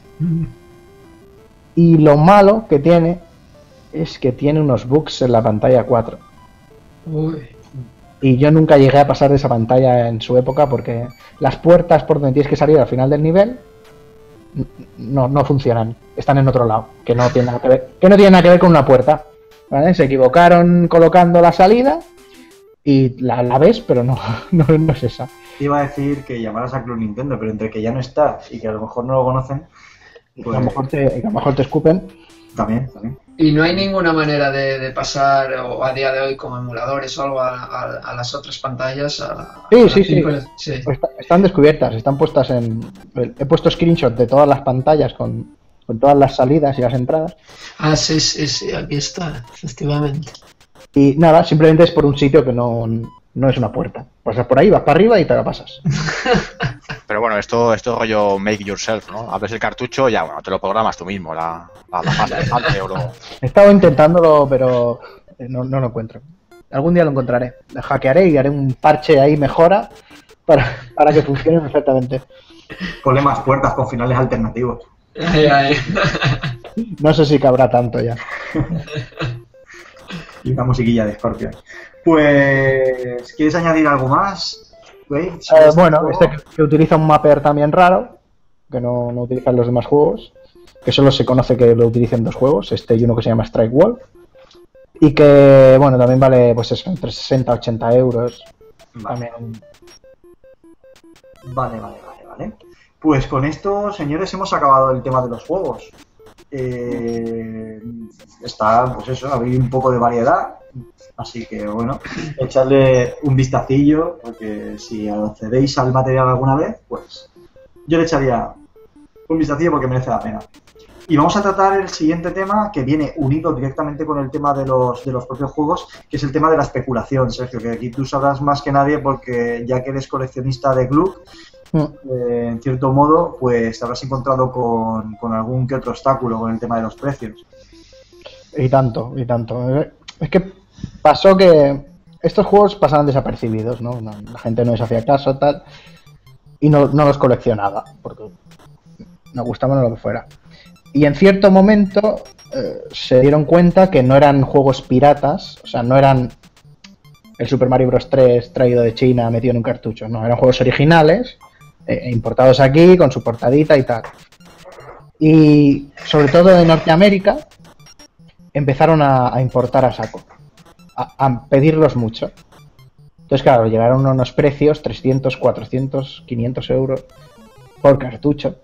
Y lo malo que tiene es que tiene unos bugs en la pantalla cuatro. Uy. Y yo nunca llegué a pasar de esa pantalla en su época porque las puertas por donde tienes que salir al final del nivel n- no, no funcionan. Están en otro lado, que no tiene nada que ver, que no tiene nada que ver con una puerta. ¿Vale? Se equivocaron colocando la salida y la, la ves, pero no, no, no es esa. Te iba a decir que llamaras a Club Nintendo, pero entre que ya no está y que a lo mejor no lo conocen, A pues lo mejor te, a lo mejor te escupen. también, también. Y no hay ninguna manera de, de pasar o a día de hoy como emuladores o algo a, a- a las otras pantallas. A, Sí, a sí, las sí. cinco- sí. Está- están descubiertas, están puestas en... He puesto screenshots de todas las pantallas con, con todas las salidas y las entradas. Ah, sí, sí, sí, aquí está, efectivamente. Y nada, simplemente es por un sitio que no, no es una puerta. Pasas por ahí, vas para arriba y te la pasas. Pero bueno, esto, esto es rollo make yourself, ¿no? Abres el cartucho y ya, bueno, te lo programas tú mismo, la, la, la fase de salte o lo- He estado intentándolo, pero no, no lo encuentro. Algún día lo encontraré. Lo hackearé y haré un parche ahí mejora para, para que funcione perfectamente. Ponle más puertas con finales alternativos. Ay, ay. No sé si cabrá tanto ya. Y una musiquilla de Scorpion. Pues, ¿quieres añadir algo más? Wade? Eh, bueno, este que, que utiliza un mapper también raro, que no, no utilizan los demás juegos, que solo se conoce que lo utilicen dos juegos, este y uno que se llama Strike Wall, y que, bueno, también vale, pues eso, entre sesenta y ochenta euros. Vale. También. Vale, vale, vale, vale. Pues con esto, señores, hemos acabado el tema de los juegos. Eh, está, pues eso, había un poco de variedad. Así que, bueno, echarle un vistacillo, porque si accedéis al material alguna vez, pues yo le echaría un vistacillo porque merece la pena. Y vamos a tratar el siguiente tema que viene unido directamente con el tema de los, de los propios juegos, que es el tema de la especulación, Sergio, que aquí tú sabrás más que nadie porque ya que eres coleccionista de Gluck, Mm. eh, en cierto modo, pues te habrás encontrado con, con algún que otro obstáculo con el tema de los precios. Y tanto, y tanto. Es que pasó que estos juegos pasaban desapercibidos, ¿no? No, la gente no les hacía caso, tal, y no, no los coleccionaba, porque me gustaban o lo que fuera. Y en cierto momento eh, se dieron cuenta que no eran juegos piratas, o sea, no eran el Super Mario Bros. tres traído de China, metido en un cartucho, no, eran juegos originales, eh, importados aquí, con su portadita y tal. Y sobre todo de Norteamérica, empezaron a, a importar a saco, a, a pedirlos mucho. Entonces, claro, llegaron a unos precios, trescientos, cuatrocientos, quinientos euros. por cartucho.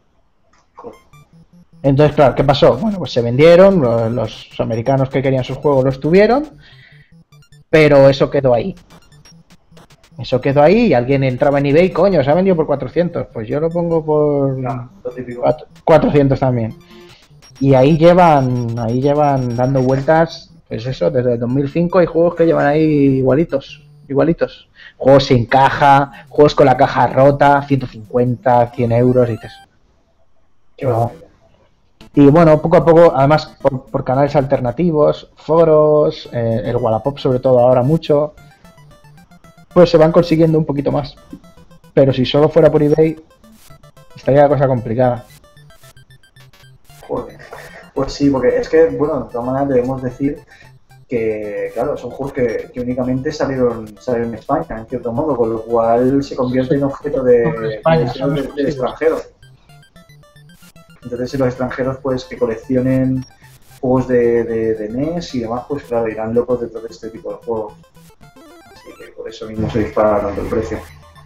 Entonces, claro, ¿qué pasó? Bueno, pues se vendieron, los, los americanos que querían sus juegos los tuvieron, pero eso quedó ahí. Eso quedó ahí y alguien entraba en eBay, coño, se ha vendido por cuatrocientos, pues yo lo pongo por No, cuatrocientos también. Y ahí llevan, ahí llevan dando vueltas, pues eso, desde el dos mil cinco hay juegos que llevan ahí igualitos, igualitos. Juegos sin caja, juegos con la caja rota, ciento cincuenta, cien euros, y dices... Qué bueno. Y bueno, poco a poco, además por, por canales alternativos, foros, eh, el Wallapop sobre todo ahora mucho, pues se van consiguiendo un poquito más. Pero si solo fuera por eBay, estaría la cosa complicada. Joder. Pues sí, porque es que, bueno, de todas maneras debemos decir que, claro, son juegos que, que únicamente salieron, salieron en España, en cierto modo, con lo cual se convierte en objeto de, de, España, de, de, del extranjero. Entonces, si los extranjeros, pues, que coleccionen juegos de, de, de N E S y demás, pues, claro, irán locos detrás de este tipo de juegos. Así que por eso mismo se dispara tanto el precio.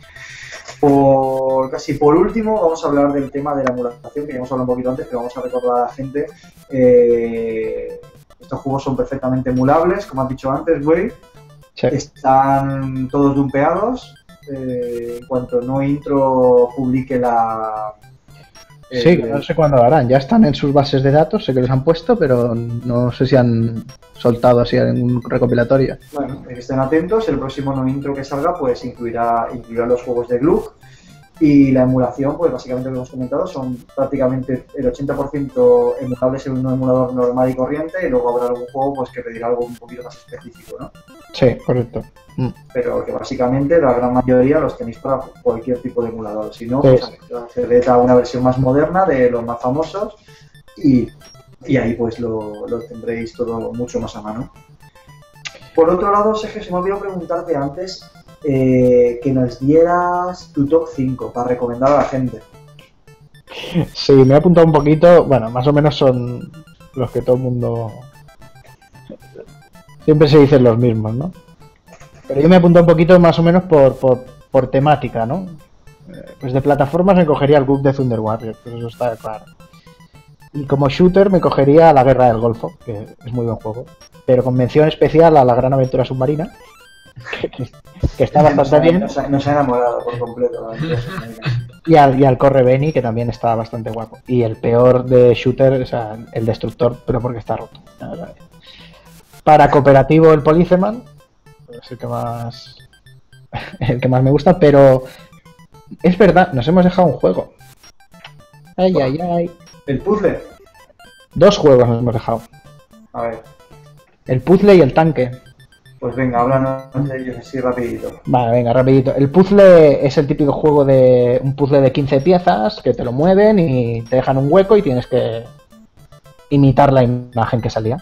Por, casi por último, vamos a hablar del tema de la emulación, que ya hemos hablado un poquito antes, pero vamos a recordar a la gente. Eh, estos juegos son perfectamente emulables, como has dicho antes, güey. Sí. Están todos dumpeados. Eh, en cuanto No Intro publique la... Eh, Sí, no sé cuándo lo harán. Ya están en sus bases de datos, sé que los han puesto, pero no sé si han soltado así en un recopilatorio. Bueno, que estén atentos. El próximo No Intro que salga, pues incluirá, incluirá los juegos de Gluck. Y la emulación, pues básicamente lo hemos comentado, son prácticamente el ochenta por ciento emulables en un emulador normal y corriente, y luego habrá algún juego pues que pedirá algo un poquito más específico, ¿no? Sí, correcto. Mm. Pero que básicamente la gran mayoría los tenéis para cualquier tipo de emulador. Si no, Sí. pues acceded a una versión más moderna de los más famosos y, y ahí pues lo, lo tendréis todo mucho más a mano. Por otro lado, Sergio, se me olvidó preguntarte antes eh, que nos dieras tu top cinco para recomendar a la gente. Sí, me he apuntado un poquito. Bueno, más o menos son los que todo el mundo... Siempre se dicen los mismos, ¿no? Pero yo me he apuntado un poquito más o menos por, por, por temática, ¿no? Eh, Pues de plataformas me cogería el Group de Thunder Warriors, pues eso está claro. Y como shooter me cogería La Guerra del Golfo, que es muy buen juego. Pero con mención especial a La Gran Aventura Submarina, que, que está bastante nos, bien. Nos ha, nos ha enamorado por completo. La aventura submarina. Y al, y al Corre Beni, que también está bastante guapo. Y el peor de shooter, o sea, el Destructor, pero porque está roto. Para cooperativo, el Policeman, es el que más el que más me gusta, pero es verdad, nos hemos dejado un juego. Ay, ay, ay. ¿El puzzle? Dos juegos nos hemos dejado. A ver, El puzzle y el tanque. pues venga, háblanos de ellos así rapidito. Vale, venga, rapidito. El puzzle es el típico juego de un puzzle de quince piezas que te lo mueven y te dejan un hueco y tienes que imitar la imagen que salía.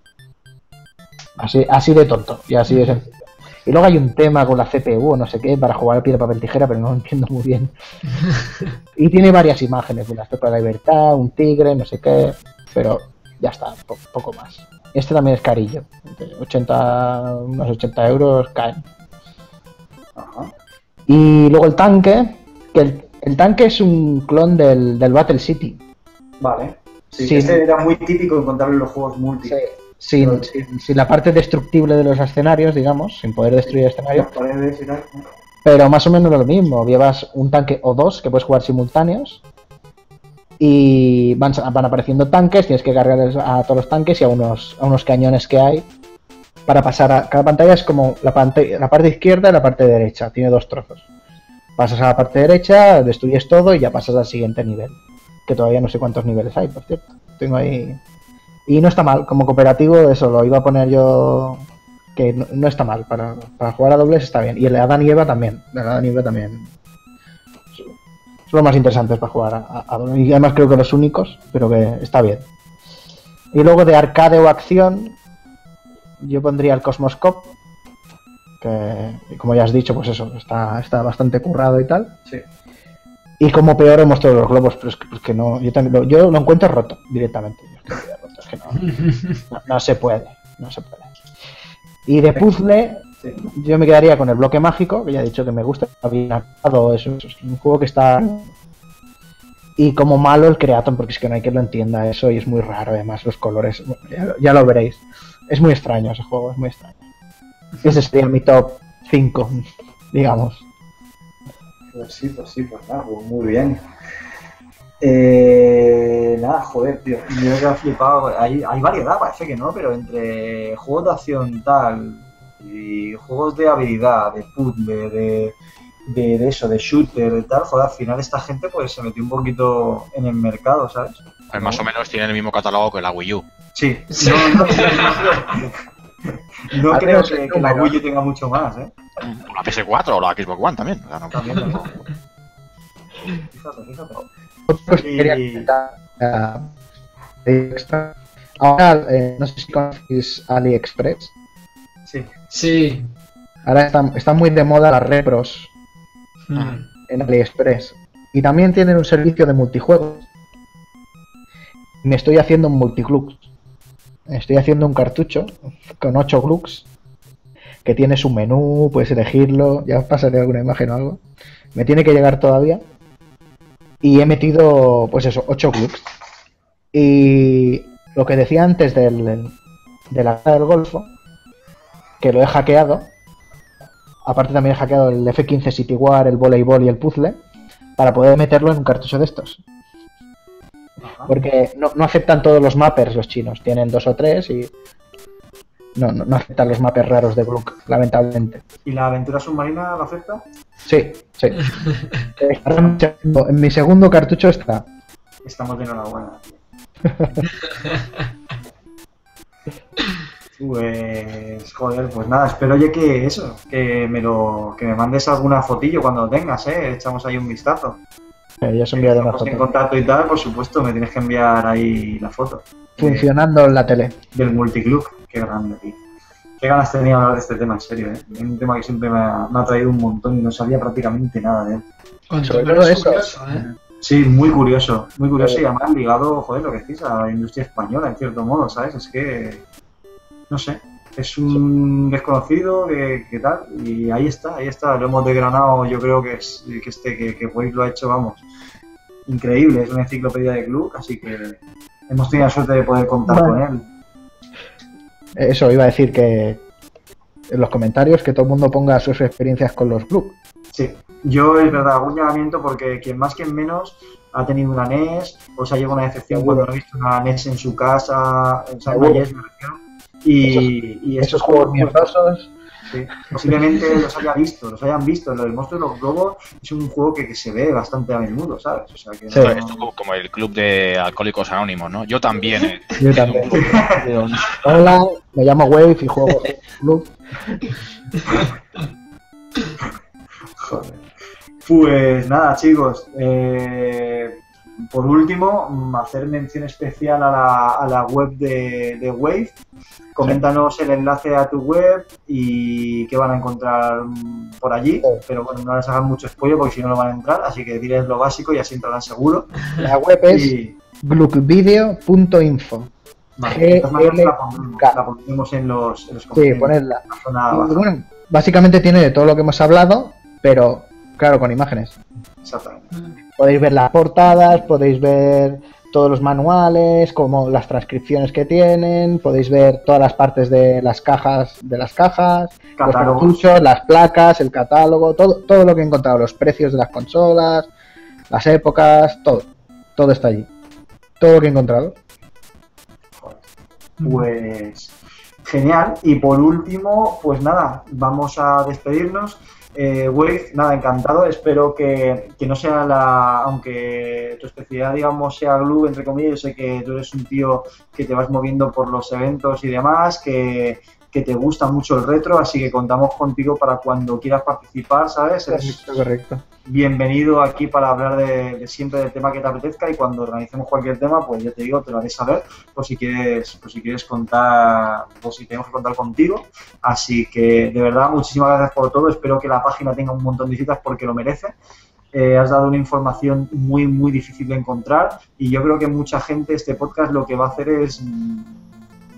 Así, así de tonto y así de sencillo. Y luego hay un tema con la C P U o no sé qué para jugar a piedra, papel, tijera, pero no lo entiendo muy bien. Y tiene varias imágenes, una Estatua de la Libertad, un tigre, no sé qué, pero ya está, po poco más. Este también es carillo, ochenta, unos ochenta euros caen. Ajá. Y luego el tanque, que el, el tanque es un clon del, del Battle City. Vale. Sí, Sí. este era muy típico encontrarlo en los juegos multi. Sí. Sin, sin, sin la parte destructible de los escenarios, digamos, sin poder destruir escenarios. Las paredes y tal, ¿no? Pero más o menos lo mismo. Llevas un tanque o dos que puedes jugar simultáneos. Y van, van apareciendo tanques, tienes que cargar a todos los tanques y a unos, a unos cañones que hay. Para pasar a. Cada pantalla es como la, pantalla, la parte izquierda y la parte derecha. Tiene dos trozos. Pasas a la parte derecha, destruyes todo y ya pasas al siguiente nivel. Que todavía no sé cuántos niveles hay, por cierto. Tengo ahí. Y no está mal, como cooperativo, eso lo iba a poner yo. Que no, no está mal, para, para jugar a dobles está bien. Y el Adán y Eva también. El Adán y Eva también. Son los más interesantes para jugar a, a, a dobles. Y además creo que los únicos, pero que está bien. Y luego de arcade o acción, yo pondría el Cosmos Cop. Que, como ya has dicho, pues eso, está, está bastante currado y tal. Sí. Y como peor hemos todos los globos, pero es que, pues que no, yo también lo, yo lo encuentro roto directamente. Yo estoy roto, es que no, no, no se puede, no se puede. Y de puzzle, Sí. yo me quedaría con el bloque mágico, que ya he dicho que me gusta, está bien armado, es un, es un juego que está Y como malo el Creaton, porque es que no hay quien lo entienda eso y es muy raro, además los colores, bueno, ya, lo- ya lo veréis. Es muy extraño ese juego, es muy extraño. Ese sería mi top cinco, digamos. Pues sí, pues sí, pues nada, pues muy bien. Eh, nada, joder, tío, yo que he flipado, hay, hay variedad, parece que no, pero entre juegos de acción tal y juegos de habilidad, de puzzle, de, de, de eso, de shooter, de tal, joder, al final esta gente pues se metió un poquito en el mercado, ¿sabes? Pues más o menos tiene el mismo catálogo que la Wii U. Sí, Sí. no, no, no, no Al creo menos que, el que la número. Wii U tenga mucho más, ¿eh? O la P S cuatro o la Xbox One también. O sea, no- También, también. Fíjate, fíjate. Otros Y- quería comentar, ah, de extra. Ahora, eh, no sé si conocéis AliExpress. Sí. Sí. Ahora están, están muy de moda las repros Mm. en AliExpress. Y también tienen un servicio de multijuegos. Me estoy haciendo un multiglux. Estoy haciendo un cartucho con ocho glux que tiene su menú, puedes elegirlo. Ya os pasaré alguna imagen o algo. Me tiene que llegar todavía. Y he metido, pues eso, ocho glux. Y lo que decía antes del, de la guerra del Golfo, que lo he hackeado. Aparte también he hackeado el F quince City War, el voleibol y el puzzle, para poder meterlo en un cartucho de estos. Ajá. Porque no, no aceptan todos los mappers los chinos, tienen dos o tres y no, no, no aceptan los mappers raros de Gluck, lamentablemente. ¿Y la aventura submarina lo acepta? Sí, sí. Eh, ahora en mi segundo- en mi segundo cartucho está. Estamos de enhorabuena. Pues, joder, pues nada, espero oye que eso, que me lo, que me mandes alguna fotillo cuando lo tengas, eh, echamos ahí un vistazo. Eh, ya os he enviado una Estamos en foto. contacto y tal, por supuesto, me tienes que enviar ahí la foto. Funcionando en la tele. Del multiclub, qué grande, tío. Qué ganas tenía de hablar de este tema, en serio, eh. Es un tema que siempre me ha, me ha traído un montón y no sabía prácticamente nada de él. Cuanto Sobre menos todo eso. curioso, ¿eh? Sí, muy curioso, muy curioso y además ligado, joder, lo que decís, a la industria española, en cierto modo, ¿sabes? Es que, no sé, es un desconocido que, que tal, y ahí está, ahí está, lo hemos desgranado, yo creo que es que este, que, que Wave lo ha hecho, vamos, increíble, es una enciclopedia de club, así que hemos tenido la suerte de poder contar Bueno. con él. Eso iba a decir que en los comentarios que todo el mundo ponga sus experiencias con los Gluck. Sí, yo es verdad, hago un llamamiento porque quien más quien menos ha tenido una N E S, o se ha llevado una decepción Seguro. cuando no ha visto una N E S en su casa, o sea, Seguro. una Yes me refiero, y, y Esos estos juegos mierdosos. sí, posiblemente los haya visto, los hayan visto, lo del monstruo de los globos es un juego que, que se ve bastante a menudo, ¿sabes? O sea, que Sí. no- Esto es como- como el club de alcohólicos anónimos, ¿no? Yo también. eh. Yo también. Hola, me llamo Wave y juego Gluck. Joder. Pues nada, chicos. eh, por último, mm, hacer mención especial a la, a la web de, de Wave. Coméntanos el enlace a tu web y qué van a encontrar mm, por allí. Sí. Pero bueno, no les hagan mucho spoiler porque si no, no van a entrar. Así que diles lo básico y así entrarán seguro. La web es Y, gluckvideo punto info. vale, G de todas maneras L la pondremos, K. la pondremos en los, en los Sí, comentarios, ponedla. en la zona Y, baja. bueno, básicamente tiene de todo lo que hemos hablado, pero claro, con imágenes. Exactamente. Podéis ver las portadas, podéis ver todos los manuales, como las transcripciones que tienen, podéis ver todas las partes de las cajas, de las cajas, los Catálogos. cartuchos, las placas, el catálogo, todo, todo lo que he encontrado, los precios de las consolas, las épocas, todo, todo está allí. Todo lo que he encontrado. Pues genial. Y por último, pues nada, vamos a despedirnos. Eh, Wave, nada, encantado. Espero que, que no sea la. Aunque tu especialidad, digamos, sea Glue, entre comillas, yo sé que tú eres un tío que te vas moviendo por los eventos y demás, que, que te gusta mucho el retro, así que contamos contigo para cuando quieras participar, ¿sabes? Es Correcto, correcto. bienvenido aquí para hablar de, de siempre del tema que te apetezca y cuando organicemos cualquier tema, pues ya te digo, te lo haré saber, por si quieres, por si quieres contar, o si tenemos que contar contigo. Así que de verdad, muchísimas gracias por todo. Espero que la página tenga un montón de visitas porque lo merece. Eh, has dado una información muy, muy difícil de encontrar y yo creo que mucha gente este podcast lo que va a hacer es mm,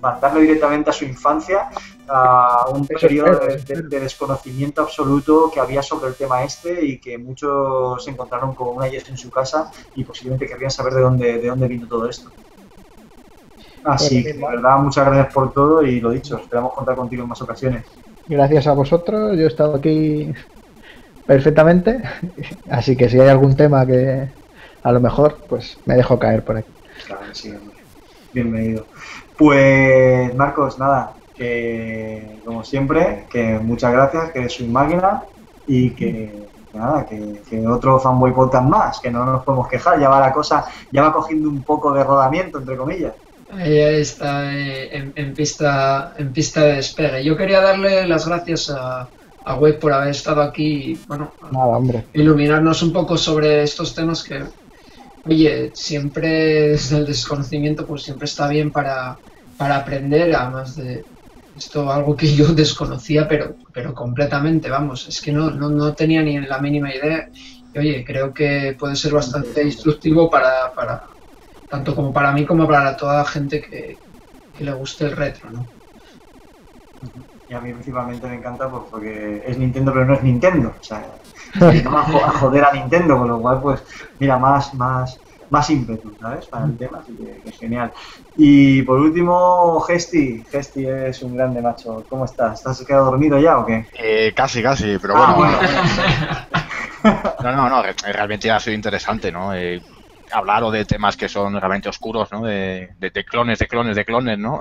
mandarlo directamente a su infancia, a un periodo de, de, de desconocimiento absoluto que había sobre el tema este y que muchos se encontraron con una Yes en su casa y posiblemente querrían saber de dónde, de dónde vino todo esto. Así que, de verdad, muchas gracias por todo y lo dicho, esperamos contar contigo en más ocasiones. Gracias a vosotros, yo he estado aquí perfectamente, así que si hay algún tema que a lo mejor, pues me dejo caer por aquí. Claro que sí, bienvenido. Pues, Marcos, nada, que como siempre, que muchas gracias, que eres un máquina y que, que nada, que, que otro Fanboy Podcast más, que no nos podemos quejar, ya va la cosa, ya va cogiendo un poco de rodamiento, entre comillas. Ahí está eh, en, en pista en pista de despegue. Yo quería darle las gracias a, a Wade por haber estado aquí y, bueno, Nada, hombre. iluminarnos un poco sobre estos temas que, oye, siempre desde el desconocimiento pues siempre está bien para, para aprender, además de esto, algo que yo desconocía, pero, pero completamente, vamos, es que no, no, no tenía ni la mínima idea y, oye, creo que puede ser bastante instructivo para... para tanto como para mí como para toda la gente que, que le guste el retro, ¿no? Y a mí principalmente me encanta pues, porque es Nintendo pero no es Nintendo, o sea, no va a joder a Nintendo, con lo cual pues mira, más, más, más ímpetu, ¿sabes? Para el tema, así que, que genial. Y por último, Gesti, Gesti es un grande macho, ¿cómo estás? ¿Estás quedado dormido ya o qué? Eh, casi, casi, pero Ah, bueno. bueno. No, no, no, realmente ha sido interesante, ¿no? Eh, hablar o de temas que son realmente oscuros, ¿no? De, de, de clones, de clones, de clones, ¿no?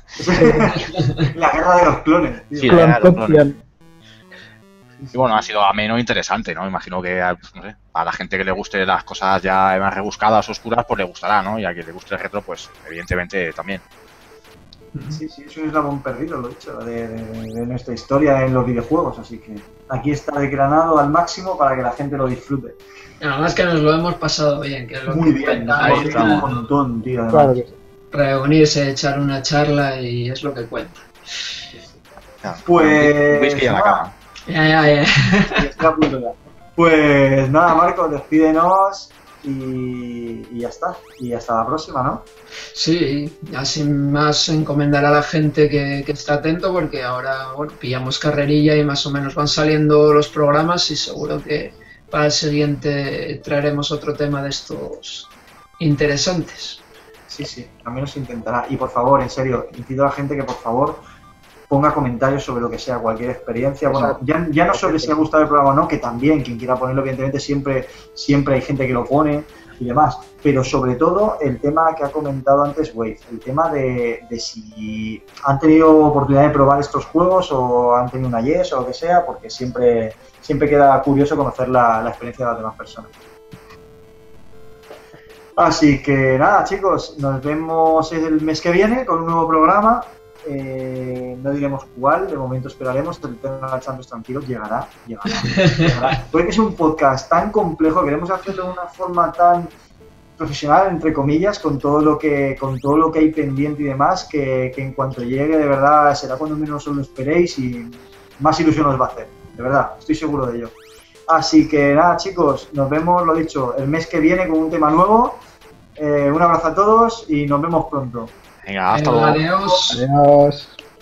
La guerra de los clones, tío. Sí, la guerra de los clones. Y bueno, ha sido ameno e interesante, ¿no? Imagino que, no sé, a la gente que le guste las cosas ya más rebuscadas, oscuras, pues le gustará, ¿no? Y a quien le guste el retro, pues evidentemente también. Sí, sí, es un eslabón perdido, lo he dicho, de, de, de nuestra historia en los videojuegos, así que aquí está desgranado al máximo para que la gente lo disfrute. Nada más que nos lo hemos pasado bien, que es lo Muy que bien, cuenta, ahí ahí está. un montón, tío, además. Claro que sí. reunirse, echar una charla y es lo que cuenta. Ya, Pues, un whisky a la cama. Ya, ya, ya. Estoy a punto ya. Pues nada, Marcos, despídenos y, y ya está. Y hasta la próxima, ¿no? Sí, ya sin más encomendar a la gente que, que está atento porque ahora, bueno, pillamos carrerilla y más o menos van saliendo los programas y seguro que para el siguiente traeremos otro tema de estos interesantes. Sí, sí, al menos se intentará. Y por favor, en serio, incido a la gente que por favor ponga comentarios sobre lo que sea, cualquier experiencia. Bueno, ya, ya no sobre si ha gustado el programa o no, que también, quien quiera ponerlo, evidentemente siempre, siempre hay gente que lo pone y demás. Pero sobre todo el tema que ha comentado antes Wade, el tema de, de si han tenido oportunidad de probar estos juegos o han tenido una yes o lo que sea, porque siempre, siempre queda curioso conocer la, la experiencia de las demás personas. Así que nada, chicos, nos vemos el mes que viene con un nuevo programa. Eh, no diremos cuál, de momento esperaremos. El tema de la Champions tranquilo llegará, llegará, llegará. Porque es un podcast tan complejo, queremos hacerlo de una forma tan profesional, entre comillas, con todo lo que con todo lo que hay pendiente y demás, que, que en cuanto llegue, de verdad, será cuando menos os lo esperéis y más ilusión os va a hacer. De verdad, estoy seguro de ello. Así que nada, chicos, nos vemos, lo dicho, el mes que viene con un tema nuevo. Eh, un abrazo a todos y nos vemos pronto. Venga, hasta luego. Adiós. Adiós.